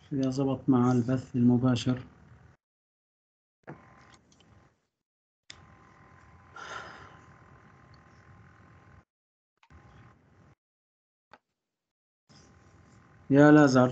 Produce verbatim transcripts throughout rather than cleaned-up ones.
إذا ظبط مع البث المباشر. يا لازر،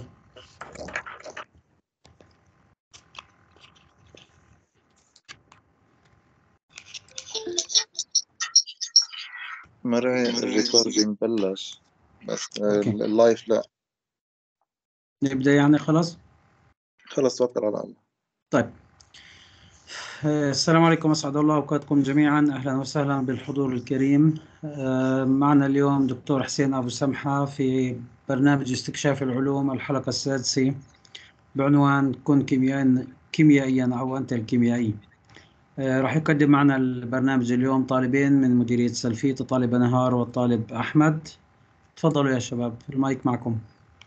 مرعي الريكوردينج بلش بس أوكي. اللايف لا. نبدأ يعني خلاص. خلص توكل على الله. طيب، آه، السلام عليكم، أسعد الله أوقاتكم جميعا، أهلا وسهلا بالحضور الكريم. آه، معنا اليوم دكتور حسين أبو سمحة في برنامج استكشاف العلوم الحلقة السادسة بعنوان كن كيميائيا كيميائيا أو أنت الكيميائي. آه، راح يقدم معنا البرنامج اليوم طالبين من مديرية سلفيت، الطالبة نهار والطالب أحمد. تفضلوا يا شباب، المايك معكم.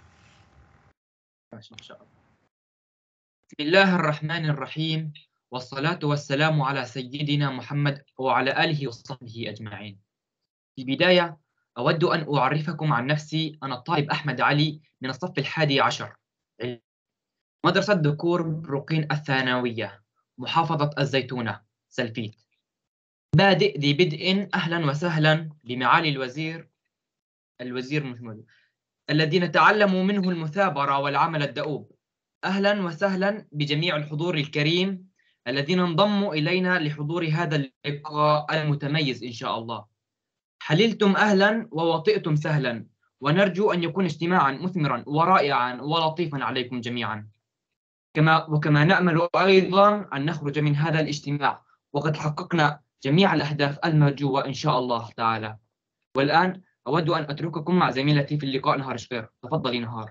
إن شاء الله. بسم الله الرحمن الرحيم، والصلاة والسلام على سيدنا محمد وعلى آله وصحبه أجمعين. في البداية أود أن أعرفكم عن نفسي. أنا الطالب أحمد علي من الصف الحادي عشر، مدرسة دكور بروقين الثانوية، محافظة الزيتونة، سلفيت. بادئ ذي بدء. أهلا وسهلا بمعالي الوزير الوزير محمود الذي نتعلم منه المثابرة والعمل الدؤوب. أهلا وسهلا بجميع الحضور الكريم الذين انضموا إلينا لحضور هذا اللقاء المتميز إن شاء الله. حللتم أهلا ووطئتم سهلا، ونرجو أن يكون اجتماعا مثمرا ورائعا ولطيفا عليكم جميعا. كما وكما نأمل أيضا أن نخرج من هذا الاجتماع وقد حققنا جميع الأهداف المرجوة إن شاء الله تعالى. والآن أود أن أترككم مع زميلتي في اللقاء نهار شقير. تفضلي نهار.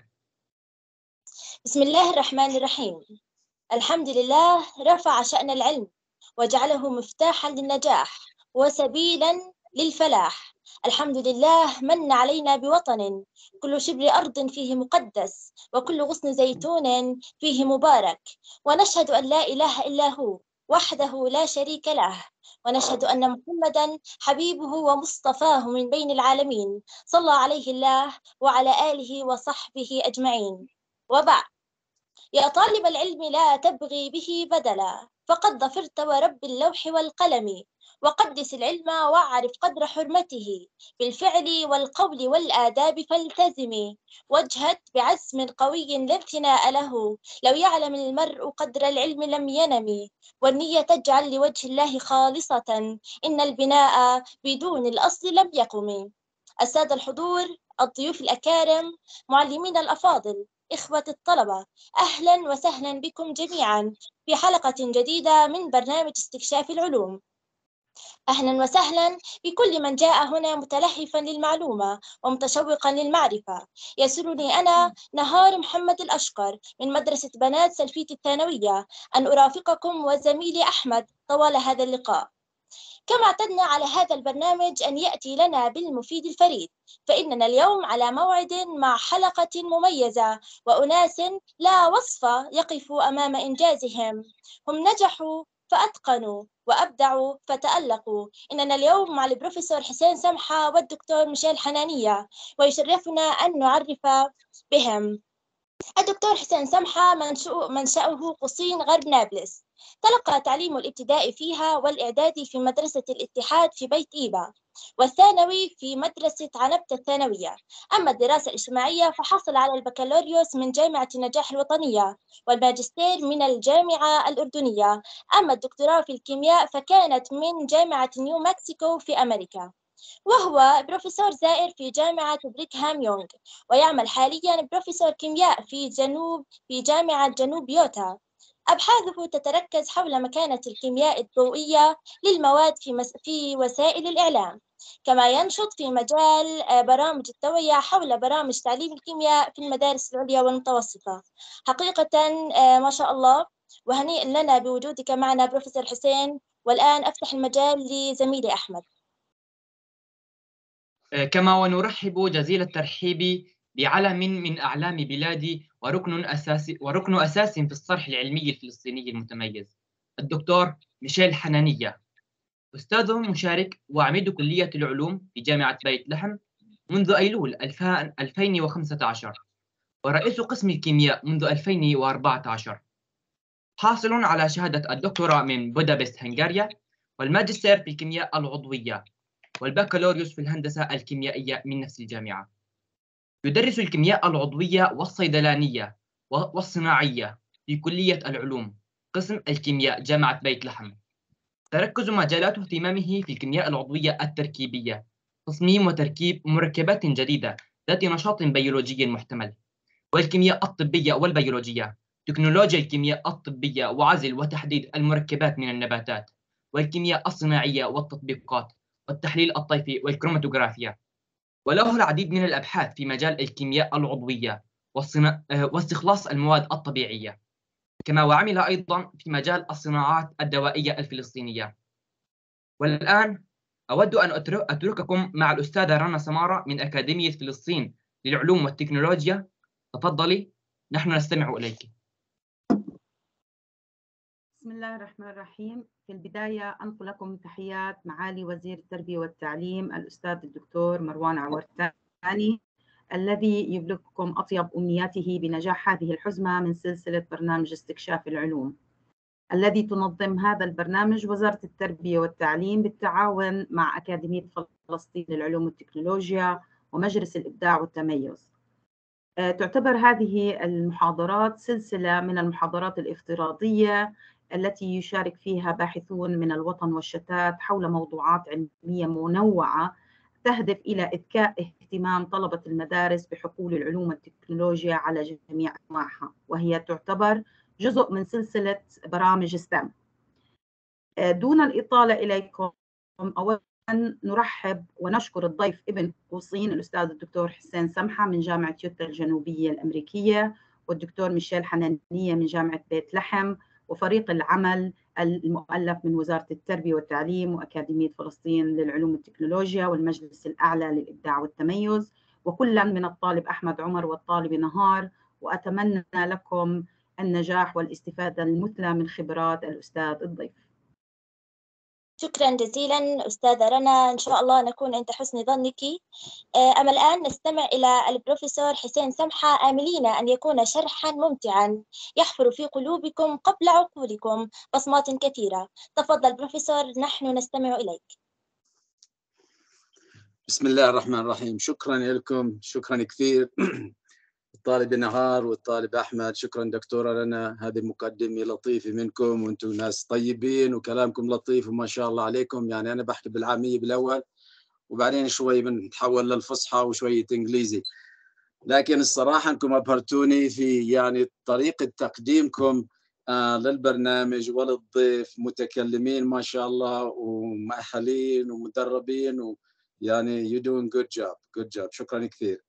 بسم الله الرحمن الرحيم. الحمد لله رفع شأن العلم وجعله مفتاحا للنجاح وسبيلا للفلاح. الحمد لله من علينا بوطن كل شبر أرض فيه مقدس وكل غصن زيتون فيه مبارك، ونشهد أن لا إله إلا هو وحده لا شريك له، ونشهد أن محمدا حبيبه ومصطفاه من بين العالمين، صلى عليه الله وعلى آله وصحبه أجمعين. وبعد، يا طالب العلم لا تبغي به بدلا، فقد ظفرت ورب اللوح والقلم، وقدس العلم واعرف قدر حرمته بالفعل والقول والآداب فالتزم، واجهد بعزم قوي لا امتناء له، لو يعلم المرء قدر العلم لم ينم، والنية تجعل لوجه الله خالصة، إن البناء بدون الأصل لم يقم. السادة الحضور، الضيوف الأكارم، معلمين الأفاضل، إخوة الطلبة، أهلا وسهلا بكم جميعا في حلقة جديدة من برنامج استكشاف العلوم. أهلا وسهلا بكل من جاء هنا متلهفا للمعلومة ومتشوقا للمعرفة. يسرني أنا نهار محمد الأشقر من مدرسة بنات سلفيت الثانوية أن أرافقكم وزميلي أحمد طوال هذا اللقاء. كما اعتدنا على هذا البرنامج أن يأتي لنا بالمفيد الفريد، فإننا اليوم على موعد مع حلقة مميزة وأناس لا وصف يقف أمام إنجازهم. هم نجحوا فأتقنوا وأبدعوا فتألقوا. إننا اليوم مع البروفيسور حسين سمحة والدكتور ميشيل حنانية، ويشرفنا أن نعرف بهم. الدكتور حسين سمحة منشأه قصين غرب نابلس، تلقى تعليمه الابتدائي فيها والإعدادي في مدرسة الاتحاد في بيت إيبا، والثانوي في مدرسة عنبتة الثانوية. أما الدراسة الاجتماعية فحصل على البكالوريوس من جامعة النجاح الوطنية والماجستير من الجامعة الأردنية. أما الدكتوراه في الكيمياء فكانت من جامعة نيو مكسيكو في أمريكا، وهو بروفيسور زائر في جامعة بريكهام يونغ، ويعمل حاليا بروفيسور كيمياء في جنوب في جامعة جنوب يوتا. أبحاثه تتركز حول مكانة الكيمياء الضوئية للمواد في, مس... في وسائل الإعلام، كما ينشط في مجال برامج التوعية حول برامج تعليم الكيمياء في المدارس العليا والمتوسطة. حقيقة ما شاء الله، وهنيئا لنا بوجودك معنا بروفيسور حسين. والآن أفتح المجال لزميلي أحمد. كما ونرحب جزيل الترحيب بعلم من أعلام بلادي وركن أساسي وركن أساس في الصرح العلمي الفلسطيني المتميز، الدكتور ميشيل حنانية، أستاذ مشارك وعميد كلية العلوم في جامعة بيت لحم منذ أيلول ألفين وخمسة عشر، ورئيس قسم الكيمياء منذ ألفين وأربعة عشر. حاصل على شهادة الدكتوراه من بودابست هنغاريا، والماجستير في الكيمياء العضوية، والبكالوريوس في الهندسة الكيميائية من نفس الجامعة. يدرس الكيمياء العضوية والصيدلانية والصناعية في كلية العلوم، قسم الكيمياء، جامعة بيت لحم. تركز مجالات اهتمامه في الكيمياء العضوية التركيبية، تصميم وتركيب مركبات جديدة ذات نشاط بيولوجي محتمل، والكيمياء الطبية والبيولوجية، تكنولوجيا الكيمياء الطبية وعزل وتحديد المركبات من النباتات، والكيمياء الصناعية والتطبيقات، والتحليل الطيفي والكروماتوغرافيا. وله العديد من الأبحاث في مجال الكيمياء العضوية والصنا... واستخلاص المواد الطبيعية، كما وعمل أيضا في مجال الصناعات الدوائية الفلسطينية. والآن أود أن أترككم مع الأستاذة رنا سمارة من أكاديمية فلسطين للعلوم والتكنولوجيا. تفضلي، نحن نستمع إليك. بسم الله الرحمن الرحيم. في البداية أنقل لكم تحيات معالي وزير التربية والتعليم الأستاذ الدكتور مروان عورتاني، الذي يبلغكم أطيب أمنياته بنجاح هذه الحزمة من سلسلة برنامج استكشاف العلوم، الذي تنظم هذا البرنامج وزارة التربية والتعليم بالتعاون مع أكاديمية فلسطين للعلوم والتكنولوجيا ومجلس الإبداع والتميز. تعتبر هذه المحاضرات سلسلة من المحاضرات الافتراضية التي يشارك فيها باحثون من الوطن والشتات حول موضوعات علمية منوعة تهدف إلى إذكاء اهتمام طلبة المدارس بحقول العلوم والتكنولوجيا على جميع أنواعها، وهي تعتبر جزء من سلسلة برامج ستيم. دون الإطالة إليكم، أولا نرحب ونشكر الضيف ابن قوسين الأستاذ الدكتور حسين سمحة من جامعة يوتا الجنوبية الأمريكية، والدكتور ميشيل حنانية من جامعة بيت لحم، وفريق العمل المؤلف من وزارة التربية والتعليم وأكاديمية فلسطين للعلوم والتكنولوجيا والمجلس الأعلى للإبداع والتميز، وكلا من الطالب أحمد عمر والطالب نهار. وأتمنى لكم النجاح والاستفادة المثلى من خبرات الأستاذ الضيف. شكرا جزيلا أستاذة رنا، إن شاء الله نكون عند حسن ظنك. أما الآن نستمع إلى البروفيسور حسين سمحة، آملين أن يكون شرحا ممتعا يحفر في قلوبكم قبل عقولكم بصمات كثيرة. تفضل بروفيسور، نحن نستمع إليك. بسم الله الرحمن الرحيم. شكرا لكم، شكرا كثير الطالب نهار والطالب أحمد. شكرا دكتورة لنا، هذه مقدمة لطيفة منكم، وأنتم ناس طيبين وكلامكم لطيف وما شاء الله عليكم. يعني أنا بحكي بالعامية بالأول وبعدين شوي بنتحول للفصحى وشوية إنجليزي، لكن الصراحة أنكم أبهرتوني في يعني طريقة تقديمكم آه للبرنامج وللضيف. متكلمين ما شاء الله ومؤهلين ومدربين، ويعني you doing good job good job. شكرا كثير.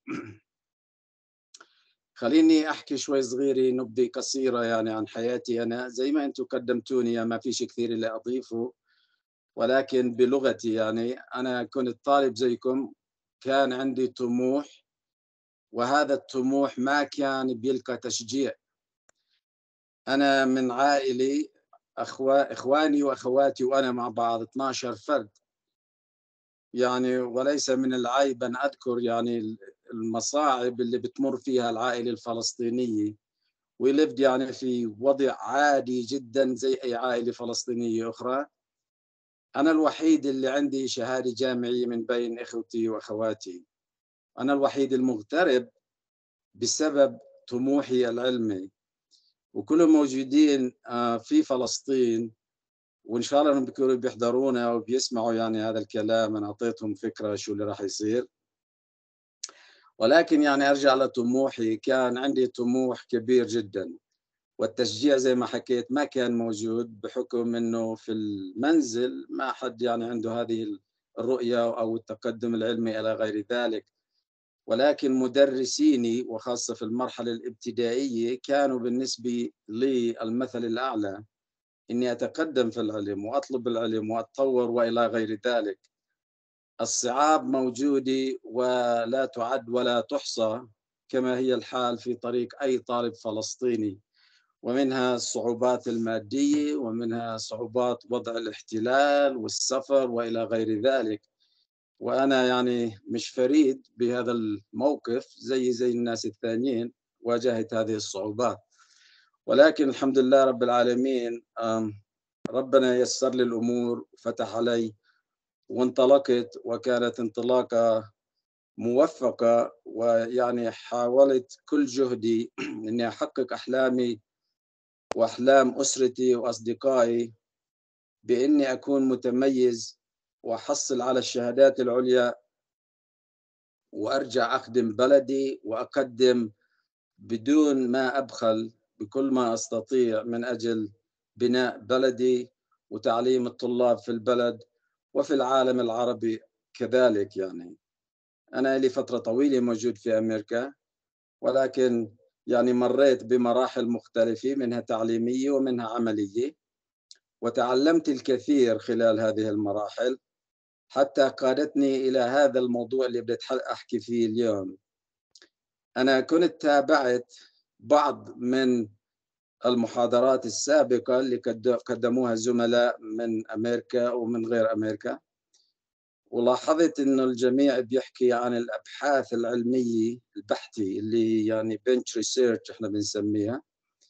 خليني أحكي شوي صغيرة، نبذة قصيرة يعني عن حياتي. أنا زي ما أنتم قدمتوني ما فيش كثير اللي أضيفه، ولكن بلغتي يعني أنا كنت طالب زيكم، كان عندي طموح، وهذا الطموح ما كان بيلقى تشجيع. أنا من عائلة أخوة إخواني وأخواتي وأنا مع بعض اثناشر فرد يعني، وليس من العيب أن أذكر يعني المصاعب اللي بتمر فيها العائلة الفلسطينية. We lived يعني في وضع عادي جدا زي أي عائلة فلسطينية أخرى. أنا الوحيد اللي عندي شهادة جامعية من بين إخوتي وأخواتي. أنا الوحيد المغترب بسبب طموحي العلمي، وكلهم موجودين في فلسطين، وإن شاء الله بيكونوا بيحضرونا وبيسمعوا يعني هذا الكلام. أنا أعطيتهم فكرة شو اللي راح يصير. ولكن يعني أرجع لطموحي، كان عندي طموح كبير جدا، والتشجيع زي ما حكيت ما كان موجود بحكم أنه في المنزل ما حد يعني عنده هذه الرؤية أو التقدم العلمي إلى غير ذلك. ولكن مدرسيني وخاصة في المرحلة الابتدائية كانوا بالنسبة لي المثل الأعلى، إني أتقدم في العلم وأطلب العلم وأتطور وإلى غير ذلك. الصعاب موجودة ولا تعد ولا تحصى، كما هي الحال في طريق أي طالب فلسطيني، ومنها الصعوبات المادية، ومنها صعوبات وضع الاحتلال والسفر وإلى غير ذلك. وأنا يعني مش فريد بهذا الموقف، زي زي الناس الثانيين، واجهت هذه الصعوبات، ولكن الحمد لله رب العالمين ربنا يسر لي الأمور وفتح علي وانطلقت، وكانت انطلاقة موفقة. ويعني حاولت كل جهدي أني أحقق أحلامي وأحلام أسرتي وأصدقائي بإني أكون متميز وأحصل على الشهادات العليا وأرجع أخدم بلدي وأقدم بدون ما أبخل بكل ما أستطيع من أجل بناء بلدي وتعليم الطلاب في البلد وفي العالم العربي كذلك. يعني أنا لي فترة طويلة موجود في أمريكا، ولكن يعني مريت بمراحل مختلفة منها تعليمية ومنها عملية، وتعلمت الكثير خلال هذه المراحل حتى قادتني إلى هذا الموضوع اللي بديت أحكي فيه اليوم. أنا كنت تابعت بعض من المحاضرات السابقة اللي قدموها زملاء من أمريكا ومن غير أمريكا، ولاحظت إنه الجميع بيحكي عن الأبحاث العلمية البحثي اللي يعني bench research إحنا بنسميها،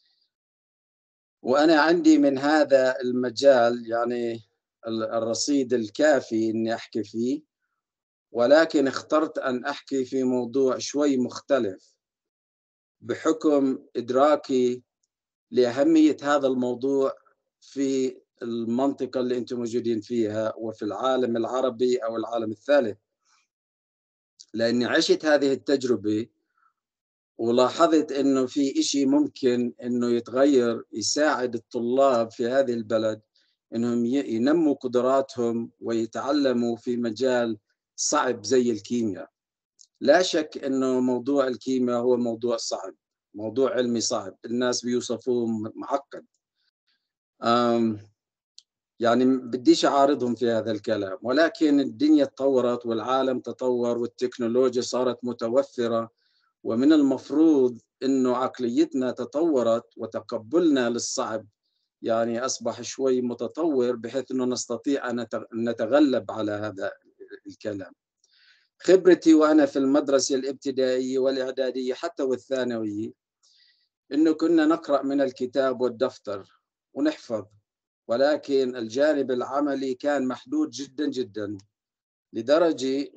وأنا عندي من هذا المجال يعني الرصيد الكافي إني أحكي فيه، ولكن اخترت أن أحكي في موضوع شوي مختلف بحكم إدراكي لأهمية هذا الموضوع في المنطقة اللي أنتم موجودين فيها وفي العالم العربي أو العالم الثالث، لأني عشت هذه التجربة ولاحظت إنه في إشي ممكن إنه يتغير يساعد الطلاب في هذه البلد إنهم ينموا قدراتهم ويتعلموا في مجال صعب زي الكيمياء. لا شك إنه موضوع الكيمياء هو موضوع صعب، موضوع علمي صعب، الناس بيوصفوه معقد. أم يعني بديش أعارضهم في هذا الكلام، ولكن الدنيا تطورت والعالم تطور والتكنولوجيا صارت متوفرة، ومن المفروض إنه عقليتنا تطورت وتقبلنا للصعب يعني أصبح شوي متطور بحيث إنه نستطيع أن نتغلب على هذا الكلام. خبرتي وأنا في المدرسة الابتدائية والإعدادية حتى والثانوية إنه كنا نقرأ من الكتاب والدفتر ونحفظ، ولكن الجانب العملي كان محدود جدا جدا، لدرجة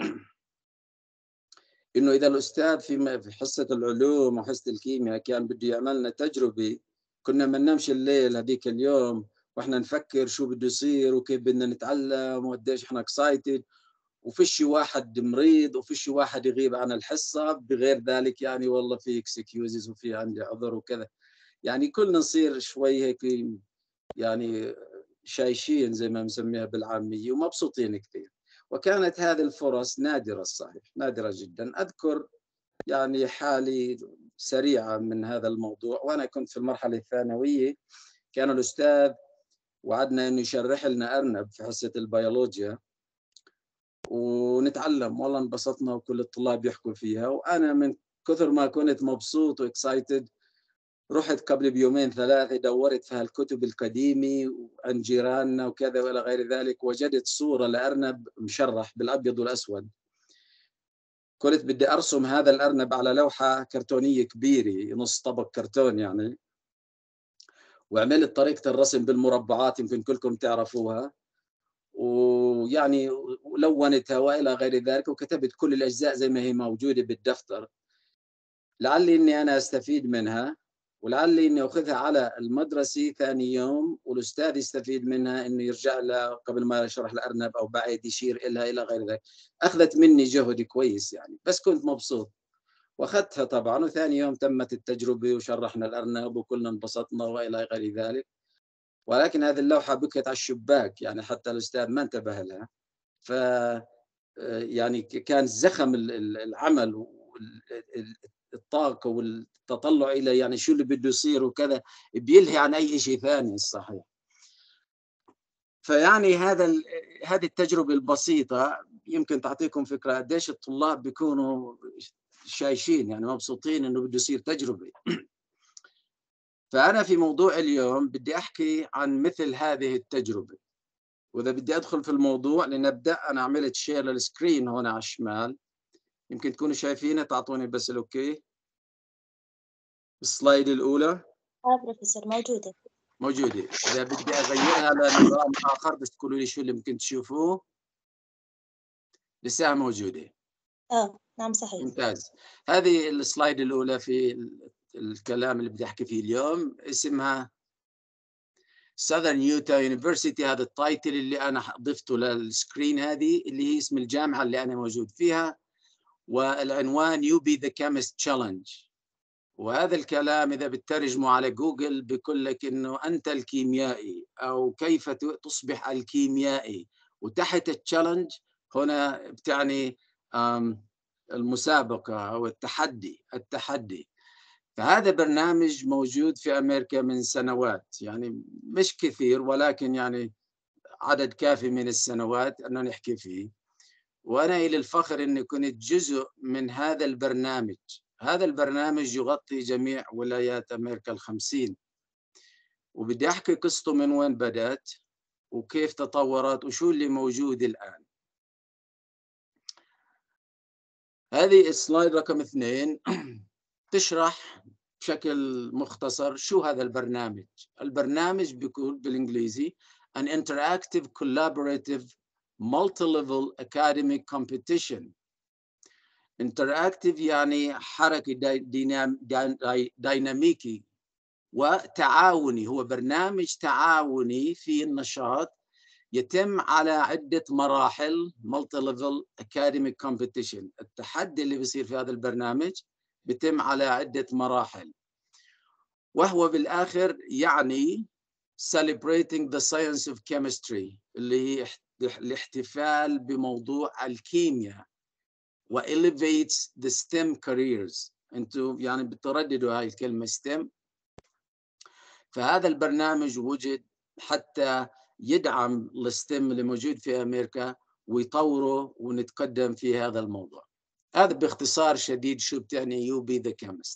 إنه إذا الأستاذ في حصة العلوم وحصة الكيمياء كان بده يعملنا تجربة كنا ما ننامش الليل هذيك اليوم وإحنا نفكر شو بده يصير وكيف بدنا نتعلم وقديش إحنا excited، وفيش واحد مريض وفيش واحد يغيب عن الحصة، بغير ذلك يعني والله في اكسكيوزز وفي عندي عذر وكذا، يعني كلنا نصير شوي هيك يعني شايشين زي ما نسميها بالعامية ومبسوطين كثير. وكانت هذه الفرص نادرة، الصحيح نادرة جدا. أذكر يعني حالي سريعة من هذا الموضوع، وأنا كنت في المرحلة الثانوية كان الأستاذ وعدنا أنه يشرح لنا أرنب في حصة البيولوجيا ونتعلم، والله انبسطنا وكل الطلاب يحكوا فيها، وأنا من كثر ما كنت مبسوط وإكسايتد رحت قبل بيومين ثلاثة دورت في هالكتب القديمة عن جيراننا وكذا وإلى غير ذلك، وجدت صورة لأرنب مشرح بالأبيض والأسود. كنت بدي أرسم هذا الأرنب على لوحة كرتونية كبيرة نص طبق كرتون يعني، وعملت طريقة الرسم بالمربعات يمكن كلكم تعرفوها، ويعني لونتها وإلى غير ذلك، وكتبت كل الأجزاء زي ما هي موجودة بالدفتر، لعلي إني أنا أستفيد منها ولعلي إني أخذها على المدرسة ثاني يوم والأستاذ يستفيد منها إنه يرجع لها قبل ما يشرح الأرنب أو بعد يشير إلها إلى غير ذلك. أخذت مني جهد كويس يعني، بس كنت مبسوط وأخذتها طبعا. وثاني يوم تمت التجربة وشرحنا الأرنب وكلنا انبسطنا وإلى غير ذلك، ولكن هذه اللوحة بكت على الشباك يعني حتى الأستاذ ما انتبه لها. ف يعني كان زخم العمل والطاقة والتطلع إلى يعني شو اللي بده يصير وكذا بيلهي عن أي شيء ثاني الصحيح. فيعني هذا هذه التجربة البسيطة يمكن تعطيكم فكرة قديش الطلاب بيكونوا شايشين يعني مبسوطين إنه بده يصير تجربة. فأنا في موضوع اليوم بدي أحكي عن مثل هذه التجربة، وإذا بدي أدخل في الموضوع لنبدأ. أنا عملت شير للسكرين هنا على الشمال، يمكن تكونوا شايفينه، تعطوني بس الأوكي. السلايد الأولى اه بروفيسور موجودة. موجودة. إذا بدي أغيرها لنظام آخر بس تقولوا لي شو اللي ممكن تشوفوه. لسه موجودة. اه نعم صحيح. ممتاز. هذه السلايد الأولى في الكلام اللي بدي أحكي فيه اليوم اسمها Southern Utah University. هذا التايتل اللي أنا ضفته للسكرين، هذه اللي هي اسم الجامعة اللي أنا موجود فيها، والعنوان You Be the Chemist Challenge. وهذا الكلام إذا بتترجمه على جوجل بيقول لك إنه أنت الكيميائي أو كيف تصبح الكيميائي، وتحت التشالنج هنا بتعني المسابقة أو التحدي التحدي. فهذا برنامج موجود في أمريكا من سنوات، يعني مش كثير ولكن يعني عدد كافي من السنوات أنه نحكي فيه. وأنا إلى الفخر أني كنت جزء من هذا البرنامج. هذا البرنامج يغطي جميع ولايات أمريكا الخمسين، وبدي أحكي قصته من وين بدأت وكيف تطورت وشو اللي موجود الآن. هذه السلايد رقم اثنين تشرح بشكل مختصر شو هذا البرنامج. البرنامج بيقول بالإنجليزي an interactive collaborative multi-level academic competition. interactive يعني حركي دينام ديناميكي وتعاوني، هو برنامج تعاوني في النشاط يتم على عدة مراحل. multi-level academic competition، التحدي اللي بيصير في هذا البرنامج بيتم على عدة مراحل، وهو بالآخر يعني celebrating the science of chemistry، اللي هي الاحتفال بموضوع الكيمياء، و elevates the STEM careers. انتم يعني بترددوا هاي الكلمة STEM. فهذا البرنامج وجد حتى يدعم الستيم اللي موجود في أمريكا ويطوره ونتقدم في هذا الموضوع. هذا باختصار شديد شو بتعني You Be the Chemist.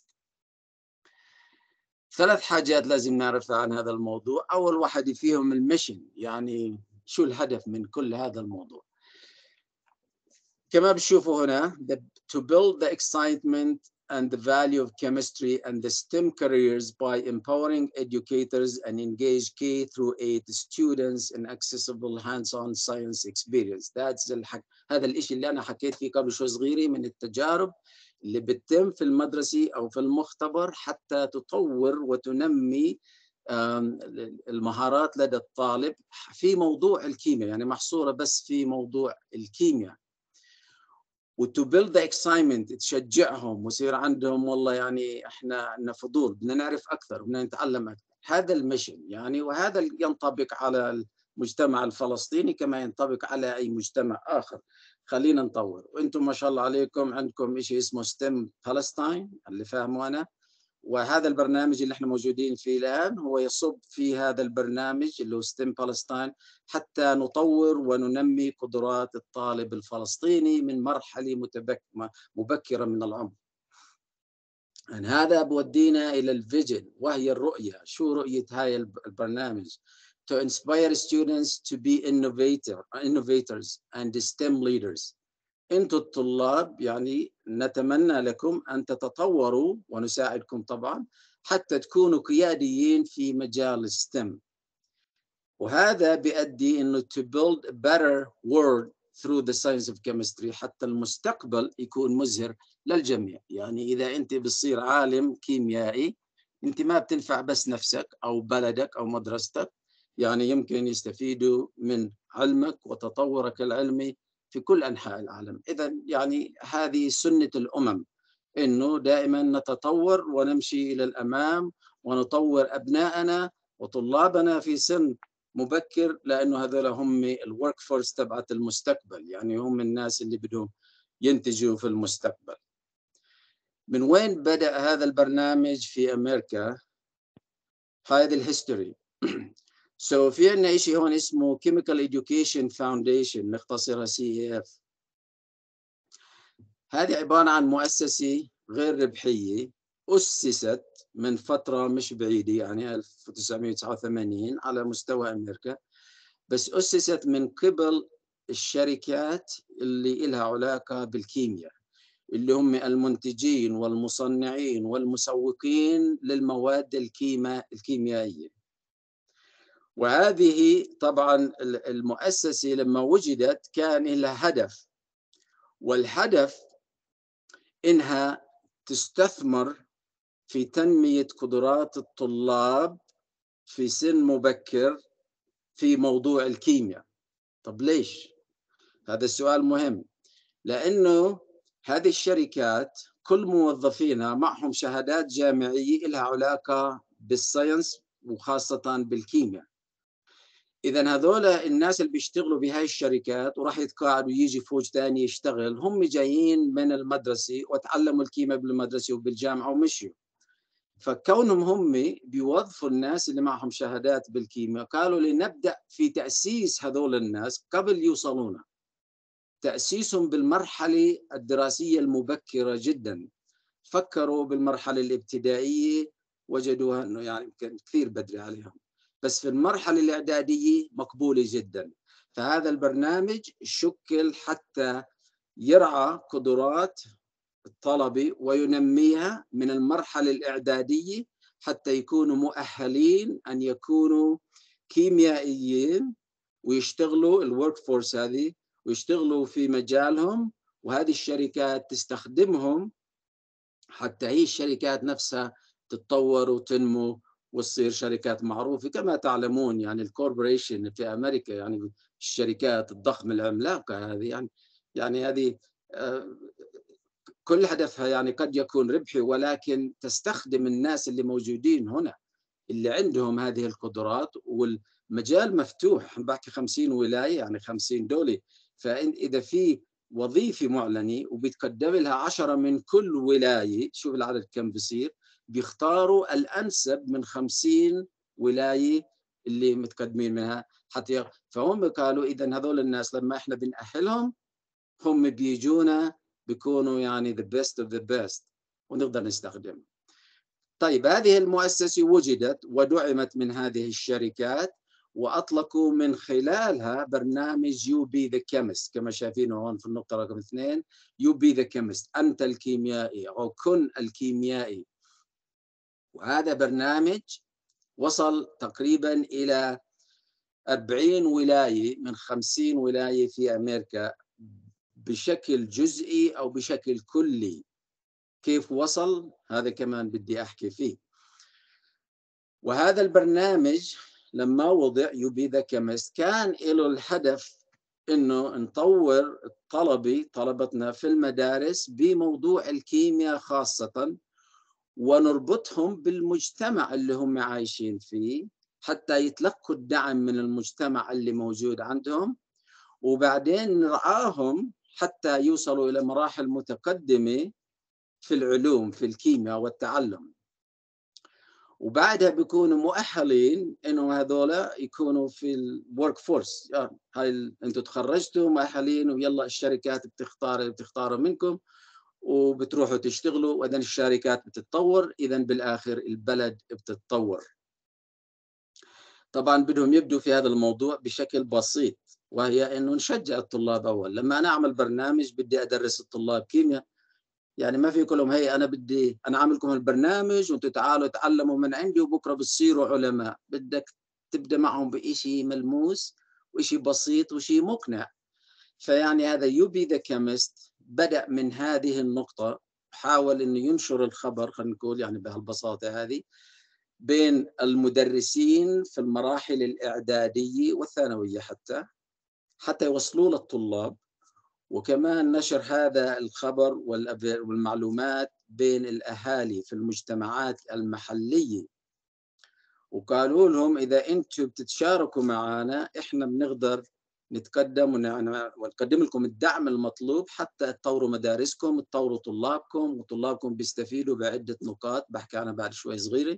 ثلاث حاجات لازم نعرفها عن هذا الموضوع. أول واحد فيهم الميشن، يعني شو الهدف من كل هذا الموضوع. كما بتشوفوا هنا to build the excitement and the value of chemistry and the STEM careers by empowering educators and engage K through eight students in accessible hands-on science experience. That's الحك... هذا الإشي اللي أنا حكيت فيه قبل شوي صغيري من التجارب اللي بتتم في المدرسة أو في المختبر حتى تطور وتنمي المهارات لدى الطالب في موضوع الكيمياء، يعني محصورة بس في موضوع الكيمياء. و to build the excitement، تشجعهم ويصير عندهم والله يعني احنا عندنا فضول، بدنا نعرف اكثر، بدنا نتعلم اكثر. هذا الميشن يعني، وهذا ينطبق على المجتمع الفلسطيني كما ينطبق على اي مجتمع اخر. خلينا نطور. وانتم ما شاء الله عليكم عندكم شيء اسمه ستيم فلسطين اللي فاهمه انا، وهذا البرنامج اللي احنا موجودين فيه الآن هو يصب في هذا البرنامج اللي هو ستيم فلسطين، حتى نطور وننمي قدرات الطالب الفلسطيني من مرحلة مبكرة من العمر. يعني هذا بودينا إلى الفيجن، وهي الرؤية. شو رؤية هاي البرنامج؟ To inspire students to be innovator, innovators and STEM leaders. أنتم الطلاب يعني نتمنى لكم أن تتطوروا ونساعدكم طبعا حتى تكونوا قياديين في مجال الستيم. وهذا بيؤدي إنه to build a better world through the science of chemistry، حتى المستقبل يكون مزهر للجميع. يعني إذا أنت بتصير عالم كيميائي أنت ما بتنفع بس نفسك أو بلدك أو مدرستك، يعني يمكن يستفيدوا من علمك وتطورك العلمي في كل أنحاء العالم. إذا يعني هذه سنة الأمم، إنه دائما نتطور ونمشي إلى الأمام ونطور أبنائنا وطلابنا في سن مبكر، لأنه هذول هم الورك فورس تبعت المستقبل، يعني هم الناس اللي بدهم ينتجوا في المستقبل. من وين بدأ هذا البرنامج في أمريكا؟ هذه الهيستوري. So في عندنا شيء هون اسمه Chemical Education Foundation، نختصرها سي إي إف. هذه عبارة عن مؤسسة غير ربحية أسست من فترة مش بعيدة، يعني ألف وتسعمئة وتسعة وثمانين على مستوى أمريكا، بس أسست من قبل الشركات اللي إلها علاقة بالكيمياء. اللي هم المنتجين والمصنعين والمسوقين للمواد الكيما الكيميائية. وهذه طبعا المؤسسة لما وجدت كان لها هدف، والهدف إنها تستثمر في تنمية قدرات الطلاب في سن مبكر في موضوع الكيمياء. طب ليش؟ هذا السؤال مهم، لأنه هذه الشركات كل موظفينها معهم شهادات جامعية لها علاقة بالساينس وخاصة بالكيمياء. إذا هذول الناس اللي بيشتغلوا بهاي الشركات وراح يتقاعدوا ويجي فوج ثاني يشتغل، هم جايين من المدرسة وتعلموا الكيمياء بالمدرسة وبالجامعة ومشيوا. فكونهم هم بيوظفوا الناس اللي معهم شهادات بالكيمياء، قالوا لنبدأ في تأسيس هذول الناس قبل يوصلونا، تأسيسهم بالمرحلة الدراسية المبكرة جدا. فكروا بالمرحلة الابتدائية وجدوها أنه يعني كان كثير بدري عليهم، بس في المرحلة الإعدادية مقبولة جدا. فهذا البرنامج شكل حتى يرعى قدرات الطلبة وينميها من المرحلة الإعدادية حتى يكونوا مؤهلين أن يكونوا كيميائيين ويشتغلوا الورك فورس هذه ويشتغلوا في مجالهم، وهذه الشركات تستخدمهم حتى هي الشركات نفسها تتطور وتنمو وتصير شركات معروفة. كما تعلمون يعني الكوربوريشن في أمريكا، يعني الشركات الضخمة العملاقة هذه، يعني يعني هذه كل هدفها يعني قد يكون ربحي، ولكن تستخدم الناس اللي موجودين هنا اللي عندهم هذه القدرات، والمجال مفتوح. بحكي خمسين ولاية يعني خمسين دولة، فإذا في وظيفة معلنة وبيتقدم لها عشرة من كل ولاية، شوف العدد كم بصير، بيختاروا الأنسب من خمسين ولاية اللي متقدمين منها حتى ي... فهم قالوا إذا هذول الناس لما إحنا بنأهلهم هم بيجونا بيكونوا يعني the best of the best ونقدر نستخدم. طيب هذه المؤسسة وجدت ودعمت من هذه الشركات، وأطلقوا من خلالها برنامج يو بي ذا كيمست كما شايفينه هون في النقطة رقم اثنين. يو بي ذا كيمست، أنت الكيميائي أو كن الكيميائي. وهذا برنامج وصل تقريبا إلى أربعين ولاية من خمسين ولاية في أمريكا بشكل جزئي أو بشكل كلي. كيف وصل؟ هذا كمان بدي أحكي فيه. وهذا البرنامج لما وضع يو بي ذا كيمست كان له الهدف إنه نطور الطلبة طلبتنا في المدارس بموضوع الكيمياء خاصة، ونربطهم بالمجتمع اللي هم عايشين فيه حتى يتلقوا الدعم من المجتمع اللي موجود عندهم، وبعدين نرعاهم حتى يوصلوا إلى مراحل متقدمة في العلوم في الكيمياء والتعلم. وبعدها بيكونوا مؤهلين إنه هذولا يكونوا في الورك فورس. يعني هاي أنتوا تخرجتوا مؤهلين ويلا الشركات بتختار بتختاروا منكم وبتروحوا تشتغلوا، وإذن الشركات بتتطور، إذن بالآخر البلد بتتطور. طبعا بدهم يبدوا في هذا الموضوع بشكل بسيط، وهي إنه نشجع الطلاب. أول لما أنا أعمل برنامج بدي أدرس الطلاب كيمياء، يعني ما في كلهم هي أنا بدي أنا أعملكم البرنامج وأنتوا تعالوا تعلموا من عندي وبكرة بتصيروا علماء. بدك تبدأ معهم بإشي ملموس وإشي بسيط وإشي مقنع. فيعني هذا يو بي ذا كيمست بدأ من هذه النقطة، حاول إنه ينشر الخبر، خلينا نقول يعني بهالبساطة هذه، بين المدرسين في المراحل الإعدادية والثانوية حتى حتى يوصلوا للطلاب، وكمان نشر هذا الخبر والمعلومات بين الأهالي في المجتمعات المحلية. وقالوا لهم إذا أنتم بتتشاركوا معنا إحنا بنقدر نتقدم ونقدم لكم الدعم المطلوب حتى تطوروا مدارسكم وتطوروا طلابكم، وطلابكم بيستفيدوا بعدة نقاط بحكي عنها بعد شوي صغيرة،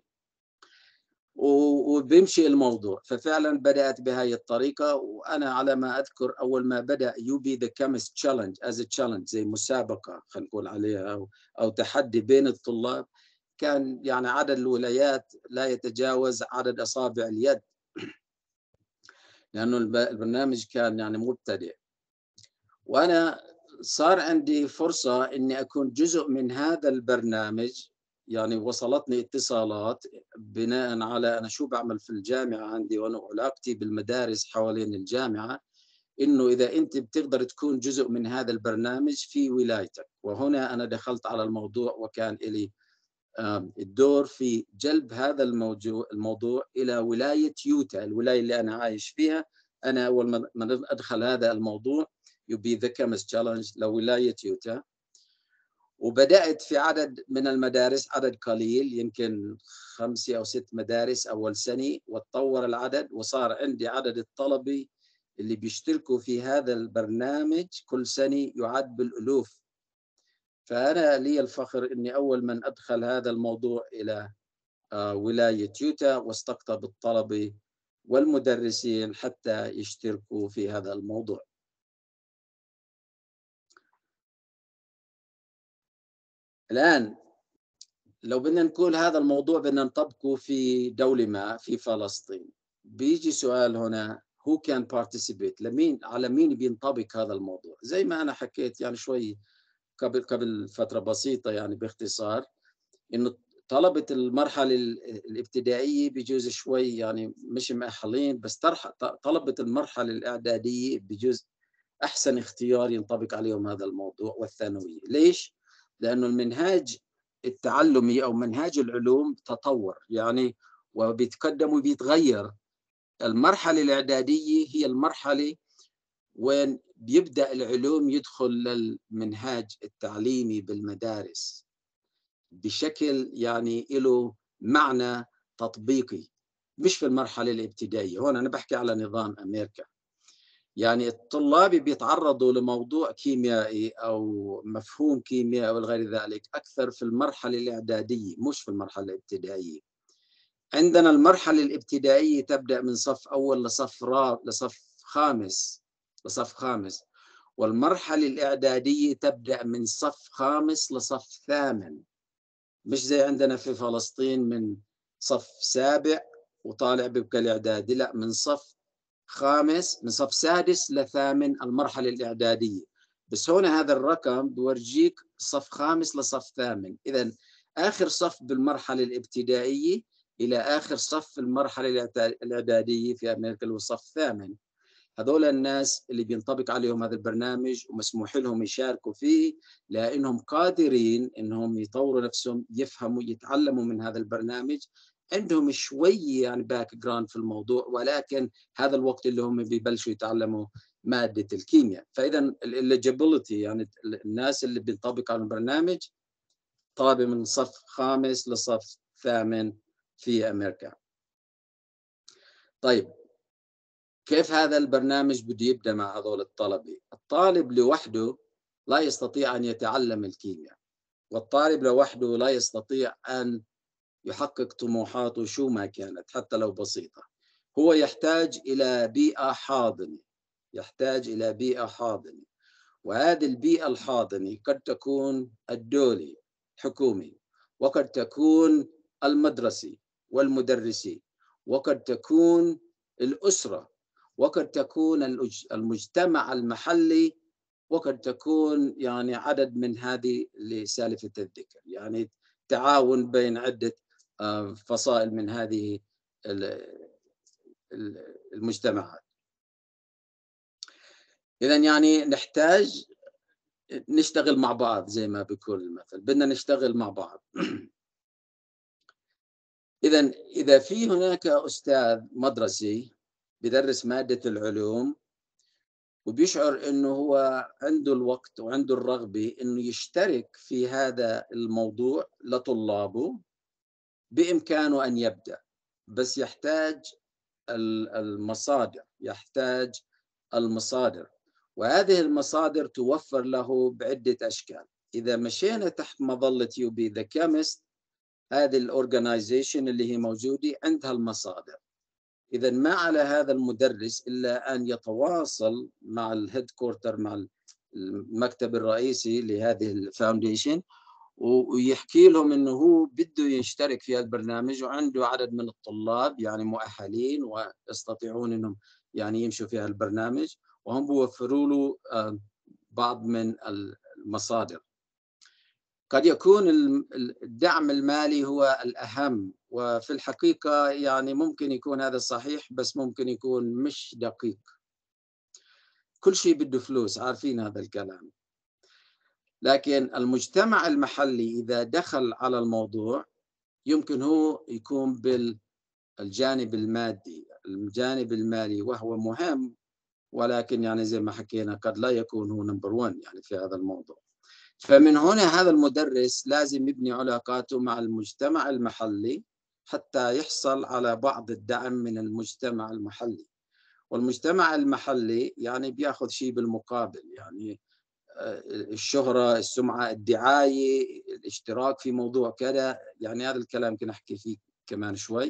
وبيمشي الموضوع. ففعلا بدأت بهاي الطريقة. وأنا على ما أذكر أول ما بدأ يو بي ذا كيمست تشالنج از تشالنج زي مسابقة خلينا نقول عليها أو أو تحدي بين الطلاب، كان يعني عدد الولايات لا يتجاوز عدد أصابع اليد، لأنه البرنامج كان يعني مبتدئ. وأنا صار عندي فرصة إني أكون جزء من هذا البرنامج. يعني وصلتني اتصالات بناء على أنا شو بعمل في الجامعة عندي وأنا علاقتي بالمدارس حوالين الجامعة، إنه إذا أنت بتقدر تكون جزء من هذا البرنامج في ولايتك. وهنا أنا دخلت على الموضوع وكان لي الدور في جلب هذا الموضوع, الموضوع إلى ولاية يوتا، الولاية اللي أنا عايش فيها. أنا أول ما أدخل هذا الموضوع يبي ذا كيمست تشالنج لولاية يوتا، وبدأت في عدد من المدارس، عدد قليل يمكن خمسة أو ست مدارس أول سنة، وتطور العدد وصار عندي عدد الطلبة اللي بيشتركوا في هذا البرنامج كل سنة يعد بالألوف. فأنا لي الفخر أني أول من أدخل هذا الموضوع إلى ولاية يوتا واستقطب الطلبة والمدرسين حتى يشتركوا في هذا الموضوع. الآن لو بدنا نقول هذا الموضوع بدنا نطبقه في دولة ما في فلسطين، بيجي سؤال هنا who can participate؟ لمين على مين بينطبق هذا الموضوع؟ زي ما أنا حكيت يعني شوي قبل قبل فترة بسيطة يعني باختصار، إنه طلبة المرحلة الابتدائية بجوز شوي يعني مش مؤهلين، بس طلبة المرحلة الإعدادية بجوز أحسن اختيار ينطبق عليهم هذا الموضوع، والثانوية. ليش؟ لأنه المنهاج التعلمي أو منهاج العلوم تطور يعني وبيتقدم وبيتغير. المرحلة الإعدادية هي المرحلة وين بيبدأ العلوم يدخل للمنهاج التعليمي بالمدارس بشكل يعني له معنى تطبيقي، مش في المرحلة الابتدائية. هون أنا بحكي على نظام أمريكا. يعني الطلاب بيتعرضوا لموضوع كيميائي أو مفهوم كيميائي أو غير ذلك أكثر في المرحلة الإعدادية مش في المرحلة الابتدائية. عندنا المرحلة الابتدائية تبدأ من صف أول لصف رابع لصف خامس لصف خامس، والمرحلة الإعدادية تبدأ من صف خامس لصف ثامن، مش زي عندنا في فلسطين من صف سابع وطالع بيبقى الإعدادي، لا من صف خامس من صف سادس لثامن المرحلة الإعدادية. بس هنا هذا الرقم بورجيك صف خامس لصف ثامن. إذن آخر صف بالمرحلة الابتدائية إلى آخر صف المرحلة الإعدادية في أمريكا اللي هو صف ثامن. هذول الناس اللي بينطبق عليهم هذا البرنامج ومسموح لهم يشاركوا فيه لأنهم قادرين إنهم يطوروا نفسهم، يفهموا يتعلموا من هذا البرنامج، عندهم شوية يعني باك جراوند في الموضوع، ولكن هذا الوقت اللي هم بيبلشوا يتعلموا مادة الكيمياء. فإذا الإليجيبيليتي يعني الناس اللي بينطبق على البرنامج طالب من صف خامس لصف ثامن في أمريكا. طيب كيف هذا البرنامج بده يبدأ مع هذول الطلبة؟ الطالب لوحده لا يستطيع أن يتعلم الكيمياء، والطالب لوحده لا يستطيع أن يحقق طموحاته شو ما كانت حتى لو بسيطة. هو يحتاج إلى بيئة حاضنة، يحتاج إلى بيئة حاضنة، وهذه البيئة الحاضنة قد تكون الدولي حكومي، وقد تكون المدرسي والمدرسين، وقد تكون الأسرة، وقد تكون المجتمع المحلي، وقد تكون يعني عدد من هذه لسالفة الذكر، يعني تعاون بين عدة فصائل من هذه المجتمعات. إذن يعني نحتاج نشتغل مع بعض زي ما بيقول المثل، بدنا نشتغل مع بعض. إذن إذا في هناك أستاذ مدرسي بدرس مادة العلوم وبيشعر إنه هو عنده الوقت وعنده الرغبة إنه يشترك في هذا الموضوع لطلابه، بإمكانه أن يبدأ، بس يحتاج المصادر، يحتاج المصادر، وهذه المصادر توفر له بعدة أشكال. إذا مشينا تحت مظلة يو بي ذا كيمست، هذه الأورجنايزيشن اللي هي موجودة عندها المصادر. إذا ما على هذا المدرس إلا أن يتواصل مع الهيد كورتر، مع المكتب الرئيسي لهذه الفاونديشن، ويحكي لهم إنه هو بده يشترك في هذا البرنامج وعنده عدد من الطلاب يعني مؤهلين ويستطيعون إنهم يعني يمشوا في هذا البرنامج، وهم بيوفروا له بعض من المصادر. قد يكون الدعم المالي هو الأهم، وفي الحقيقة يعني ممكن يكون هذا صحيح، بس ممكن يكون مش دقيق. كل شيء بده فلوس، عارفين هذا الكلام. لكن المجتمع المحلي إذا دخل على الموضوع يمكن هو يكون بالجانب المادي، الجانب المالي، وهو مهم، ولكن يعني زي ما حكينا قد لا يكون هو نمبر واحد يعني في هذا الموضوع. فمن هنا هذا المدرس لازم يبني علاقاته مع المجتمع المحلي حتى يحصل على بعض الدعم من المجتمع المحلي. والمجتمع المحلي يعني بياخذ شيء بالمقابل، يعني الشهرة، السمعة، الدعاية، الاشتراك في موضوع كذا، يعني هذا الكلام يمكن أحكي فيه كمان شوي.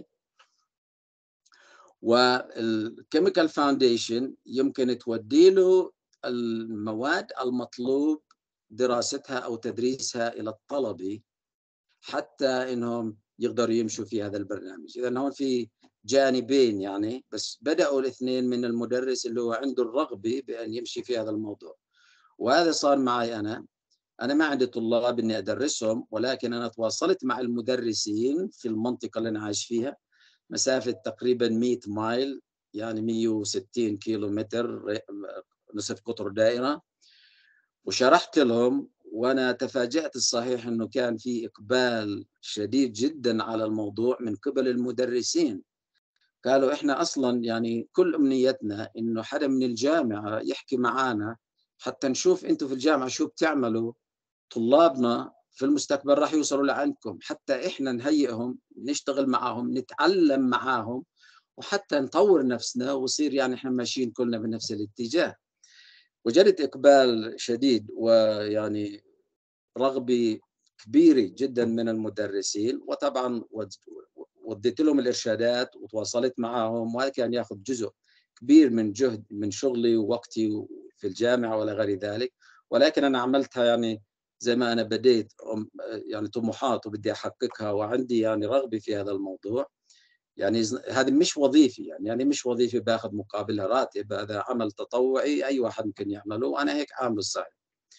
والكيميكال فاونديشن يمكن تودي له المواد المطلوب دراستها أو تدريسها إلى الطلبة حتى إنهم يقدروا يمشوا في هذا البرنامج. إذن هون في جانبين يعني، بس بدأوا الاثنين من المدرس اللي هو عنده الرغبة بأن يمشي في هذا الموضوع. وهذا صار معي أنا. أنا ما عندي طلاب إني أدرسهم، ولكن أنا تواصلت مع المدرسين في المنطقة اللي أنا عايش فيها، مسافة تقريبا مئة مايل، يعني مئة وستين كيلو متر نصف قطر دائرة، وشرحت لهم. وأنا تفاجأت الصحيح أنه كان في إقبال شديد جدا على الموضوع من قبل المدرسين. قالوا إحنا أصلا يعني كل أمنيتنا إنه حدا من الجامعة يحكي معانا حتى نشوف أنتوا في الجامعة شو بتعملوا، طلابنا في المستقبل راح يوصلوا لعندكم، حتى إحنا نهيئهم، نشتغل معهم، نتعلم معهم، وحتى نطور نفسنا وصير يعني إحنا ماشيين كلنا بنفس الاتجاه. وجدت إقبال شديد ويعني رغبة كبيرة جدا من المدرسين. وطبعا وديت لهم الإرشادات وتواصلت معهم، وهذا كان يأخذ جزء كبير من جهد من شغلي ووقتي في الجامعة ولا غير ذلك. ولكن أنا عملتها يعني زي ما أنا بديت، يعني طموحات وبدي أحققها، وعندي يعني رغبة في هذا الموضوع. يعني هذا مش وظيفي، يعني يعني مش وظيفة باخذ مقابلها راتب، هذا عمل تطوعي أي واحد ممكن يعمله، وأنا هيك عامل صحيح.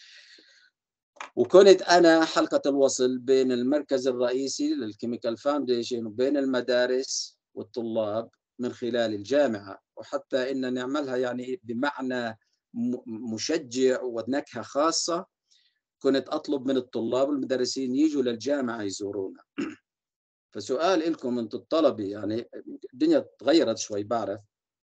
وكنت أنا حلقة الوصل بين المركز الرئيسي للكيميكال فاونديشن وبين المدارس والطلاب من خلال الجامعة، وحتى إن نعملها يعني بمعنى مشجع ونكهة خاصة. كنت أطلب من الطلاب والمدرسين يجوا للجامعة يزورونا. فسؤال لكم أنتم الطلبة، يعني الدنيا تغيرت شوي بعرف،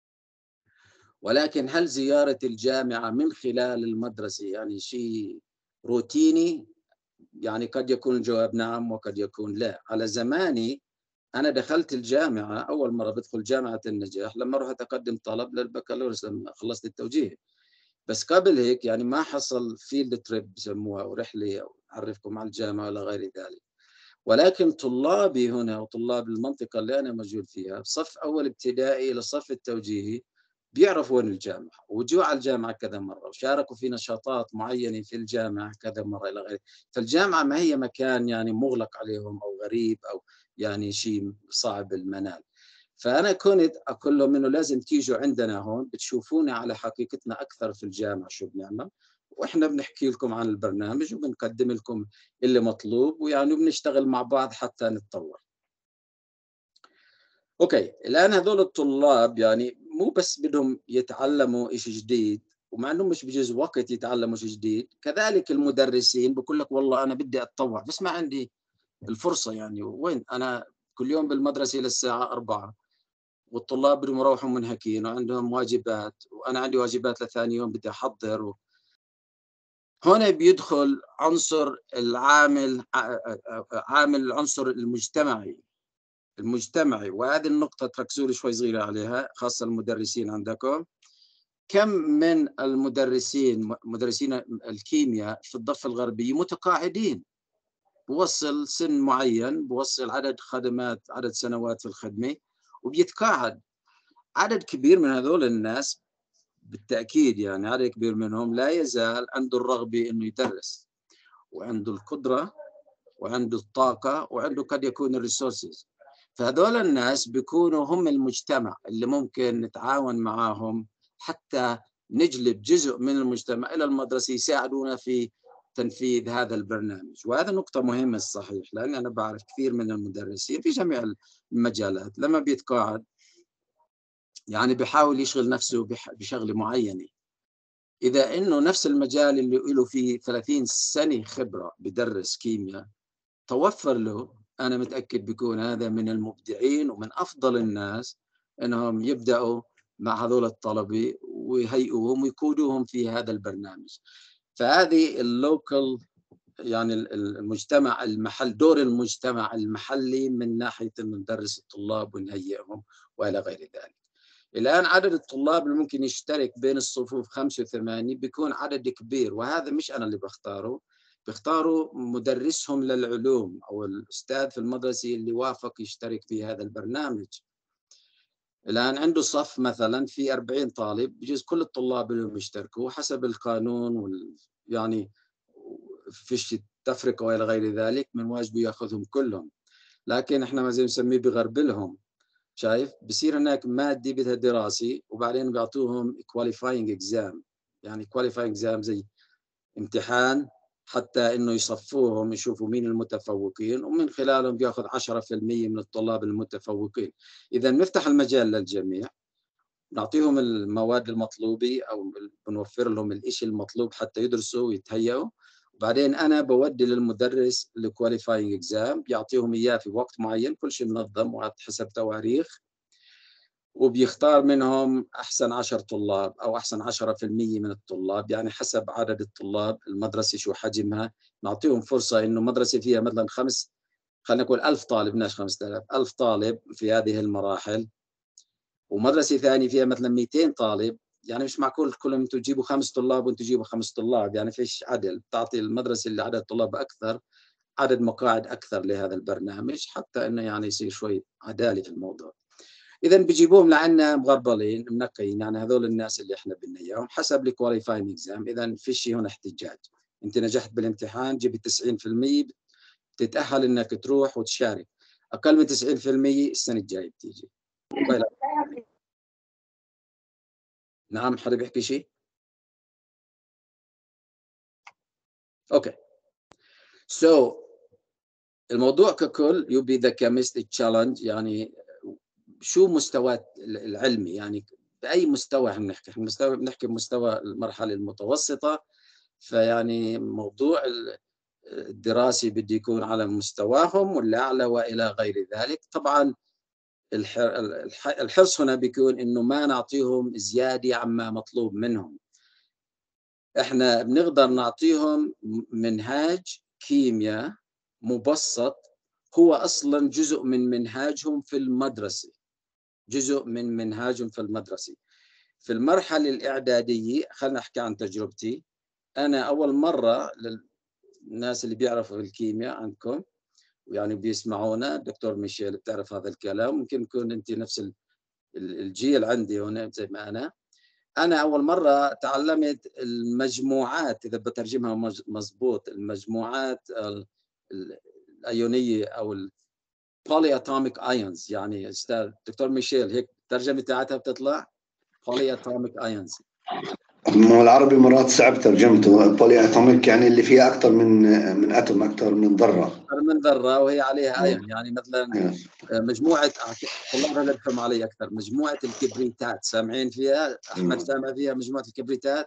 ولكن هل زيارة الجامعة من خلال المدرسة يعني شيء روتيني؟ يعني قد يكون الجواب نعم وقد يكون لا. على زماني أنا دخلت الجامعة أول مرة بدخل جامعة النجاح لما رحت أقدم طلب للبكالوريوس لما خلصت التوجيه. بس قبل هيك يعني ما حصل فيلد تريب بسموها أو رحلة أو أعرفكم على الجامعة ولا غير ذلك. ولكن طلابي هنا وطلاب المنطقة اللي أنا موجود فيها صف أول ابتدائي إلى صف التوجيهي بيعرفوا وين الجامعة، وجوا على الجامعة كذا مرة، وشاركوا في نشاطات معينة في الجامعة كذا مرة إلى غيره. فالجامعة ما هي مكان يعني مغلق عليهم أو غريب أو يعني شيء صعب المنال. فأنا كنت أقول لهم إنه لازم تيجوا عندنا هون بتشوفونا على حقيقتنا أكثر في الجامعة شو بنعمل، وإحنا بنحكي لكم عن البرنامج وبنقدم لكم اللي مطلوب، ويعني بنشتغل مع بعض حتى نتطور. أوكي، الآن هذول الطلاب يعني مو بس بدهم يتعلموا إشي جديد، ومع إنه مش بيجوز وقت يتعلموا شيء جديد، كذلك المدرسين بقول لك والله أنا بدي أتطوع بس ما عندي الفرصة. يعني وين أنا كل يوم بالمدرسة للساعة أربعة، والطلاب بدهم يروحوا منهكين وعندهم واجبات، وأنا عندي واجبات لثاني يوم بدي أحضر. و... هنا بيدخل عنصر العامل عامل العنصر المجتمعي المجتمعي وهذه النقطة تركزوا لي شوي صغيرة عليها، خاصة المدرسين عندكم. كم من المدرسين مدرسين الكيمياء في الضفة الغربية متقاعدين، بوصل سن معين، بوصل عدد خدمات عدد سنوات في الخدمة وبيتقاعد. عدد كبير من هذول الناس بالتأكيد يعني عدد كبير منهم لا يزال عنده الرغبة إنه يدرس، وعنده القدرة وعنده الطاقة وعنده قد يكون الريسورسز. فهذول الناس بيكونوا هم المجتمع اللي ممكن نتعاون معاهم حتى نجلب جزء من المجتمع إلى المدرسة يساعدونا في تنفيذ هذا البرنامج. وهذا نقطة مهمة الصحيح، لأن أنا بعرف كثير من المدرسين في جميع المجالات لما بيتقاعد يعني بيحاول يشغل نفسه بشغلة معينة. إذا إنه نفس المجال اللي له فيه ثلاثين سنة خبرة بدرس كيمياء توفر له، أنا متأكد بيكون هذا من المبدعين ومن أفضل الناس إنهم يبدأوا مع هذول الطلبة ويهيئوهم ويقودوهم في هذا البرنامج. فهذه اللوكال يعني المجتمع المحل، دور المجتمع المحلي من ناحية إنه ندرس الطلاب ونهيئهم وإلى غير ذلك. الآن عدد الطلاب اللي ممكن يشترك بين الصفوف خمسة وثمانية بيكون عدد كبير، وهذا مش أنا اللي بختاره، بيختاروا مدرسهم للعلوم أو الأستاذ في المدرسة اللي وافق يشترك في هذا البرنامج. الآن عنده صف مثلا في أربعين طالب، بجوز كل الطلاب لهم يشتركوا حسب القانون وال... يعني فيش تفرقة وإلى غير ذلك، من واجبه يأخذهم كلهم. لكن إحنا ما زي نسميه بغربلهم، شايف؟ بصير هناك مادة بدها دراسي وبعدين بيعطوهم qualifying exam، يعني qualifying exam زي امتحان حتى إنه يصفوهم يشوفوا مين المتفوقين، ومن خلالهم بياخذ عشرة بالمئة من الطلاب المتفوقين. إذا نفتح المجال للجميع، نعطيهم المواد المطلوبة أو بنوفر لهم الإشي المطلوب حتى يدرسوا ويتهيئوا، وبعدين أنا بودي للمدرس الكواليفاينج إكزام بيعطيهم إياه في وقت معين، كل شيء منظم وحسب تواريخ، وبيختار منهم أحسن عشر طلاب أو أحسن عشرة بالمئة من الطلاب، يعني حسب عدد الطلاب المدرسة شو حجمها. نعطيهم فرصة إنه مدرسة فيها مثلا خمس خلينا نقول ألف طالب، مش خمسة آلاف، ألف طالب في هذه المراحل، ومدرسة ثانية فيها مثلا مئتين طالب، يعني مش معقول كلهم انتم تجيبوا خمس طلاب وانتم تجيبوا خمس طلاب، يعني فيش عدل. تعطي المدرسة اللي عدد طلاب أكثر عدد مقاعد أكثر لهذا البرنامج حتى إنه يعني يصير شوي عدالة في الموضوع. إذا بيجيبوهم لعنا مغربلين منقيين، يعني هذول الناس اللي إحنا بدنا إياهم حسب الكواليفاينج إكزام. إذا في شيء هنا احتجاج، أنت نجحت بالامتحان جبت تسعين بالمئة تتأهل إنك تروح وتشارك، أقل من تسعين بالمئة السنة الجاية بتيجي. نعم، حدا بيحكي شيء؟ اوكي. سو so, الموضوع ككل you be the chemist challenge، يعني شو مستوى العلمي، يعني بأي مستوى بنحكي؟ مستوى بنحكي بمستوى المرحلة المتوسطة، فيعني موضوع الدراسي بده يكون على مستواهم والأعلى وإلى غير ذلك. طبعا الحرص هنا بيكون إنه ما نعطيهم زيادة عما مطلوب منهم. إحنا بنقدر نعطيهم منهاج كيمياء مبسط هو أصلاً جزء من منهاجهم في المدرسة، جزء من منهاجهم في المدرسة. في المرحلة الإعدادية، خلنا أحكي عن تجربتي أنا. أول مرة للناس اللي بيعرفوا الكيمياء عندكم يعني بيسمعونا، دكتور ميشيل بتعرف هذا الكلام، ممكن يكون أنت نفس الجيل عندي هنا زي ما أنا. أنا أول مرة تعلمت المجموعات، إذا بترجمها مضبوط، المجموعات الأيونية أو البولي أتوميك أيونز، يعني أستاذ دكتور ميشيل هيك الترجمة تاعتها بتطلع بولي أتوميك أيونز. ما العربي مرات صعب ترجمته. بولي أتوميك يعني اللي فيها أكثر من من أتوم، أكثر من ذرة، أكثر من ذرة وهي عليها أيون. يعني مثلا مجموعة طلاب هذا بفهم علي أكثر، مجموعة الكبريتات سامعين فيها؟ أحمد سامع فيها مجموعة الكبريتات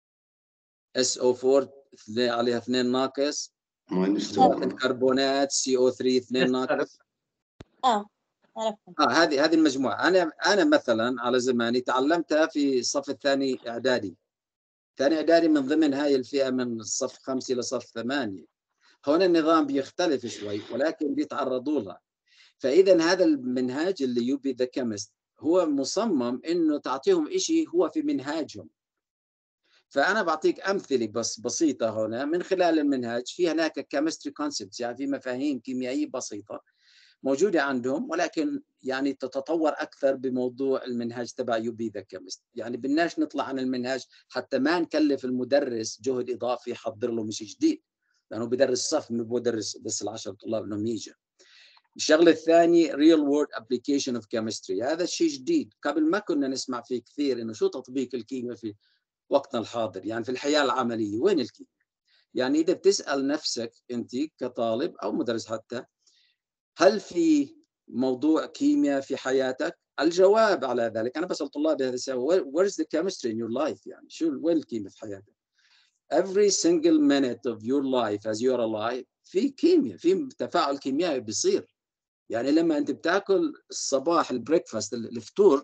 إس أو أربعة عليها اثنين ناقص، مجموعة الكربونات سي أو ثلاثة اثنين ناقص. اه اه هذه هذه المجموعة. أنا أنا مثلا على زماني تعلمتها في الصف الثاني إعدادي. ثاني إعدادي من ضمن هاي الفئة من الصف خمسة إلى صف ثمانية. هون النظام بيختلف شوي ولكن بيتعرضوا لها. فإذا هذا المنهاج اللي يوبي ذا كيمست هو مصمم إنه تعطيهم إشي هو في منهاجهم. فأنا بعطيك أمثلة بس بسيطة هنا من خلال المنهاج. في هناك كيمستري كونسبتس، يعني في مفاهيم كيميائية بسيطة موجودة عندهم، ولكن يعني تتطور أكثر بموضوع المنهاج تبع يوبي ذا كيمست. يعني بدناش نطلع عن المنهاج حتى ما نكلف المدرس جهد إضافي يحضر له مش جديد، لأنه بدرس صف مو بدرس بس العشر طلاب إنهم يجوا. الشغله الثانيه real world application of chemistry، هذا الشيء جديد قبل ما كنا نسمع فيه كثير، انه شو تطبيق الكيمياء في وقتنا الحاضر، يعني في الحياة العملية وين الكيمياء؟ يعني إذا بتسأل نفسك أنت كطالب أو مدرس حتى، هل في موضوع كيمياء في حياتك؟ الجواب على ذلك، أنا بسأل طلابي هذا السؤال: where is the chemistry in your life؟ يعني شو وين الكيمياء في حياتك؟ every single minute of your life as you are alive في كيمياء، في تفاعل كيميائي بيصير. يعني لما أنت بتاكل الصباح البريكفاست الفطور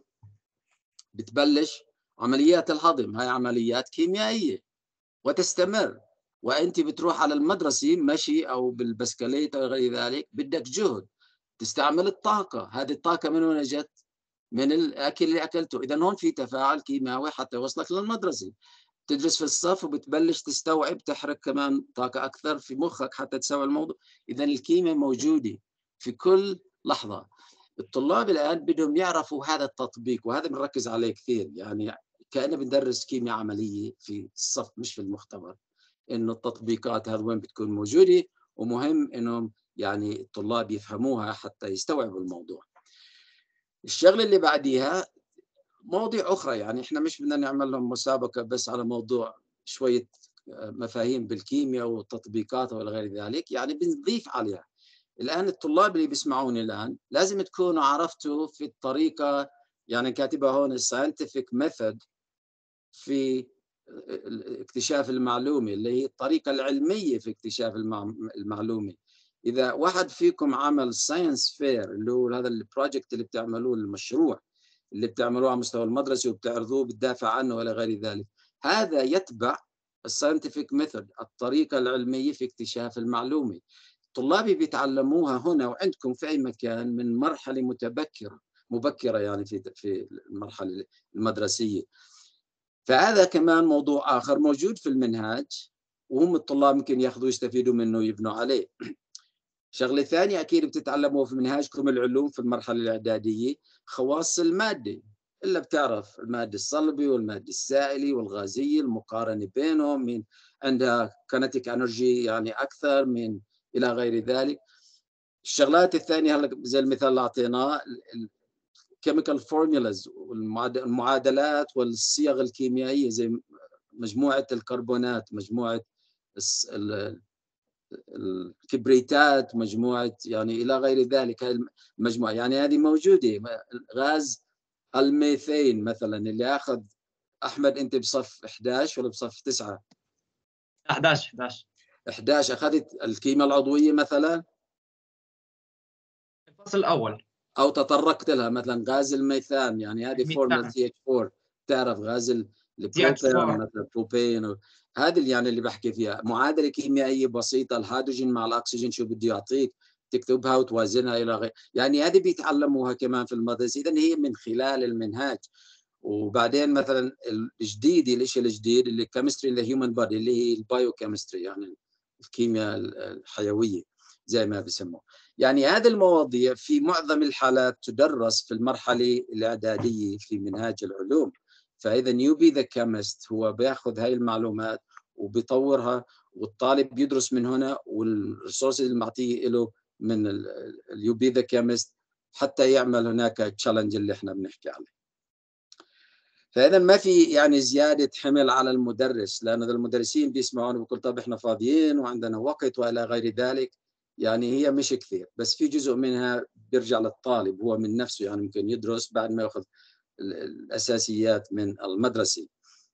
بتبلش عمليات الهضم، هاي عمليات كيميائية وتستمر. وأنت بتروح على المدرسة مشي أو بالبسكليت أو غير ذلك، بدك جهد تستعمل الطاقة، هذه الطاقة من وين جت؟ من الأكل اللي أكلته. إذا هون في تفاعل كيميائي حتى يوصلك للمدرسة. تدرس في الصف وبتبلش تستوعب، تحرق كمان طاقة أكثر في مخك حتى تسوي الموضوع. إذا الكيمياء موجودة في كل لحظة. الطلاب الآن بدهم يعرفوا هذا التطبيق، وهذا بنركز عليه كثير، يعني كأننا بندرس كيمياء عملية في الصف مش في المختبر، إنه التطبيقات هذه وين بتكون موجودة، ومهم إنهم يعني الطلاب يفهموها حتى يستوعبوا الموضوع. الشغلة اللي بعديها مواضيع أخرى، يعني إحنا مش بدنا نعمل لهم مسابقة بس على موضوع شوية مفاهيم بالكيمياء وتطبيقاتها ولا غير ذلك، يعني بنضيف عليها. الآن الطلاب اللي بيسمعوني الآن لازم تكونوا عرفتوا في الطريقة، يعني كاتبها هون scientific method في اكتشاف المعلومة، اللي هي الطريقة العلمية في اكتشاف المعلومة. إذا واحد فيكم عمل ساينس فير، اللي هو هذا البروجكت اللي بتعملوه، المشروع اللي بتعملوه على مستوى المدرسة وبتعرضوه بتدافع عنه ولا غير ذلك، هذا يتبع الساينتفك ميثود، الطريقة العلمية في اكتشاف المعلومة. طلابي بيتعلموها هنا وعندكم في أي مكان من مرحلة متبكرة مبكرة، يعني في في المرحلة المدرسية. فهذا كمان موضوع آخر موجود في المنهاج، وهم الطلاب ممكن ياخذوا يستفيدوا منه ويبنوا عليه. شغلة ثانية أكيد بتتعلموا في منهاجكم العلوم في المرحلة الإعدادية، خواص المادة، إلا بتعرف المادة الصلبة والمادة السائلة والغازية، المقارنة بينهم، من عندها كينيتيك انرجي يعني أكثر من إلى غير ذلك. الشغلات الثانية هلا زي المثال اللي أعطيناه، الكيميكال فورمولاز والمعادلات والصيغ الكيميائية، زي مجموعة الكربونات، مجموعة الكبريتات، مجموعة يعني إلى غير ذلك. هذه المجموعة يعني هذه موجودة. غاز الميثين مثلا، اللي أخذ أحمد أنت بصف إحدى عشر ولا بصف تسعة؟ إحدى عشر إحدى عشر إحدى عشر. أخذت الكيمياء العضوية مثلا الفصل الأول، أو تطرقت لها مثلا غاز الميثان، يعني هذه فورمولا سي اتش فور، تعرف غاز البروبين مثلا بروبين، هذه يعني اللي بحكي فيها. معادلة كيميائية بسيطة، الهيدروجين مع الأكسجين شو بده يعطيك، تكتبها وتوازنها إلى غير، يعني هذه بيتعلموها كمان في المدرسة. إذا هي من خلال المنهاج. وبعدين مثلا الجديد، الشيء الجديد اللي كيمستري ذا هيومن بودي، اللي هي البايو كيمستري، يعني الكيمياء الحيوية زي ما بيسموه. يعني هذه المواضيع في معظم الحالات تدرس في المرحلة الإعدادية في منهاج العلوم. فإذا نيوبي ذا كيمست هو بياخذ هاي المعلومات وبيطورها، والطالب بيدرس من هنا، والريسورسز اللي معطيه له من اليوبي ذا كيمست حتى يعمل هناك تشالنج اللي احنا بنحكي عليه. فإذا ما في يعني زيادة حمل على المدرس، لأن المدرسين بيسمعون وبيقول طب احنا فاضيين وعندنا وقت وإلى غير ذلك. يعني هي مش كثير، بس في جزء منها بيرجع للطالب هو من نفسه، يعني ممكن يدرس بعد ما يأخذ الأساسيات من المدرسة.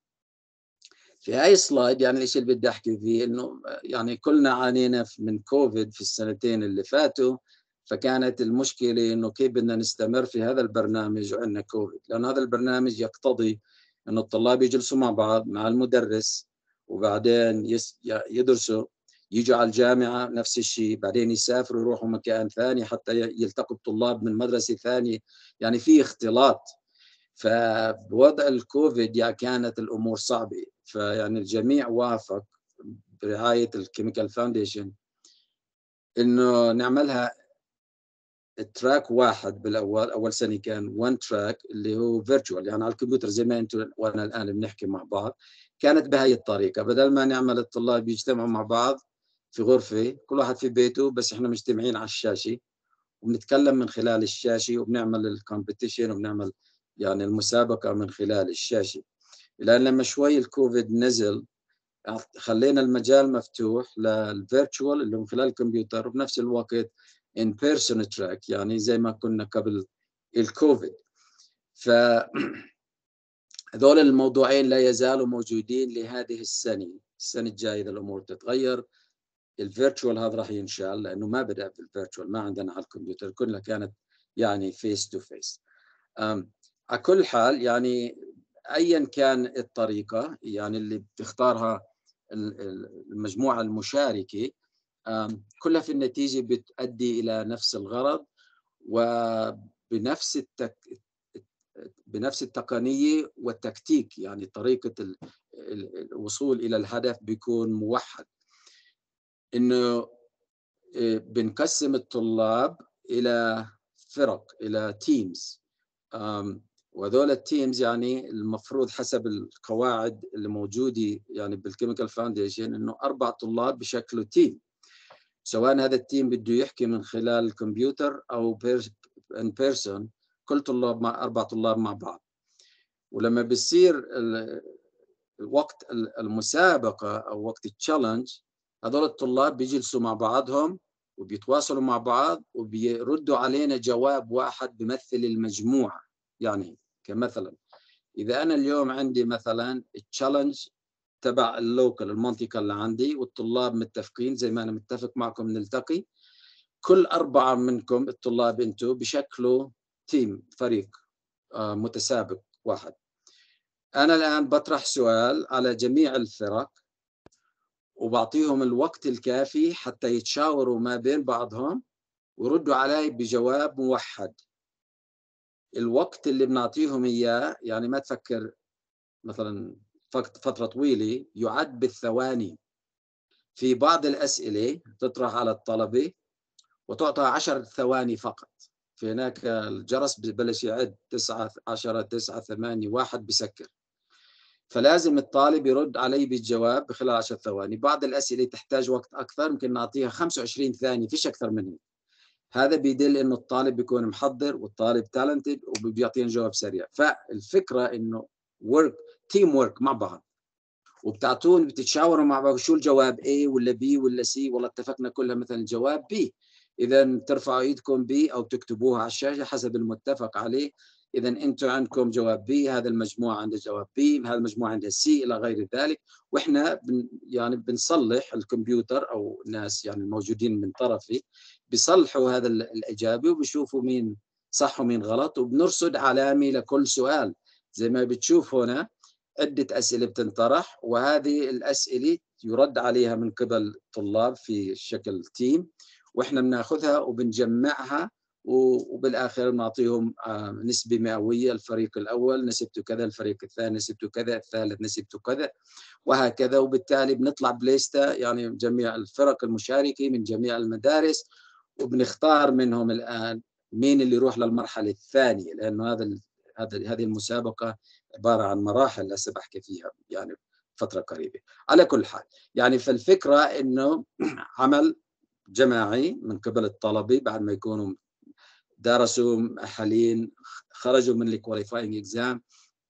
في هاي السلايد يعني الشيء اللي بدي أحكي فيه إنه يعني كلنا عانينا من كوفيد في السنتين اللي فاتوا، فكانت المشكلة إنه كيف بدنا نستمر في هذا البرنامج وعندنا كوفيد، لأن هذا البرنامج يقتضي إنه الطلاب يجلسوا مع بعض مع المدرس، وبعدين يدرسوا، يجوا على الجامعة نفس الشيء، بعدين يسافروا يروحوا مكان ثاني حتى يلتقوا بطلاب من مدرسة ثانية، يعني في اختلاط. فبوضع الكوفيد يعني كانت الأمور صعبة، فيعني الجميع وافق برعاية الكيميكال فاونديشن إنه نعملها تراك واحد بالأول. أول سنة كان وان تراك اللي هو فيرتشوال، يعني على الكمبيوتر زي ما أنتم وأنا الآن بنحكي مع بعض. كانت بهاي الطريقة، بدل ما نعمل الطلاب يجتمعوا مع بعض في غرفة كل واحد في بيته، بس إحنا مجتمعين على الشاشة وبنتكلم من خلال الشاشة، وبنعمل الكومبيتيشن وبنعمل يعني المسابقة من خلال الشاشة. لأن لما شوي الكوفيد نزل خلينا المجال مفتوح للفيرتشوال اللي من خلال الكمبيوتر، وبنفس الوقت in person track يعني زي ما كنا قبل الكوفيد. ف هذول الموضوعين لا يزالوا موجودين لهذه السنة. السنة الجاية إذا الأمور تتغير الفيرتشوال هذا راح ينشال، لأنه ما بدأ بالفيرتشوال، ما عندنا على الكمبيوتر، كلها كانت يعني فيس تو فيس. على كل حال يعني أيا كان الطريقة يعني اللي بتختارها المجموعة المشاركة كلها في النتيجة بتؤدي إلى نفس الغرض وبنفس التك... بنفس التقنية والتكتيك، يعني طريقة الوصول إلى الهدف بيكون موحد. إنه بنقسم الطلاب إلى فرق، إلى تيمز، وهذول التيمز يعني المفروض حسب القواعد اللي موجودة يعني بالكيميكال فاونديشن إنه أربع طلاب بشكل تيم، سواء هذا التيم بده يحكي من خلال الكمبيوتر أو in person، كل طلاب مع أربع طلاب مع بعض. ولما بيصير وقت المسابقة أو وقت التشالنج هذول الطلاب بيجلسوا مع بعضهم وبيتواصلوا مع بعض وبيردوا علينا جواب واحد بيمثل المجموعة. يعني كمثلا إذا أنا اليوم عندي مثلا التشالنج تبع اللوكال المنطقة اللي عندي والطلاب متفقين زي ما أنا متفق معكم نلتقي، كل أربعة منكم الطلاب أنتوا بشكلوا تيم، فريق آه متسابق واحد. أنا الآن بطرح سؤال على جميع الفرق وبعطيهم الوقت الكافي حتى يتشاوروا ما بين بعضهم ويردوا علي بجواب موحد. الوقت اللي بنعطيهم إياه يعني ما تفكر مثلا فترة طويلة، يعد بالثواني. في بعض الأسئلة تطرح على الطلبة وتعطى عشر ثواني فقط، في هناك الجرس ببلش يعد تسعة عشرة تسعة ثمانية واحد بسكر، فلازم الطالب يرد علي بالجواب بخلال عشر ثواني. بعض الأسئلة تحتاج وقت أكثر، ممكن نعطيها خمسة وعشرين ثانية، فيش أكثر من هيك. هذا بيدل إنه الطالب بيكون محضر والطالب تالنتد وبيعطينا جواب سريع. فالفكرة إنه work team work مع بعض، وبتعطون بتتشاوروا مع بعض شو الجواب A ولا B ولا C، والله اتفقنا كلها مثلا الجواب B، إذا ترفعوا إيدكم B أو تكتبوها على الشاشة حسب المتفق عليه. إذا أنتم عندكم جواب B، هذا المجموعة عندها جواب B، هذا المجموعة عندها C إلى غير ذلك. وإحنا بن يعني بنصلح الكمبيوتر أو الناس يعني الموجودين من طرفي بيصلحوا هذا الإجابة وبيشوفوا مين صح ومين غلط، وبنرصد علامة لكل سؤال. زي ما بتشوف هنا عدة أسئلة بتنطرح، وهذه الأسئلة يرد عليها من قبل الطلاب في شكل تيم، وإحنا بناخذها وبنجمعها وبالآخر نعطيهم نسبة مئوية. الفريق الأول نسبته كذا، الفريق الثاني نسبته كذا، الثالث نسبته كذا، وهكذا. وبالتالي بنطلع بليستة يعني جميع الفرق المشاركة من جميع المدارس، وبنختار منهم الآن مين اللي يروح للمرحلة الثانية، لأنه هذا هذا هذه المسابقة عبارة عن مراحل هسه بحكي فيها يعني فترة قريبة. على كل حال يعني فالفكرة إنه عمل جماعي من قبل الطلبة بعد ما يكونوا درسوا مؤهلين خرجوا من الكواليفاينج اكزام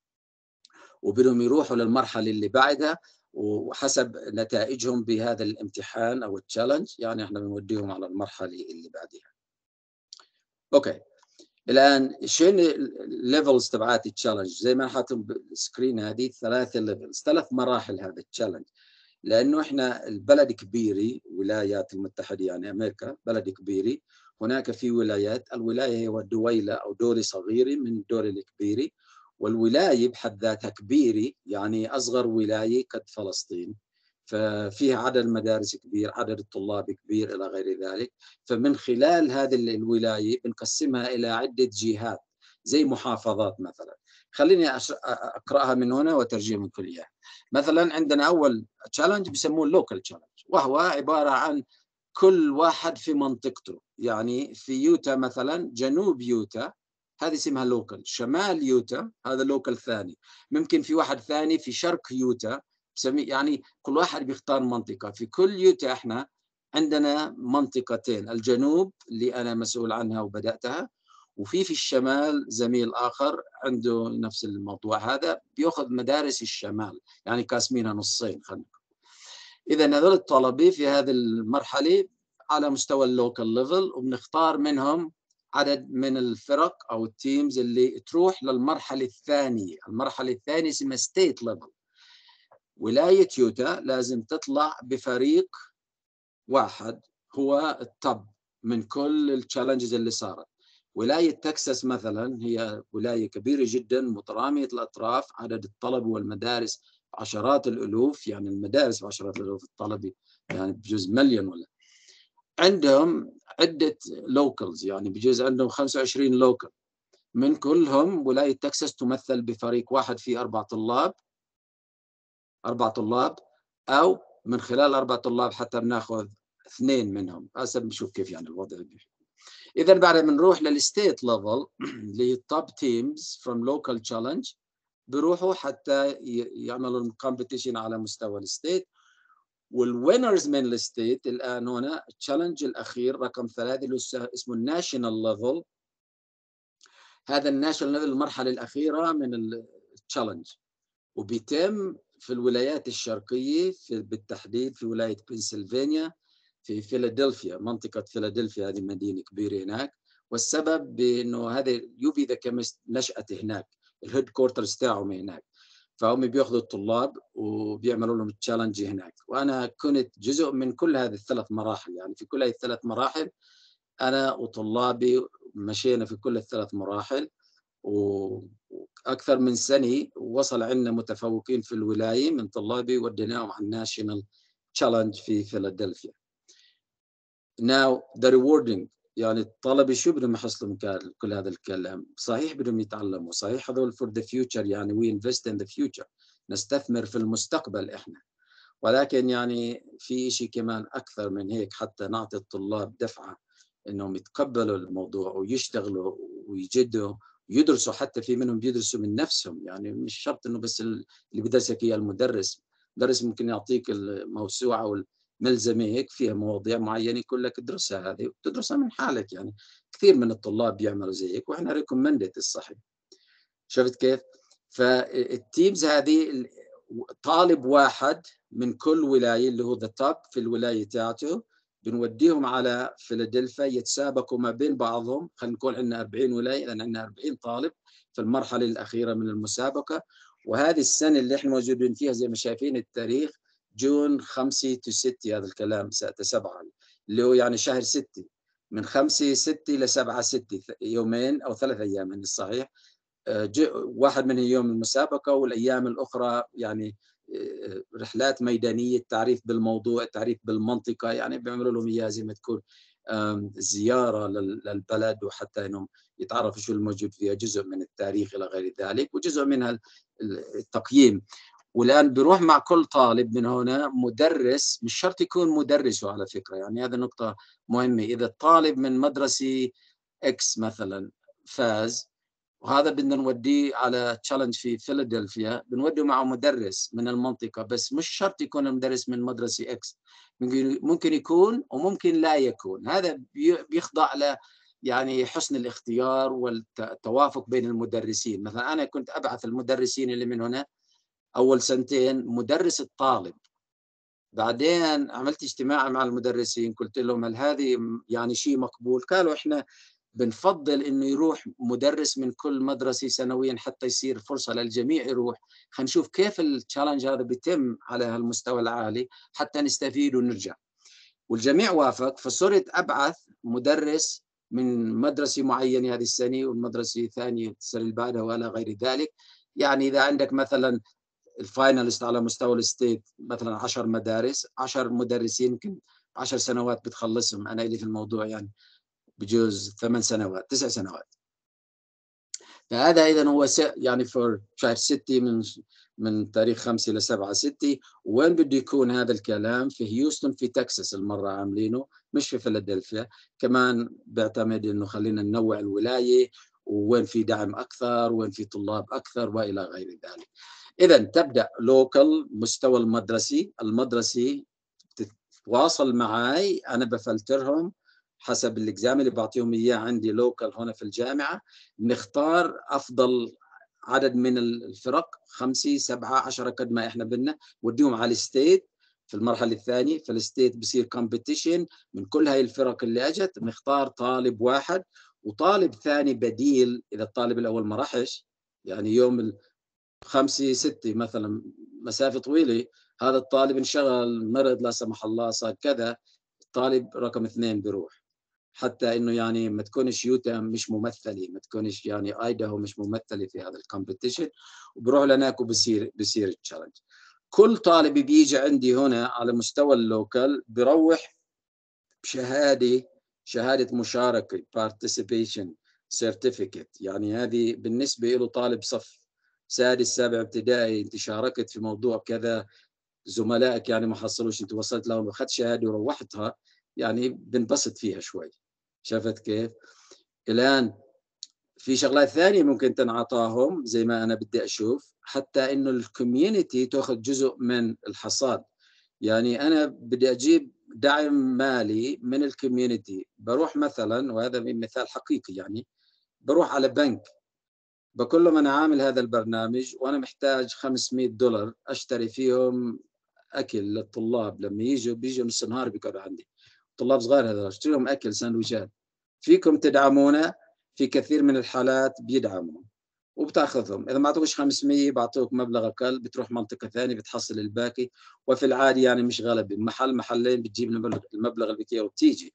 وبدهم يروحوا للمرحلة اللي بعدها، وحسب نتائجهم بهذا الامتحان أو التشالنج يعني احنا بنوديهم على المرحلة اللي بعدها. اوكي، الآن شنو الليفلز تبعات التشالنج؟ زي ما حاطين بالسكرين هذه ثلاثة ليفلز، ثلاث مراحل هذا التشالنج، لأنه إحنا البلد كبيرة، ولايات المتحدة يعني أمريكا بلد كبيرة، هناك في ولايات، الولاية هي دويلة أو دولة صغيرة من الدولة الكبيرة، والولاية بحد ذاتها كبيرة يعني أصغر ولاية قد فلسطين، ففيها عدد المدارس كبير، عدد الطلاب كبير إلى غير ذلك. فمن خلال هذه الولاية بنقسمها إلى عدة جهات زي محافظات مثلا. خليني أقرأها من هنا وترجمها لكم إياها. مثلا عندنا أول تشالنج بسموه اللوكال تشالنج، وهو عبارة عن كل واحد في منطقته. يعني في يوتا مثلا، جنوب يوتا هذه اسمها لوكال، شمال يوتا هذا لوكال ثاني، ممكن في واحد ثاني في شرق يوتا بسمي، يعني كل واحد بيختار منطقة. في كل يوتا احنا عندنا منطقتين، الجنوب اللي أنا مسؤول عنها وبدأتها، وفي في الشمال زميل آخر عنده نفس الموضوع هذا، بيأخذ مدارس الشمال، يعني قاسمينها نصين. خلينا إذا هذول الطلبة في هذه المرحلة على مستوى اللوكال ليفل، وبنختار منهم عدد من الفرق أو التيمز اللي تروح للمرحلة الثانية. المرحلة الثانية اسمها ستيت ليفل. ولاية يوتا لازم تطلع بفريق واحد هو التوب من كل التشالنجز اللي صارت. ولاية تكساس مثلا هي ولاية كبيرة جدا مترامية الأطراف، عدد الطلبة والمدارس عشرات الألوف، يعني المدارس بعشرات الألوف، الطلبة يعني بجوز مليون ولا. عندهم عدة لوكالز، يعني بجوز عندهم خمسة وعشرين لوكال، من كلهم ولاية تكساس تمثل بفريق واحد فيه أربع طلاب أربع طلاب أو من خلال أربع طلاب حتى بناخذ اثنين منهم. هسه بنشوف كيف يعني الوضع. إذا بعد بنروح للستيت ليفل اللي هي التوب تيمز فروم لوكال تشالنج، بيروحوا حتى يعملوا الكومبيتيشن على مستوى الستيت. والوينرز من الستيت الآن هنا التشالنج الأخير رقم ثلاثة اللي اسمه الناشونال ليفل. هذا الناشونال ليفل المرحلة الأخيرة من التشالنج، وبيتم في الولايات الشرقية في بالتحديد في ولاية بنسلفانيا، في فيلادلفيا، منطقة فيلادلفيا هذه مدينة كبيرة هناك. والسبب بأنه هذا يوفي ذا كيمست نشأت هناك، الهيد كورترز تاعهم هناك، فهم بياخذوا الطلاب وبيعملوا لهم التشالنج هناك. وأنا كنت جزء من كل هذه الثلاث مراحل، يعني في كل هذه الثلاث مراحل أنا وطلابي مشينا في كل الثلاث مراحل، وأكثر من سنة وصل عندنا متفوقين في الولاية من طلابي وديناهم على الناشونال تشالنج في فيلادلفيا. Now the rewarding، يعني الطلبة شو بدهم يحصلوا من كل هذا الكلام؟ صحيح بدهم يتعلموا، صحيح هذول for the future، يعني we invest in the future، نستثمر في المستقبل إحنا، ولكن يعني في شيء كمان أكثر من هيك، حتى نعطي الطلاب دفعة إنهم يتقبلوا الموضوع ويشتغلوا ويجدوا ويدرسوا. حتى في منهم بيدرسوا من نفسهم، يعني مش شرط إنه بس اللي بدرسك إياه المدرس. المدرس ممكن يعطيك الموسوعة وال ملزمة هيك فيها مواضيع معينة يقول لك ادرسها هذه، وتدرسها من حالك. يعني كثير من الطلاب بيعملوا زي هيك، واحنا ريكومندد الصحيح. شفت كيف؟ فالتيمز هذه طالب واحد من كل ولاية اللي هو ذا توب في الولاية تاعته، بنوديهم على فيلادلفيا يتسابقوا ما بين بعضهم. خلينا نقول عندنا أربعين ولاية، لأن عندنا أربعين طالب في المرحلة الأخيرة من المسابقة. وهذه السنة اللي احنا موجودين فيها زي ما شايفين التاريخ جون خمسة تو ستة، هذا الكلام ساعة سبعة اللي هو يعني شهر ستة، من خمسة ستة لسبعة ستة، يومين أو ثلاث أيام من الصحيح. واحد من يوم المسابقة، والأيام الأخرى يعني رحلات ميدانية، تعريف بالموضوع، تعريف بالمنطقة، يعني بيعملوا لهم إياها زي ما تكون زيارة للبلد، وحتى إنهم يتعرفوا شو الموجود فيها، جزء من التاريخ إلى غير ذلك، وجزء منها التقييم. والآن بيروح مع كل طالب من هنا مدرس، مش شرط يكون مدرسه على فكرة، يعني هذا نقطة مهمة. إذا الطالب من مدرسة إكس مثلا فاز، وهذا بدنا نوديه على تشالنج في فيلادلفيا، بنوديه معه مدرس من المنطقة، بس مش شرط يكون المدرس من مدرسة إكس، ممكن يكون وممكن لا يكون. هذا بيخضع ل يعني حسن الاختيار والتوافق بين المدرسين. مثلا أنا كنت أبعث المدرسين اللي من هنا أول سنتين مدرس الطالب، بعدين عملت اجتماع مع المدرسين قلت لهم هل هذه يعني شيء مقبول؟ قالوا إحنا بنفضل إنه يروح مدرس من كل مدرسة سنويا حتى يصير فرصة للجميع يروح، خلينا نشوف كيف التشالنج هذا بيتم على هالمستوى العالي حتى نستفيد ونرجع. والجميع وافق، فصرت أبعث مدرس من مدرسة معينة هذه السنة والمدرسة الثانية السنة اللي بعدها ولا غير ذلك. يعني إذا عندك مثلا الفاينالست على مستوى الستيت مثلا عشر مدارس، عشر مدرسين يمكن عشر سنوات بتخلصهم. أنا إلي في الموضوع يعني بجوز ثمان سنوات تسع سنوات. فهذا إذا هو يعني في شهر ستة من من تاريخ خمسة إلى سبعة ستة. وين بده يكون هذا الكلام؟ في هيوستن في تكساس المرة عاملينه، مش في فيلادلفيا. كمان بيعتمد إنه خلينا ننوع الولاية، وين في دعم أكثر، وين في طلاب أكثر، وإلى غير ذلك. إذا تبدأ لوكال مستوى المدرسي، المدرسي تتواصل معي، أنا بفلترهم حسب الاكزام اللي بعطيهم اياه عندي لوكال هنا في الجامعه، بنختار افضل عدد من الفرق، خمسه سبعه عشره قد ما احنا بدنا، وديهم على الستيت في المرحله الثانيه. في الستيت بصير كومبيتيشن من كل هاي الفرق اللي اجت، بنختار طالب واحد وطالب ثاني بديل اذا الطالب الاول ما راحش، يعني يوم الخمسه سته مثلا مسافه طويله، هذا الطالب انشغل مرض لا سمح الله صار كذا، الطالب رقم اثنين بيروح، حتى انه يعني ما تكونش يوتا مش ممثله، ما تكونش يعني ايداهو مش ممثله في هذا الكومبيتيشن، وبروح لهناك وبصير بصير التشالنج. كل طالب بيجي عندي هنا على مستوى اللوكال بيروح بشهاده شهاده مشاركه participation certificate، يعني هذه بالنسبه له طالب صف سادس سابع ابتدائي، انت شاركت في موضوع كذا، زملائك يعني ما حصلوش، انت وصلت لهم واخذت شهاده وروحتها، يعني بنبسط فيها شوي. شفت كيف؟ الان في شغلات ثانيه ممكن تنعطاهم زي ما انا بدي اشوف، حتى انه الكوميونتي تاخذ جزء من الحصاد. يعني انا بدي اجيب دعم مالي من الكوميونتي، بروح مثلا، وهذا مثال حقيقي، يعني بروح على بنك بقول لهم انا عامل هذا البرنامج وانا محتاج خمسمئة دولار اشتري فيهم اكل للطلاب، لما يجوا بيجوا نص نهار بيقعدوا عندي، طلاب صغار هذول، اشتري لهم اكل سندويشات، فيكم تدعمونا؟ في كثير من الحالات بيدعموا وبتاخذهم، اذا ما اعطوكش خمسمئة بعطوك مبلغ اقل، بتروح منطقه ثانيه بتحصل الباقي، وفي العادي يعني مش غلبه، محل محلين بتجيب المبلغ المبلغ اللي فيه وبتيجي.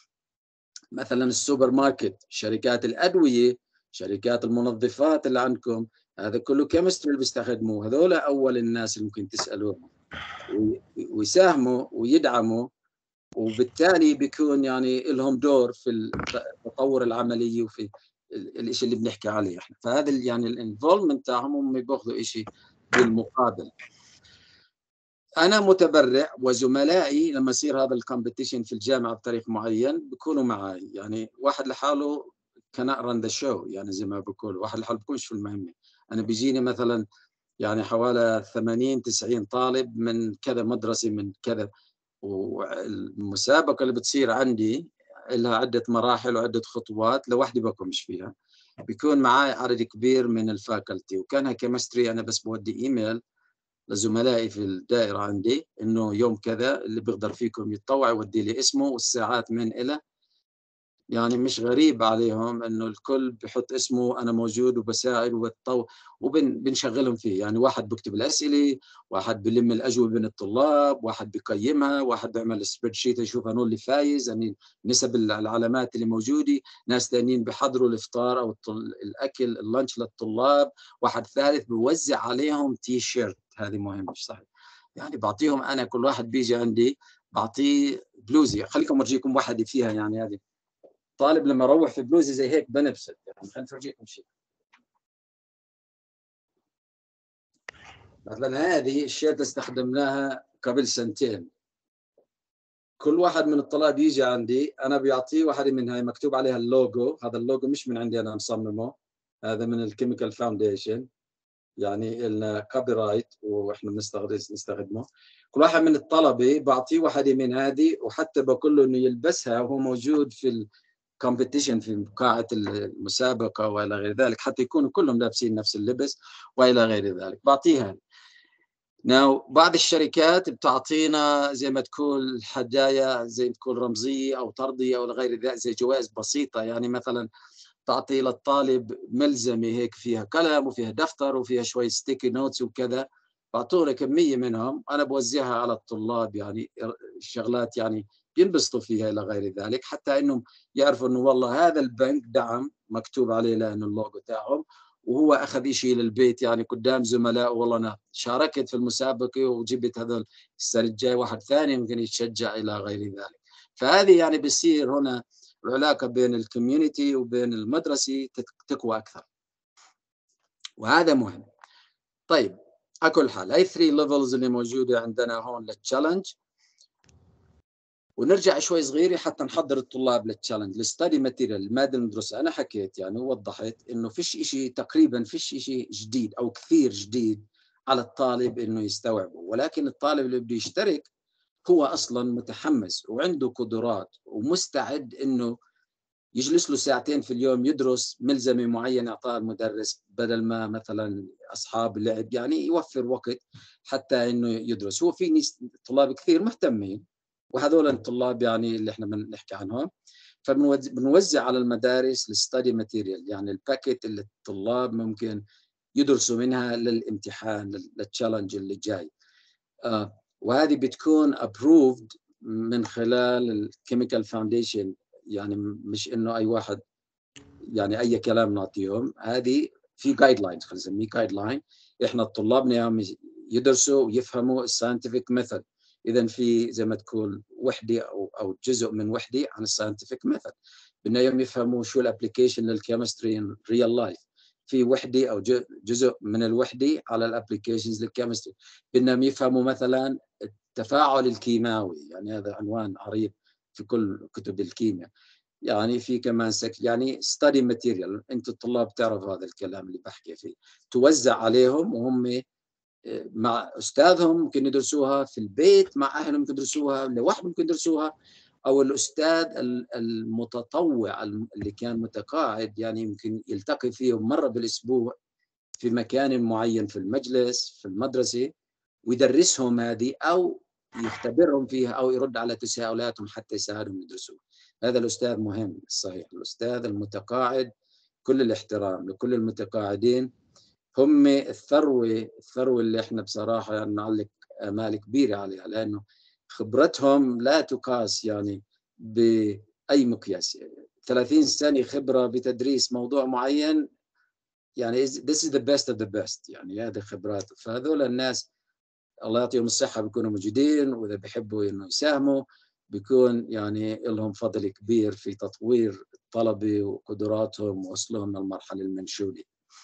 مثلا السوبر ماركت، شركات الادويه، شركات المنظفات اللي عندكم، هذا كله كيمستري اللي بيستخدموه، هذول اول الناس اللي ممكن تسالوهم ويساهموا ويدعموا، وبالتالي بيكون يعني لهم دور في تطور العمليه وفي الشيء اللي بنحكي عليه احنا. فهذا يعني الانفولمنت تاعهم هم بياخذوا شيء بالمقابل. انا متبرع وزملائي لما يصير هذا الكومبيتيشن في الجامعه بطريق معين بيكونوا معي، يعني واحد لحاله كان ران ذا شو، يعني زي ما بقول واحد لحاله بكونش في المهمه. انا بيجيني مثلا يعني حوالي ثمانين تسعين طالب من كذا مدرسه من كذا، والمسابقه اللي بتصير عندي لها عده مراحل وعده خطوات، لوحدي بكونش فيها، بيكون معي عدد كبير من الفاكولتي. وكانها كيمستري انا بس بودي ايميل لزملائي في الدائره عندي انه يوم كذا اللي بيقدر فيكم يتطوع يودي لي اسمه والساعات من الى، يعني مش غريب عليهم انه الكل بحط اسمه، انا موجود وبساعد وبتطوع وبنشغلهم فيه. يعني واحد بكتب الاسئله، واحد بلم الاجوبه من الطلاب، واحد بقيمها، واحد بيعمل سبريد شيت يشوف انه اللي فايز، يعني نسب العلامات اللي موجوده، ناس ثانيين بيحضروا الافطار او الاكل اللانش للطلاب، واحد ثالث بيوزع عليهم تي شيرت، هذه مهمه مش صحيح، يعني بعطيهم انا كل واحد بيجي عندي بعطيه بلوزي، خليكم ارجيكم واحده فيها، يعني هذه طالب لما اروح في بلوزي زي هيك بنبسط. يعني خلينا نفرجيكم شيء. مثلا هذه الشيرت استخدمناها قبل سنتين، كل واحد من الطلاب يجي عندي انا بيعطيه واحده من هاي مكتوب عليها اللوجو، هذا اللوجو مش من عندي انا مصممه، هذا من الكيميكال فاونديشن، يعني لنا كوبي رايت واحنا بنستخدم نستخدمه. كل واحد من الطلبه بعطيه واحده من هذه، وحتى بقول له انه يلبسها وهو موجود في كومبيتيشن في قاعة المسابقة وإلى غير ذلك، حتى يكونوا كلهم لابسين نفس اللبس وإلى غير ذلك، بعطيها. ناو بعض الشركات بتعطينا زي ما تكون هدايا، زي تكون رمزية أو طردية أو غير ذلك، زي جوائز بسيطة، يعني مثلا تعطي للطالب ملزمة هيك فيها قلم وفيها دفتر وفيها شوية ستيكي نوتس وكذا، بعطونا كمية منهم أنا بوزعها على الطلاب، يعني الشغلات يعني ينبسطوا فيها إلى غير ذلك، حتى إنهم يعرفوا إنه والله هذا البنك دعم مكتوب عليه لأنه اللوجو تاعهم، وهو أخذ شيء للبيت، يعني قدام زملاء والله أنا شاركت في المسابقة وجبت هذا السنة الجاي واحد ثاني ممكن يتشجع إلى غير ذلك. فهذه يعني بيصير هنا العلاقة بين الكوميونتي وبين المدرسة تقوى أكثر، وهذا مهم. طيب على كل حال هاي ثري ليفلز اللي موجودة عندنا هون للتشالنج، ونرجع شوي صغيرة حتى نحضر الطلاب للتشالنج. الستادي ماتيريال، المادة المدرسة، أنا حكيت يعني ووضحت إنه فيش إشي تقريبا فيش إشي جديد أو كثير جديد على الطالب إنه يستوعبه، ولكن الطالب اللي بده يشترك هو اصلا متحمس وعنده قدرات ومستعد انه يجلس له ساعتين في اليوم يدرس ملزمه معينه اعطاها المدرس بدل ما مثلا اصحاب اللعب، يعني يوفر وقت حتى انه يدرس. هو في طلاب كثير مهتمين، وهذول الطلاب يعني اللي احنا بنحكي عنهم، فبنوزع على المدارس الستادي ماتيريال، يعني الباكيت اللي الطلاب ممكن يدرسوا منها للامتحان للتشالنج اللي جاي. آه وهذه بتكون ابروفد من خلال الكيميكال فاونديشن، يعني مش انه اي واحد يعني اي كلام نعطيهم، هذه في جايد لاينز، خلينا نسميه جايد لاين، احنا طلابنا يدرسوا ويفهموا الساينتفك ميثود. اذا في زي ما تقول وحده او او جزء من وحده عن الساينتفك ميثود، بدنا اياهم يفهموا شو الابلكيشن للكيمستري ان ريال لايف، في وحده او جزء من الوحده على الابلكيشنز للكيمستري، بدنا يفهموا مثلا التفاعل الكيماوي، يعني هذا عنوان عريض في كل كتب الكيمياء. يعني في كمان سك يعني ستادي ماتيريال، انتم الطلاب تعرفوا هذا الكلام اللي بحكي فيه، توزع عليهم وهم مع استاذهم ممكن يدرسوها في البيت، مع اهلهم ممكن يدرسوها لوحدهم، ممكن يدرسوها، او الاستاذ المتطوع اللي كان متقاعد يعني يمكن يلتقي فيهم مره بالاسبوع في مكان معين في المجلس في المدرسه ويدرسهم هذه، او يختبرهم فيها، او يرد على تساؤلاتهم حتى يساعدهم يدرسوا. هذا الاستاذ مهم صحيح، الاستاذ المتقاعد، كل الاحترام لكل المتقاعدين، هم الثروه الثروه اللي احنا بصراحه يعني نعلق امال كبيره عليها، لانه خبرتهم لا تقاس يعني باي مقياس. ثلاثين سنه خبره بتدريس موضوع معين، يعني this is the best of the best، يعني هذه خبرات. فهذول الناس الله يعطيهم الصحه بيكونوا موجودين، واذا بيحبوا انه يساهموا بيكون يعني لهم فضل كبير في تطوير الطلبه وقدراتهم ووصلهم للمرحله المنشوده.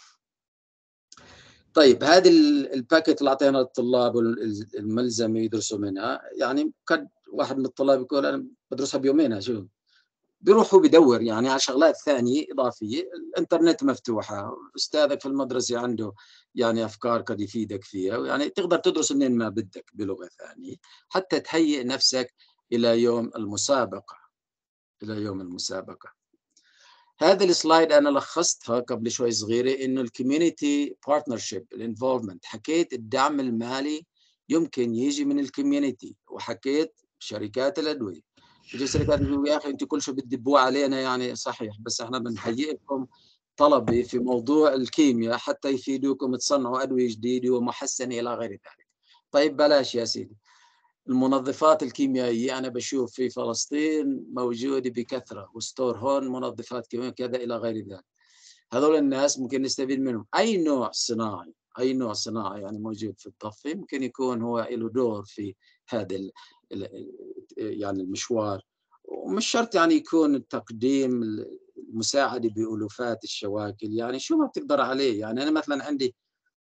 طيب هذه الباكيت اللي اعطينا للطلاب الملزمه يدرسوا منها، يعني قد واحد من الطلاب يقول انا بدرسها بيومين، شو بيروح هو بدور يعني على شغلات ثانيه اضافيه، الانترنت مفتوحه، استاذك في المدرسه عنده يعني افكار قد يفيدك فيها، يعني تقدر تدرس منين ما بدك بلغه ثانيه حتى تهيئ نفسك الى يوم المسابقه الى يوم المسابقه. هذا السلايد انا لخصتها قبل شوي صغيره، انه الكوميونتي بارتنرشيب الانفولفمنت، حكيت الدعم المالي يمكن يجي من الكوميونتي، وحكيت شركات الادويه. يجي شركات يقولوا يا اخي انتم كل شيء بتدبوه علينا، يعني صحيح بس احنا بنهيئ لكم طلبه في موضوع الكيمياء حتى يفيدوكم تصنعوا ادويه جديده ومحسنه الى غير ذلك. طيب بلاش يا سيدي، المنظفات الكيميائيه انا بشوف في فلسطين موجوده بكثره، وستور هون منظفات كيميائيه كذا الى غير ذلك. هذول الناس ممكن نستفيد منهم. اي نوع صناعي اي نوع صناعي يعني موجود في الضفه ممكن يكون هو له دور في هذا يعني المشوار، ومش شرط يعني يكون التقديم المساعده بالوفات الشواكل، يعني شو ما بتقدر عليه. يعني انا مثلا عندي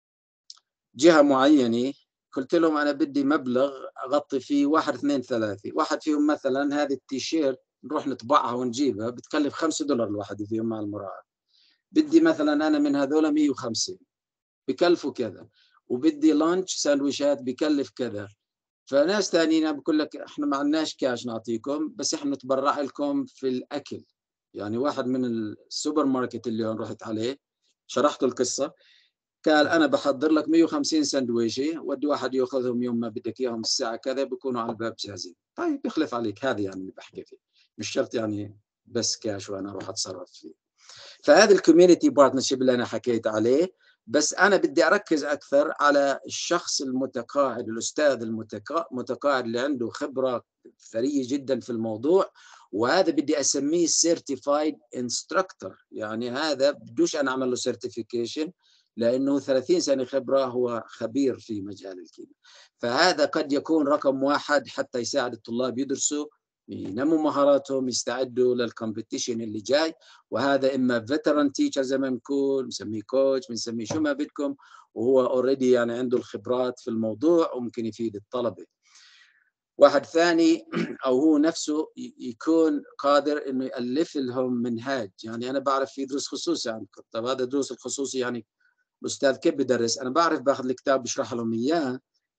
جهه معينه قلت لهم انا بدي مبلغ اغطي فيه واحد اثنين ثلاثه، واحد فيهم مثلا هذه التيشيرت نروح نطبعها ونجيبها بتكلف خمسة دولار الواحد فيهم مع المراعاه، بدي مثلا انا من هذول مية وخمسين بكلفوا كذا، وبدي لانش ساندويشات بكلف كذا. فناس ثانيين بقول لك احنا ما عندناش كاش نعطيكم، بس احنا نتبرع لكم في الاكل. يعني واحد من السوبر ماركت اللي رحت عليه شرحت القصه، قال انا بحضر لك مية وخمسين سندويشه، ودي واحد ياخذهم يوم ما بدك اياهم الساعه كذا بيكونوا على الباب جاهزين. طيب يخلف عليك، هذه يعني اللي بحكي فيه، مش شرط يعني بس كاش وانا اروح اتصرف فيه. فهذا الكوميونتي بارتنرشيب اللي انا حكيت عليه، بس انا بدي اركز اكثر على الشخص المتقاعد، الاستاذ المتقاعد اللي عنده خبره ثريه جدا في الموضوع، وهذا بدي اسميه سيرتيفايد انستراكتور. يعني هذا بدوش انا اعمل له سيرتيفيكيشن، لانه ثلاثين سنه خبره، هو خبير في مجال الكيمياء. فهذا قد يكون رقم واحد حتى يساعد الطلاب يدرسوا، ينموا مهاراتهم، يستعدوا للكومبيتيشن اللي جاي. وهذا اما فيتران تيتشر زي ما بنقول، بنسميه كوتش، بنسميه شو ما بدكم، وهو اوريدي يعني عنده الخبرات في الموضوع وممكن يفيد الطلبه. واحد ثاني او هو نفسه يكون قادر انه يالف لهم منهاج. يعني انا بعرف في دروس خصوصي عندكم، طب هذا الدروس الخصوصي يعني الاستاذ كيف بدرس؟ انا بعرف باخذ الكتاب بشرح لهم اياه،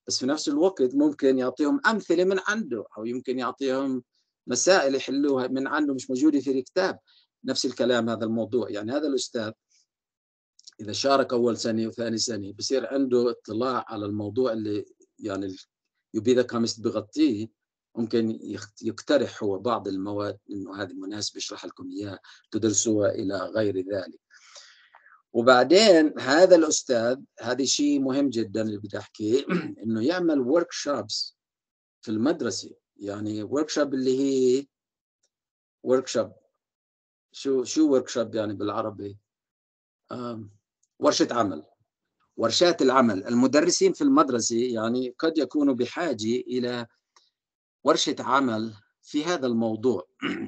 بس في نفس الوقت ممكن يعطيهم أمثلة من عنده، أو يمكن يعطيهم مسائل يحلوها من عنده مش موجودة في الكتاب. نفس الكلام هذا الموضوع، يعني هذا الأستاذ إذا شارك أول سنة وثاني سنة بصير عنده اطلاع على الموضوع اللي يعني يبي ذا كامست بغطيه، ممكن يقترح هو بعض المواد إنه هذه مناسبة يشرح لكم إياها تدرسوها إلى غير ذلك. وبعدين هذا الأستاذ هذا شيء مهم جدا اللي بدي أحكيه إنه يعمل ورك شوبس في المدرسة. يعني ورك شوب اللي هي ورك شوب شو شو ورك شوب يعني بالعربي؟ ورشة عمل. ورشات العمل. المدرسين في المدرسة يعني قد يكونوا بحاجة إلى ورشة عمل في هذا الموضوع.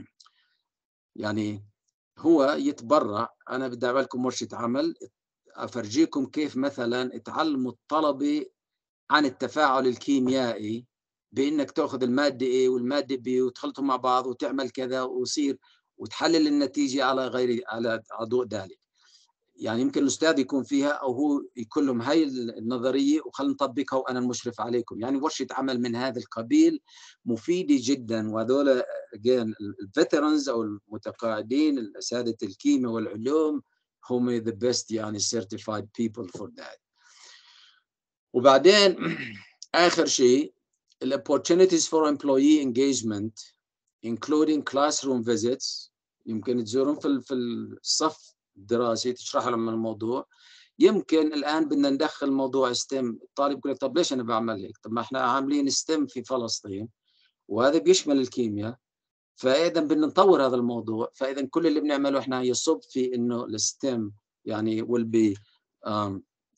يعني هو يتبرع، أنا بدي أعمل لكم ورشة عمل أفرجيكم كيف مثلا تعلموا الطلبة عن التفاعل الكيميائي بإنك تأخذ المادة A والمادة B وتخلطهم مع بعض وتعمل كذا ويصير وتحلل النتيجة على غير على ضوء ذلك. يعني يمكن الأستاذ يكون فيها أو هو يكون لهم هاي النظرية وخلنا نطبقها وأنا المشرف عليكم. يعني ورشة عمل من هذا القبيل مفيدة جدا. وهذول الفيترنز أو المتقاعدين الأساتذة الكيمياء والعلوم هم the best يعني certified people for that. وبعدين آخر شيء ال opportunities for employee engagement including classroom visits. يمكن تزورهم في في الصف الدراسي تشرح لهم الموضوع. يمكن الآن بدنا ندخل موضوع ستيم. الطالب يقول لك طب ليش أنا بعمل هيك؟ طب ما إحنا عاملين ستيم في فلسطين وهذا بيشمل الكيمياء، فإذا بدنا نطور هذا الموضوع. فإذا كل اللي بنعمله إحنا يصب في إنه الستيم يعني will be um,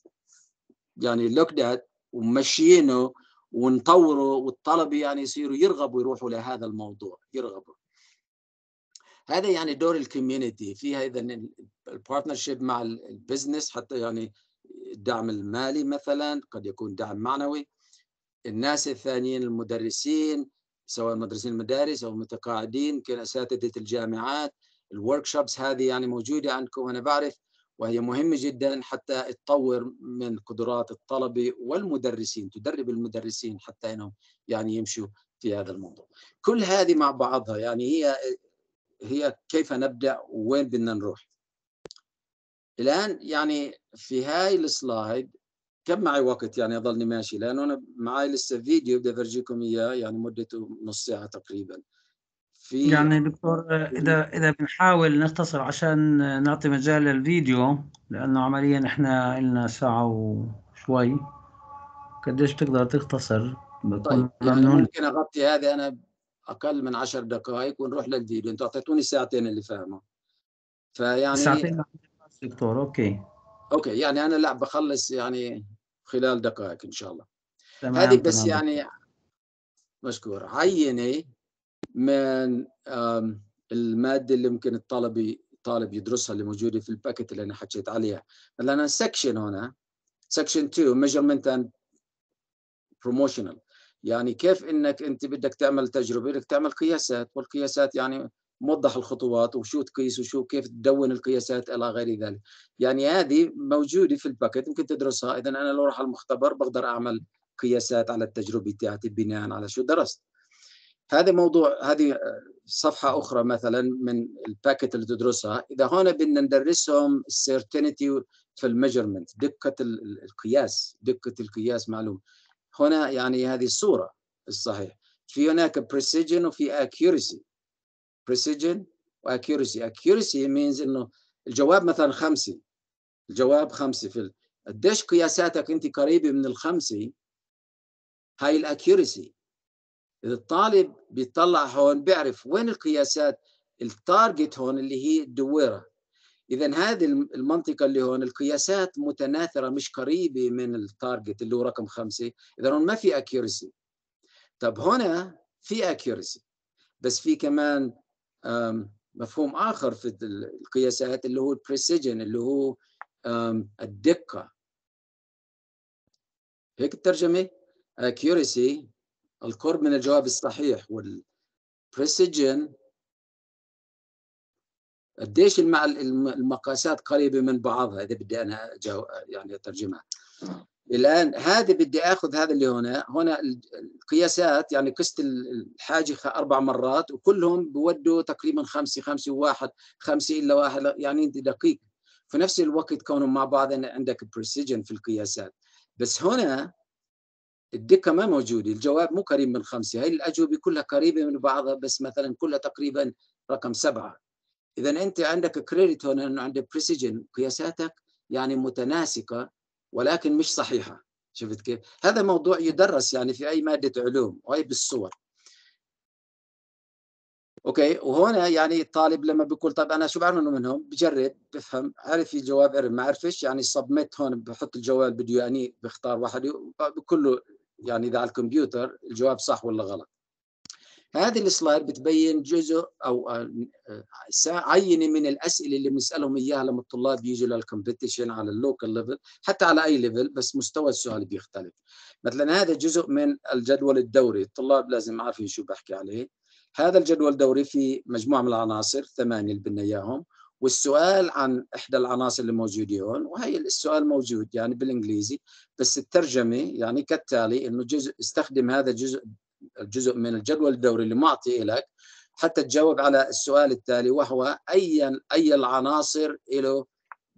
يعني looked at ومشيينه ونطوره والطلبة يعني يصيروا يرغبوا يروحوا لهذا الموضوع يرغبوا. هذا يعني دور الكوميونتي فيها. إذا البارتنرشيب مع البزنس حتى يعني الدعم المالي مثلا قد يكون دعم معنوي. الناس الثانيين المدرسين سواء مدرسين المدارس أو المتقاعدين كأساتذة الجامعات. الورك شوبس هذه يعني موجودة عندكم أنا بعرف، وهي مهمة جدا حتى تطور من قدرات الطلبة والمدرسين، تدرب المدرسين حتى أنهم يعني يمشوا في هذا الموضوع. كل هذه مع بعضها يعني هي هي كيف نبدأ وين بدنا نروح. الآن يعني في هاي السلايد كم معي وقت يعني أضلني ماشي لأنه أنا معي لسه فيديو بدي أفرجيكم إياه يعني مدته نص ساعة تقريبا. في يعني دكتور إذا إذا بنحاول نختصر عشان نعطي مجال للفيديو، لأنه عمليا إحنا لنا ساعة وشوي، قديش بتقدر تختصر؟ طيب يعني ممكن أغطي هذه أنا أقل من عشر دقائق ونروح للفيديو. أنتوا أعطيتوني ساعتين اللي فاهمه، فيعني ساعتين دكتور. أوكي أوكي يعني أنا لا بخلص يعني خلال دقائق إن شاء الله. تمام هذه بس تمام. يعني مشكور عينة من المادة اللي ممكن الطالب طالب يدرسها اللي موجودة في الباكت اللي أنا حكيت عليها. مثلا سكشن هنا سكشن اثنين measurement and promotional. يعني كيف إنك أنت بدك تعمل تجربة بدك تعمل قياسات، والقياسات يعني موضح الخطوات وشو تقيس وشو كيف تدون القياسات إلى غير ذلك. يعني هذه موجودة في الباكت ممكن تدرسها. إذا أنا لو راح المختبر بقدر أعمل قياسات على التجربة بتاعتي بناء على شو درست. هذا موضوع هذه صفحة أخرى مثلا من الباكت اللي تدرسها. إذا هون بدنا ندرسهم certainty في الميجرمنت، دقة القياس، دقة القياس معلوم. هنا يعني هذه الصورة الصحيح. في هناك precision وفي accuracy. precision و accuracy. accuracy means إنه الجواب مثلا خمسة، الجواب خمسة في قديش قياساتك أنت قريبة من الخمسة، هاي الأكيورسي. إذا الطالب بيطلع هون بيعرف وين القياسات التارجت هون اللي هي الدويرة. إذا هذه المنطقة اللي هون القياسات متناثرة مش قريبة من التارجت اللي هو رقم خمسة، إذا هون ما في accuracy. طب هنا في accuracy بس في كمان مفهوم آخر في القياسات اللي هو precision اللي هو الدقة. هيك الترجمة. accuracy القرب من الجواب الصحيح، والprecision قديش المقاسات قريبة من بعضها. إذا بدي أنا يعني أترجمها الآن هذا بدي آخذ هذا اللي هنا هنا القياسات، يعني قست الحاجة أربع مرات وكلهم بودوا تقريبا خمسة خمسة وواحد خمسة إلا واحد، يعني أنت دقيق في نفس الوقت كونهم مع بعض عندك بريسيجن في القياسات. بس هنا الدقة ما موجودة، الجواب مو قريب من خمسة، هاي الأجوبة كلها قريبة من بعضها بس مثلا كلها تقريبا رقم سبعة. إذا أنت عندك كريدت هنا إنه عندك بريسيجن، قياساتك يعني متناسقة ولكن مش صحيحة. شفت كيف؟ هذا موضوع يدرس يعني في أي مادة علوم وهي بالصور. اوكي، وهنا يعني الطالب لما بيقول طب انا شو بعمل منهم، بجرب بفهم، عرف الجواب عرف ما عرفش، يعني سبميت هون بحط الجواب بده يعني بختار واحد بكله، يعني اذا على الكمبيوتر الجواب صح ولا غلط. هذه السلايد بتبين جزء او عينه من الاسئله اللي بنسالهم اياها لما الطلاب بيجوا للكومبيتيشن على اللوكال ليفل، حتى على اي ليفل بس مستوى السؤال بيختلف. مثلا هذا جزء من الجدول الدوري، الطلاب لازم عارفين شو بحكي عليه. هذا الجدول الدوري في مجموعه من العناصر ثمانيه اللي بدنا اياهم، والسؤال عن احدى العناصر اللي موجوده هون، وهي السؤال موجود يعني بالانجليزي بس الترجمه يعني كالتالي انه جزء استخدم هذا الجزء الجزء من الجدول الدوري اللي معطي لك حتى تجاوب على السؤال التالي، وهو اي اي العناصر له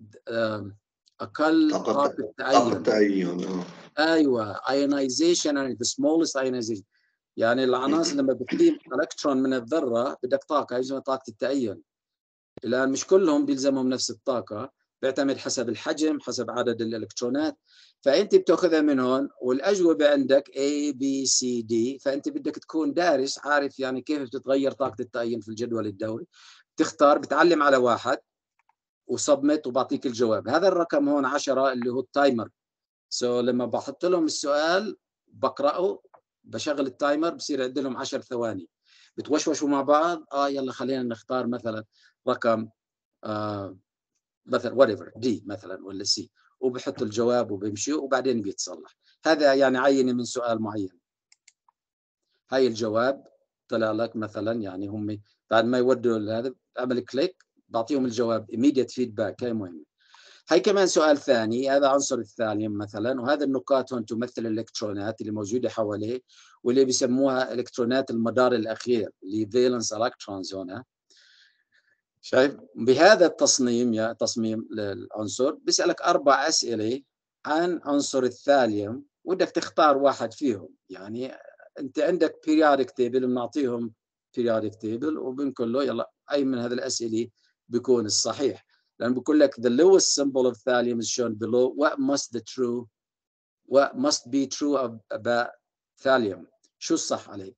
اقل طاقه تعين. تعين ايوه ionization and the smallest ionization، يعني العناصر لما بتقيم الكترون من الذره بدك طاقه يسمى طاقه التأين. الان مش كلهم بيلزمهم نفس الطاقه، بيعتمد حسب الحجم حسب عدد الالكترونات، فانت بتاخذها من هون والاجوبه عندك A B C D، فانت بدك تكون دارس عارف يعني كيف بتتغير طاقه التأين في الجدول الدوري. تختار بتعلم على واحد وسبمت وبعطيك الجواب. هذا الرقم هون عشرة اللي هو التايمر. سو so, لما بحط لهم السؤال بقراه بشغل التايمر بصير عندي لهم عشر ثواني بتوشوشوا مع بعض. اه يلا خلينا نختار مثلا رقم آه مثلا whatever دي مثلا ولا سي، وبحط الجواب وبمشي وبعدين بيتصلح. هذا يعني عينه من سؤال معين. هاي الجواب طلع لك مثلا، يعني هم بعد ما يودوا هذا اعمل كليك بعطيهم الجواب immediate feedback. هاي مهمه. هاي كمان سؤال ثاني، هذا عنصر الثاني مثلا، وهذا النقاط هون تمثل الالكترونات اللي موجوده حواليه واللي بيسموها الكترونات المدار الاخير اللي فالنس الكترونز هنا. شايف بهذا التصميم يا تصميم للعنصر بيسالك اربع اسئله عن عنصر الثاليوم ودك تختار واحد فيهم. يعني انت عندك periodic table بنعطيهم periodic table وبنقول له يلا اي من هذه الاسئله بيكون الصحيح، لأن بقول لك the lowest symbol of thallium is shown below. What must the true what must be true about thallium؟ شو الصح عليه؟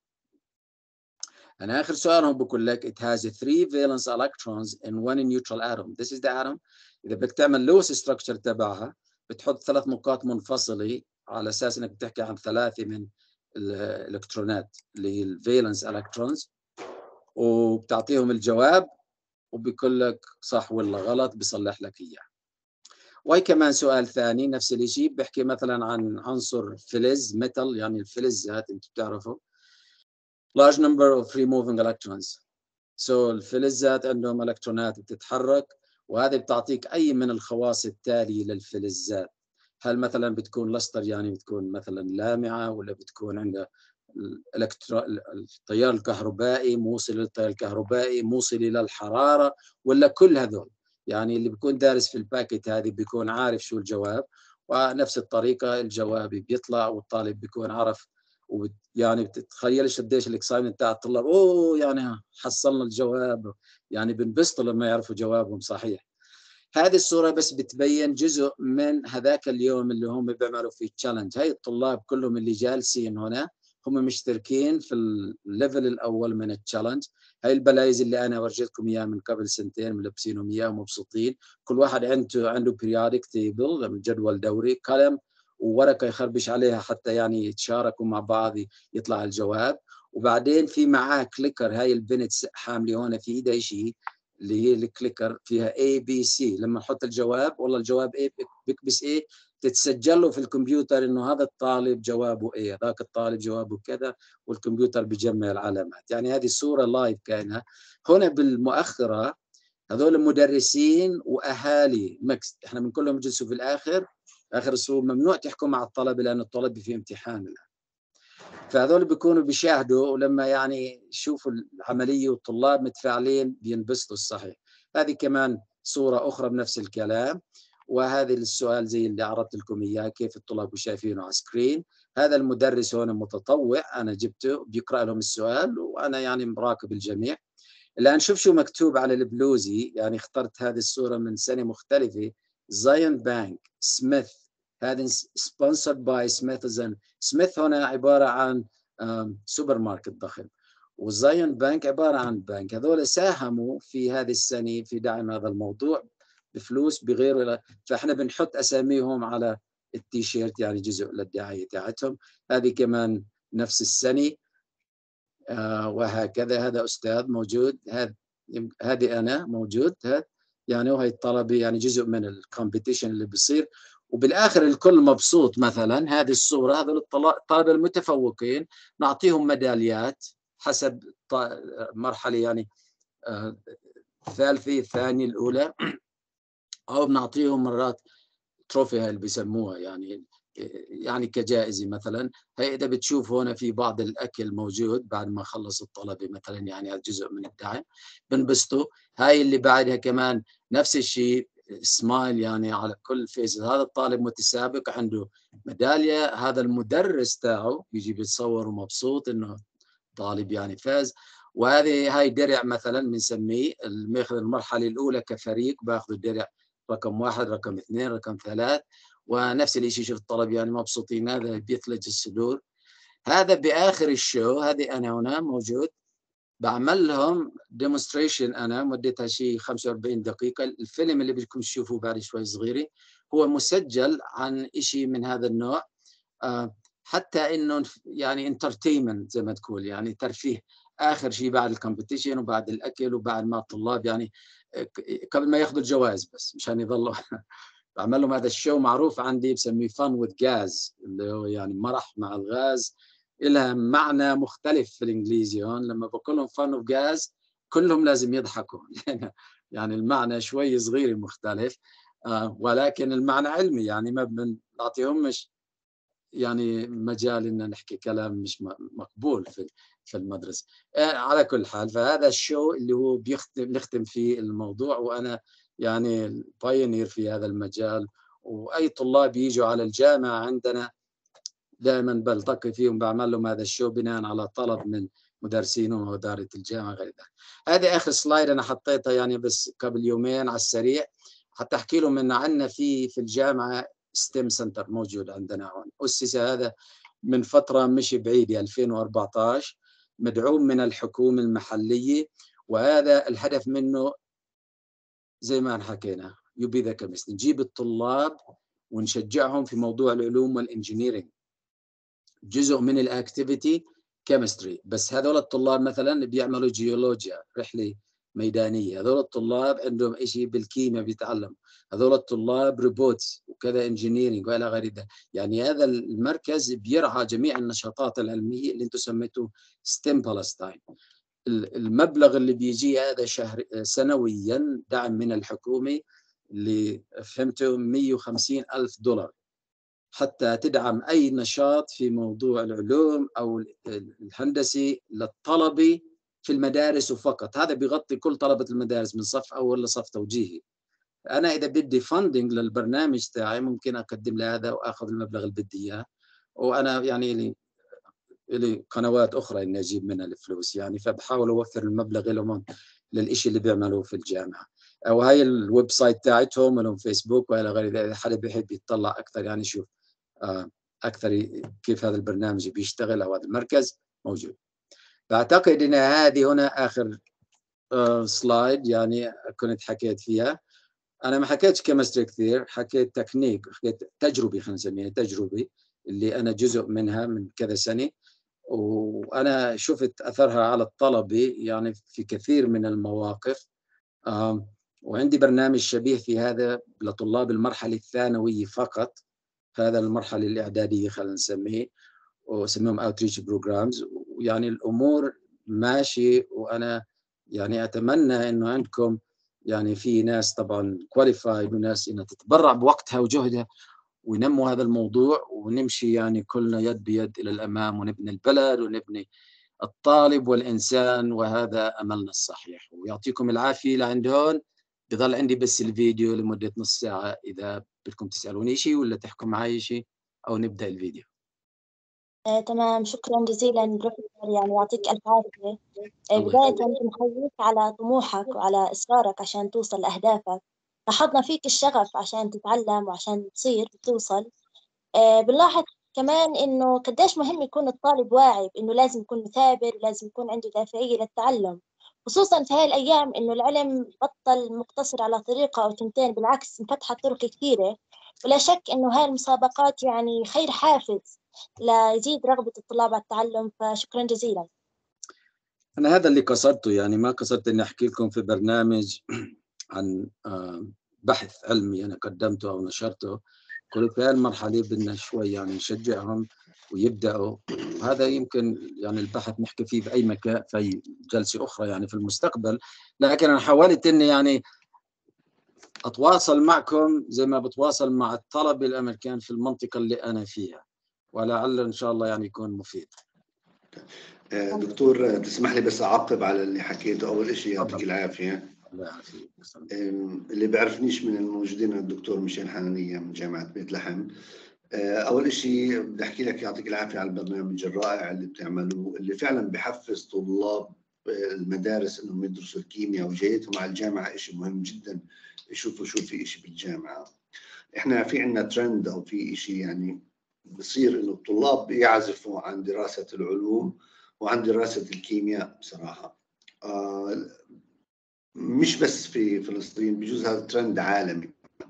أنا آخر سؤال هم بقول لك it has three valence electrons and one neutral atom. This is the atom. إذا بدك تعمل lowest structure تبعها بتحط ثلاث نقاط منفصلة على أساس إنك بتحكي عن ثلاثة من الإلكترونات اللي هي الفالنس electrons، وبتعطيهم الجواب وبيقول لك صح ولا غلط بيصلح لك اياه. وهي كمان سؤال ثاني نفس الشيء بيحكي مثلا عن عنصر فلز ميتال، يعني الفلزات انتم بتعرفوا large number of free moving electrons. so الفلزات عندهم الكترونات بتتحرك، وهذه بتعطيك اي من الخواص التاليه للفلزات. هل مثلا بتكون لستر يعني بتكون مثلا لامعه، ولا بتكون عندها الالكترو التيار الكهربائي موصل للتيار الكهربائي موصل الى الحراره، ولا كل هذول. يعني اللي بيكون دارس في الباكيت هذه بيكون عارف شو الجواب، ونفس الطريقه الجواب بيطلع والطالب بيكون عرف. وبت يعني بتتخيلش قديش الاكسايتمنت تاع الطلاب، اوه يعني حصلنا الجواب، يعني بنبسطوا لما يعرفوا جوابهم صحيح. هذه الصورة بس بتبين جزء من هذاك اليوم اللي هم بيعملوا فيه تشالنج. هاي الطلاب كلهم اللي جالسين هنا هم مشتركين في الليفل الأول من التشالنج. هاي البلايز اللي أنا ورجيتكم إياها من قبل سنتين ملبسينهم إياها ومبسوطين. كل واحد عنده عنده periodic table جدول دوري، قلم وورقة يخربش عليها حتى يعني يتشاركوا مع بعض يطلع الجواب. وبعدين في معاه كليكر، هاي البنت حاملة هون في إيدها شيء اللي هي الكليكر فيها A B C. لما نحط الجواب والله الجواب A بكبس A تتسجل له في الكمبيوتر انه هذا الطالب جوابه A، ذاك الطالب جوابه كذا، والكمبيوتر بيجمع العلامات. يعني هذه الصورة لايف كانها. هنا بالمؤخرة هذول مدرسين واهالي ميكس، احنا بنقول لهم جلسوا في الاخر آخر الصفوف ممنوع تحكوا مع الطلبة لأن الطلبة في امتحان الآن. فهذول بيكونوا بيشاهدوا، ولما يعني يشوفوا العملية والطلاب متفاعلين بينبسطوا الصحيح. هذه كمان صورة أخرى بنفس الكلام. وهذا السؤال زي اللي عرضت لكم إياه، كيف الطلاب شايفينه على سكرين. هذا المدرس هون متطوع، أنا جبته بيقرأ لهم السؤال وأنا يعني مراقب الجميع. الآن شوف شو مكتوب على البلوزي، يعني اخترت هذه الصورة من سنة مختلفة. زاين بانك سميث، هذا sponsored by سميث. سميث هنا عبارة عن سوبر ماركت ضخم، وزاين بانك عبارة عن بنك. هذول ساهموا في هذه السنة في دعم هذا الموضوع بفلوس بغيره، فاحنا بنحط أساميهم على التيشيرت، يعني جزء للدعاية تاعتهم. هذه كمان نفس السنة. آه وهكذا. هذا أستاذ موجود، هذا هذه أنا موجود، هذا يعني وهي الطلبة، يعني جزء من الكومبيتيشن اللي بيصير. وبالآخر الكل مبسوط. مثلا هذه الصورة، هذول الطلبة المتفوقين نعطيهم ميداليات حسب مرحلة، يعني آه الثالثة الثانية الأولى، أو بنعطيهم مرات تروفي اللي بيسموها، يعني يعني كجائزة. مثلا هي إذا بتشوف هنا في بعض الأكل موجود بعد ما خلص الطلبة مثلا، يعني هذا جزء من الدعم بنبسطوا. هاي اللي بعدها كمان نفس الشيء، سمايل يعني على كل فيس. هذا الطالب متسابق عنده ميدالية، هذا المدرس تاعه بيجي بيتصور ومبسوط إنه طالب يعني فاز. وهذه هاي درع مثلا بنسميه، الماخذ المرحلة الأولى كفريق باخذ الدرع رقم واحد، رقم اثنين، رقم ثلاث. ونفس الشيء شوف الطلب يعني مبسوطين، هذا بيثلج الصدور. هذا بآخر الشو، هذه أنا هنا موجود بعمل لهم ديمونستريشن، أنا مدتها شيء خمسة وأربعين دقيقة. الفيلم اللي بدكم تشوفوه بعد شوي صغيري هو مسجل عن شيء من هذا النوع، آه حتى إنه يعني انترتينمنت زي ما تقول، يعني ترفيه. آخر شيء بعد الكومبيتيشن وبعد الأكل وبعد ما الطلاب يعني قبل ما ياخذوا الجوائز، بس مشان يظلوا بعمل لهم هذا الشو معروف عندي بسميه فن وذ جاز، اللي هو يعني مرح مع الغاز. لها معنى مختلف في الانجليزي. هون لما بقول لهم فن وذ جاز كلهم لازم يضحكوا يعني المعنى شوي صغير مختلف، آه ولكن المعنى علمي، يعني ما بنعطيهمش يعني مجال ان نحكي كلام مش مقبول في في المدرسه. آه على كل حال، فهذا الشو اللي هو بيختم نختم فيه الموضوع، وانا يعني بايونير في هذا المجال. واي طلاب يجوا على الجامعه عندنا دائما بلتقي فيهم، بعمل لهم هذا الشو بناء على طلب من مدرسينهم واداره الجامعه غير ذلك. هذه اخر سلايد انا حطيتها يعني بس قبل يومين على السريع، حتى احكي لهم ان عندنا في في الجامعه ستيم سنتر موجود عندنا هون، أسس هذا من فترة مش بعيدة ألفين وأربعة عشر، مدعوم من الحكومة المحلية. وهذا الهدف منه زي ما حكينا يبي ذا كمست، نجيب الطلاب ونشجعهم في موضوع العلوم والإنجينيرينج. جزء من الأكتيفيتي كيمستري، بس هذول الطلاب مثلا بيعملوا جيولوجيا، رحلة ميدانية. هذول الطلاب عندهم شيء بالكيمياء بيتعلموا. هذول الطلاب روبوتس وكذا انجينيرينج والى غير ذلك. يعني هذا المركز بيرعى جميع النشاطات العلمية اللي انتم سميتوه ستيم بالستاين. المبلغ اللي بيجي هذا شهر سنويا دعم من الحكومة اللي فهمته مئة وخمسين ألف دولار، حتى تدعم أي نشاط في موضوع العلوم أو الهندسي للطلبة في المدارس وفقط. هذا بيغطي كل طلبة المدارس من صف أول لصف توجيهي. أنا إذا بدي فاندنج للبرنامج تاعي ممكن أقدم لهذا وأخذ المبلغ اللي بدي إياه، وأنا يعني لي لي قنوات أخرى إني أجيب منها الفلوس يعني، فبحاول أوفر المبلغ لهم للإشي اللي بيعملوه في الجامعة. وهي الويب سايت تاعتهم ولهم فيسبوك وإلى غير ذلك. إذا حدا بيحب يطلع أكثر يعني شوف أكثر كيف هذا البرنامج بيشتغل أو هذا المركز موجود. فأعتقد أن هذه هنا آخر سلايد يعني كنت حكيت فيها. أنا ما حكيتش كيمستري كثير، حكيت تكنيك، حكيت تجربي، خلينا نسميها تجربي اللي أنا جزء منها من كذا سنة، وأنا شفت أثرها على الطلبة يعني في كثير من المواقف. وعندي برنامج شبيه في هذا لطلاب المرحلة الثانوية فقط، هذا المرحلة الإعدادية خلينا نسميه، وسميهم outreach programs. ويعني الأمور ماشي، وأنا يعني أتمنى إنه عندكم يعني في ناس طبعا qualified وناس إنها تتبرع بوقتها وجهدها وينموا هذا الموضوع، ونمشي يعني كلنا يد بيد إلى الأمام، ونبني البلد ونبني الطالب والإنسان، وهذا أملنا الصحيح. ويعطيكم العافية لعند هون. بضل عندي بس الفيديو لمدة نص ساعة، إذا بدكم تسألوني شيء ولا تحكوا معي شيء أو نبدأ الفيديو. آه، تمام، شكرا جزيلا بروفيسور، يعني يعطيك ألف عافية. آه، بداية بنحييك على طموحك وعلى إصرارك عشان توصل لأهدافك. لاحظنا فيك الشغف عشان تتعلم وعشان تصير توصل. آه، بنلاحظ كمان إنه قديش مهم يكون الطالب واعي بإنه لازم يكون مثابر ولازم يكون عنده دافعية للتعلم، خصوصا في هاي الأيام إنه العلم بطل مقتصر على طريقة أو تنتين، بالعكس انفتحت طرق كثيرة. ولا شك إنه هاي المسابقات يعني خير حافز ليزيد رغبة الطلاب على التعلم، فشكرا جزيلا. أنا هذا اللي قصدته، يعني ما قصدت إني أحكي لكم في برنامج عن بحث علمي أنا قدمته أو نشرته. قلت في هذه المرحلة بدنا شوي يعني نشجعهم ويبدأوا، وهذا يمكن يعني البحث نحكي فيه بأي مكان في جلسة أخرى يعني في المستقبل. لكن أنا حاولت إني يعني أتواصل معكم زي ما بتواصل مع الطلبة الأمريكان في المنطقة اللي أنا فيها، ولعل إن شاء الله يعني يكون مفيد. دكتور تسمح لي بس أعقب على اللي حكيته. أول شيء يعطيك العافية. الله يعافيك. اللي بيعرفنيش من الموجودين الدكتور ميشيل حنانية من جامعة بيت لحم. أول شيء بدي أحكي لك يعطيك العافية على البرنامج الرائع اللي بتعملوه، اللي فعلا بحفز طلاب المدارس إنهم يدرسوا الكيمياء، وجايتهم على الجامعة إشي مهم جدا يشوفوا شو في إشي بالجامعة. إحنا في عنا ترند أو في إشي يعني بصير إنه الطلاب يعزفوا عن دراسة العلوم وعن دراسة الكيمياء بصراحة. آه مش بس في فلسطين، بجوز هذا ترند عالمي.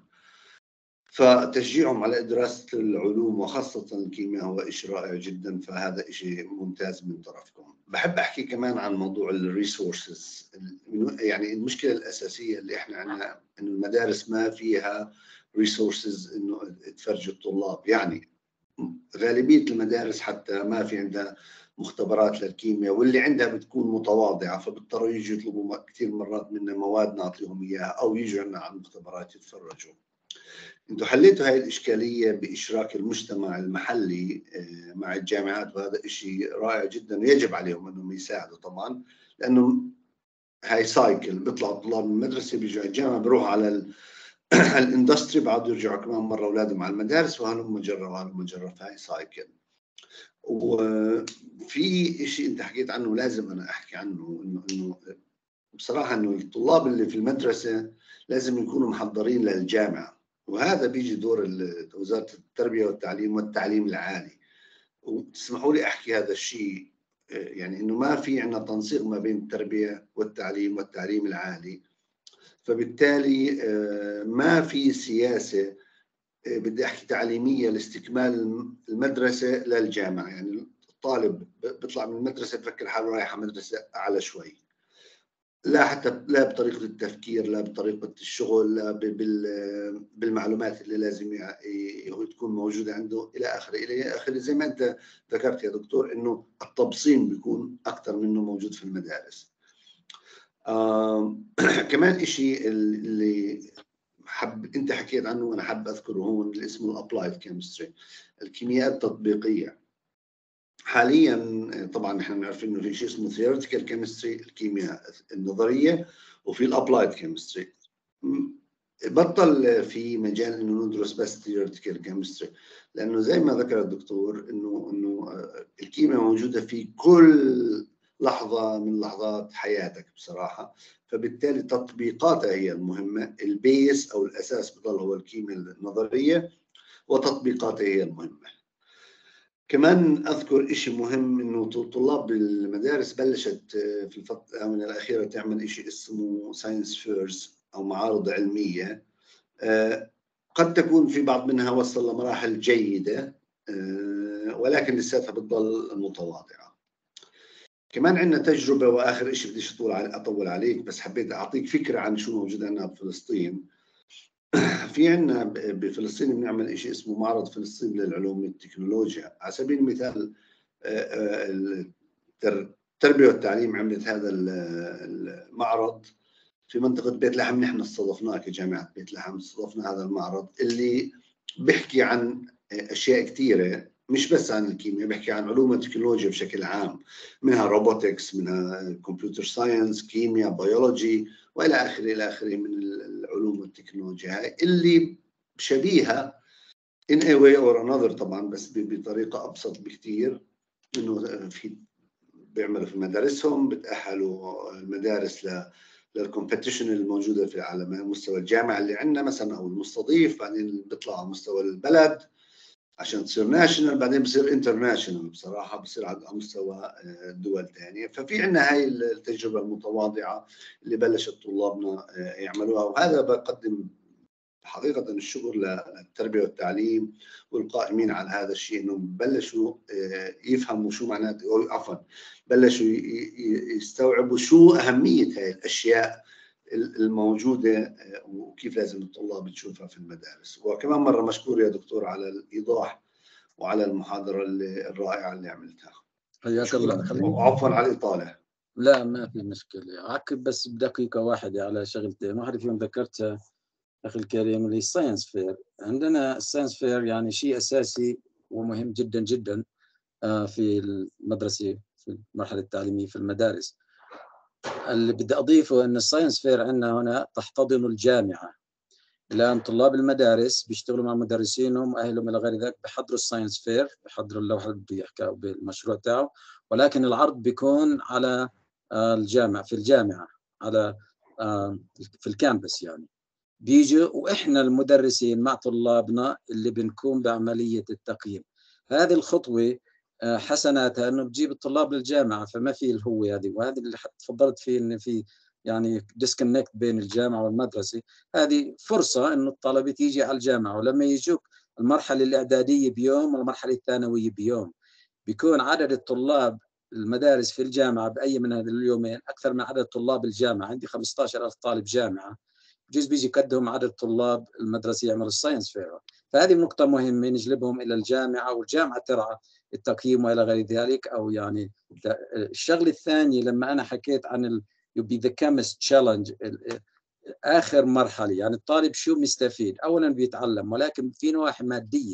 فتشجيعهم على دراسة العلوم وخاصة الكيمياء هو شيء رائع جدا، فهذا شيء ممتاز من طرفكم. بحب أحكي كمان عن موضوع الريسورسز. يعني المشكلة الأساسية اللي إحنا عندنا إنه المدارس ما فيها ريسورسز إنه تفرج الطلاب. يعني غالبية المدارس حتى ما في عندها مختبرات للكيمياء، واللي عندها بتكون متواضعة، فبيضطروا يجوا يطلبوا كثير مرات منا مواد نعطيهم إياها أو يجوا عنا على المختبرات يتفرجوا. انتم حليتوا هاي الإشكالية بإشراك المجتمع المحلي مع الجامعات، وهذا شيء رائع جدا ويجب عليهم أنهم يساعدوا طبعا، لأنه هاي سايكل. بيطلعوا طلاب من المدرسة بيجوا على الجامعة، بيروحوا على الاندستري، بعد يرجعوا كمان مرة أولادهم على المدارس، وهلم جرة وهلم جرة، هاي سايكل. وفي شيء أنت حكيت عنه لازم أنا أحكي عنه، إنه إنه بصراحة إنه الطلاب اللي في المدرسة لازم يكونوا محضرين للجامعة، وهذا بيجي دور وزارة التربية والتعليم والتعليم العالي. وتسمحوا لي أحكي هذا الشيء، يعني إنه ما في عندنا تنسيق ما بين التربية والتعليم والتعليم العالي، فبالتالي ما في سياسة بدي أحكي تعليمية لاستكمال المدرسة للجامعة. يعني الطالب بيطلع من المدرسة بفكر حاله رايح على مدرسة أعلى شوي، لا حتى لا بطريقة التفكير، لا بطريقة الشغل، لا بالمعلومات اللي لازم تكون موجودة عنده، إلى آخره إلى آخره. زي ما أنت ذكرت يا دكتور إنه التبصين بيكون أكثر منه موجود في المدارس. آه كمان إشي اللي حب أنت حكيت عنه وأنا حاب أذكره هون، اللي اسمه الأبلايد كيمستري، الكيمياء التطبيقية. حاليا طبعا احنا بنعرف انه في شيء اسمه theoretical chemistry، الكيمياء النظريه، وفي الابلايد chemistry. بطل في مجال انه ندرس بس theoretical chemistry، لانه زي ما ذكر الدكتور انه انه الكيمياء موجوده في كل لحظه من لحظات حياتك بصراحه، فبالتالي تطبيقاتها هي المهمه. البيس او الاساس بضل هو الكيمياء النظريه، وتطبيقاتها هي المهمه. كمان أذكر إشي مهم، إنه طلاب المدارس بلشت في الفترة الآونة الأخيرة تعمل إشي اسمه ساينس فيرز أو معارض علمية. قد تكون في بعض منها وصل لمراحل جيدة، ولكن لساتها بتضل متواضعة. كمان عندنا تجربة، وآخر إشي بديش أطول عليك، بس حبيت أعطيك فكرة عن شو موجود عندنا بفلسطين. في عندنا بفلسطين بنعمل شيء اسمه معرض فلسطين للعلوم والتكنولوجيا. على سبيل المثال التربية والتعليم عملت هذا المعرض في منطقة بيت لحم، نحن استضفناه كجامعة بيت لحم، استضفنا هذا المعرض اللي بيحكي عن اشياء كثيره، مش بس عن الكيمياء، بيحكي عن علوم التكنولوجيا بشكل عام، منها روبوتكس، منها كمبيوتر ساينس، كيمياء، بيولوجي، والى اخره الى اخره من العلوم والتكنولوجيا هاي اللي شبيهه in a way or another طبعا، بس بطريقه ابسط بكثير، انه في بيعملوا في مدارسهم، بتاهلوا المدارس ل للكومبيتيشن الموجوده في على مستوى الجامعه اللي عندنا مثلا او المستضيف، بعدين بيطلع على مستوى البلد عشان تصير ناشونال، بعدين بصير انترناشونال، بصراحه بصير على مستوى دول ثانيه. ففي عندنا هاي التجربه المتواضعه اللي بلشت طلابنا يعملوها، وهذا بقدم حقيقه الشكر للتربيه والتعليم والقائمين على هذا الشيء، انهم بلشوا يفهموا شو معناته، عفوا بلشوا يستوعبوا شو اهميه هاي الاشياء الموجودة وكيف لازم الطلاب تشوفها في المدارس. وكمان مرة مشكور يا دكتور على الإيضاح وعلى المحاضرة الرائعة اللي عملتها. حياك الله. عفوا على الإطالة. لا ما في مشكلة، عقب بس بدقيقة واحدة على شغلتين. واحدة فيهم ذكرتها أخي الكريم اللي الساينس فير. عندنا الساينس فير يعني شيء أساسي ومهم جدا جدا في المدرسة في المرحلة التعليمية في المدارس. اللي بدي أضيفه أن الساينس فير عندنا هنا تحتضن الجامعة، الآن طلاب المدارس بيشتغلوا مع مدرسينهم وأهلهم إلى غير ذلك، بيحضروا الساينس فير، بيحضروا اللوحة اللي بده يحكوا بالمشروع تاعه، ولكن العرض بيكون على الجامعة في الجامعة على في الكامبس، يعني بيجوا وإحنا المدرسين مع طلابنا اللي بنكون بعملية التقييم. هذه الخطوة حسناتها انه بتجيب الطلاب للجامعه، فما في الهوه هذه، وهذا اللي تفضلت فيه ان في يعني ديسكونكت بين الجامعه والمدرسه. هذه فرصه انه الطلبه تيجي على الجامعه، ولما يجوك المرحله الاعداديه بيوم والمرحله الثانويه بيوم، بيكون عدد الطلاب المدارس في الجامعه باي من هذه اليومين اكثر من عدد طلاب الجامعه. عندي خمسة عشر ألف طالب جامعه، بجوز بيجي قدهم عدد طلاب المدرسه يعملوا الساينس فير. فهذه نقطه مهمه نجلبهم الى الجامعه، والجامعه ترعى التقييم والى غير ذلك. او يعني الشغله الثانيه لما انا حكيت عن ال you be the chemist challenge، اخر مرحله يعني الطالب شو مستفيد؟ اولا بيتعلم، ولكن في نواحي ماديه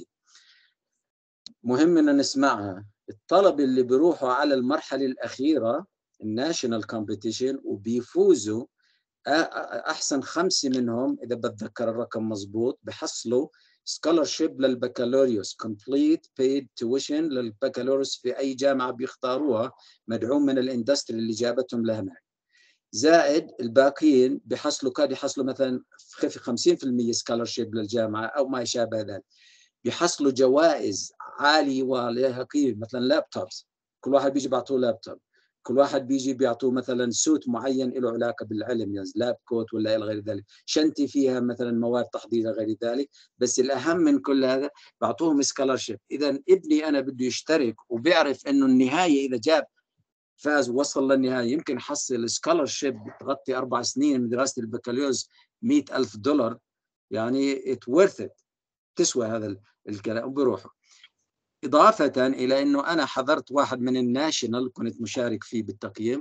مهم ان نسمعها. الطلبه اللي بيروحوا على المرحله الاخيره الناشونال كومبيتيشن وبيفوزوا، احسن خمسه منهم اذا بتذكر الرقم مضبوط بحصلوا سكولرشيب للبكالوريوس، complete paid tuition للبكالوريوس في أي جامعة بيختاروها، مدعوم من الاندستري اللي جابتهم لهناك. زائد الباقيين بيحصلوا كاد يحصلوا مثلا خمسين بالمئة سكولرشيب للجامعة أو ما يشابه ذلك، بيحصلوا جوائز عالية ولها قيمة، مثلا لابتوبس، كل واحد بيجي بيعطوه لابتوب، كل واحد بيجي بيعطوه مثلا سوت معين له علاقه بالعلم، يعني لاب كوت ولا الى غير ذلك، شنتي فيها مثلا مواد تحضير غير ذلك. بس الاهم من كل هذا بعطوهم سكولرشيب. اذا ابني انا بده يشترك وبيعرف انه النهايه اذا جاب فاز ووصل للنهايه يمكن يحصل سكولرشيب تغطي اربع سنين من دراسه البكالوريوس مئة ألف دولار، يعني ات ورث ات، تسوى هذا الكلام بروحه. إضافة إلى أنه أنا حضرت واحد من الناشنال كنت مشارك فيه بالتقييم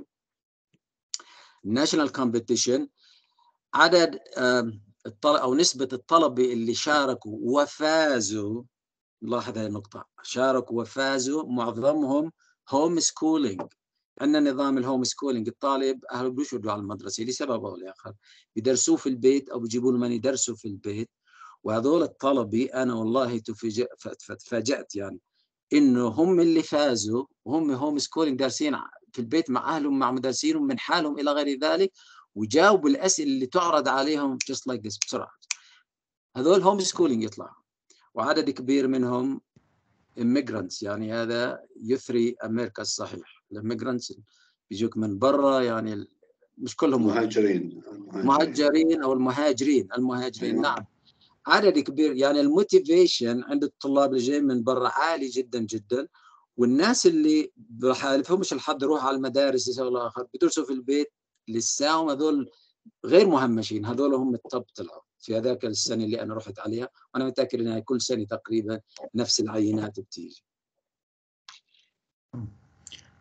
الناشنال كومبيتيشن، عدد الطلبة أو نسبة الطلبة اللي شاركوا وفازوا، لاحظ هذه النقطة، شاركوا وفازوا معظمهم هوم سكولينج. عندنا نظام الهوم سكولينج، الطالب أهله بدوش يودوا على المدرسة لسبب أو لآخر، بيدرسوه في البيت أو بيجيبوا له من يدرسوا في البيت. وهذول الطلبة أنا والله تفاجأت يعني إنه هم اللي فازوا وهم هوم سكولينج دارسين في البيت مع أهلهم مع مدرسينهم من حالهم إلى غير ذلك، وجاوبوا الأسئلة اللي تعرض عليهم just like this بسرعة. هذول هوم سكولينج يطلعوا، وعدد كبير منهم immigrants، يعني هذا يثري أمريكا الصحيح. الاميجرانتس بيجوك من برا، يعني مش كلهم مهاجرين مهاجرين أو المهاجرين المهاجرين أيوة. نعم عدد كبير، يعني الموتيفيشن عند الطلاب اللي جايين من برا عالي جدا جدا. والناس اللي بحالفهمش الحظ يروحوا على المدارس يسووا اخر بيدرسوا في البيت لساهم، هذول غير مهمشين، هذول هم الطب طلعوا في هذاك السنه اللي انا رحت عليها، وانا متاكد انها كل سنه تقريبا نفس العينات بتيجي.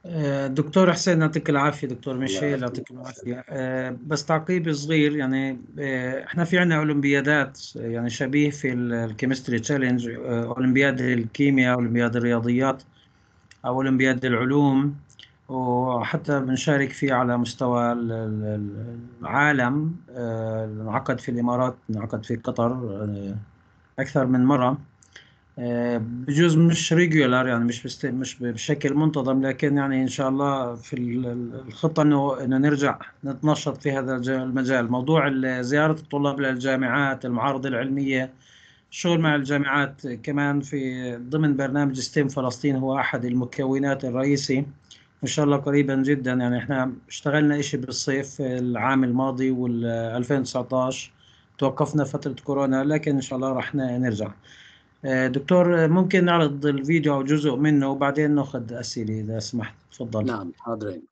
دكتور حسين يعطيك العافية، دكتور ميشيل يعطيك العافية. بس تعقيب صغير، يعني احنا في عنا أولمبيادات يعني شبيه في الكيمستري تشالنج، أولمبياد الكيمياء، أولمبياد الرياضيات، أو أولمبياد العلوم، وحتى بنشارك فيه على مستوى العالم. انعقد في الإمارات، انعقد في قطر أكثر من مرة. بجوز مش ريجولار، يعني مش بست... مش بشكل منتظم، لكن يعني ان شاء الله في الخطه انه انه نرجع نتنشط في هذا المجال. موضوع زياره الطلاب للجامعات، المعارض العلميه، الشغل مع الجامعات كمان في ضمن برنامج ستيم فلسطين هو احد المكونات الرئيسي. ان شاء الله قريبا جدا، يعني احنا اشتغلنا اشي بالصيف العام الماضي وال ألفين وتسعطعش، توقفنا فتره كورونا، لكن ان شاء الله راح نرجع. دكتور ممكن نعرض الفيديو أو جزء منه وبعدين نأخذ أسئلة إذا سمحت، تفضل. نعم حاضرين.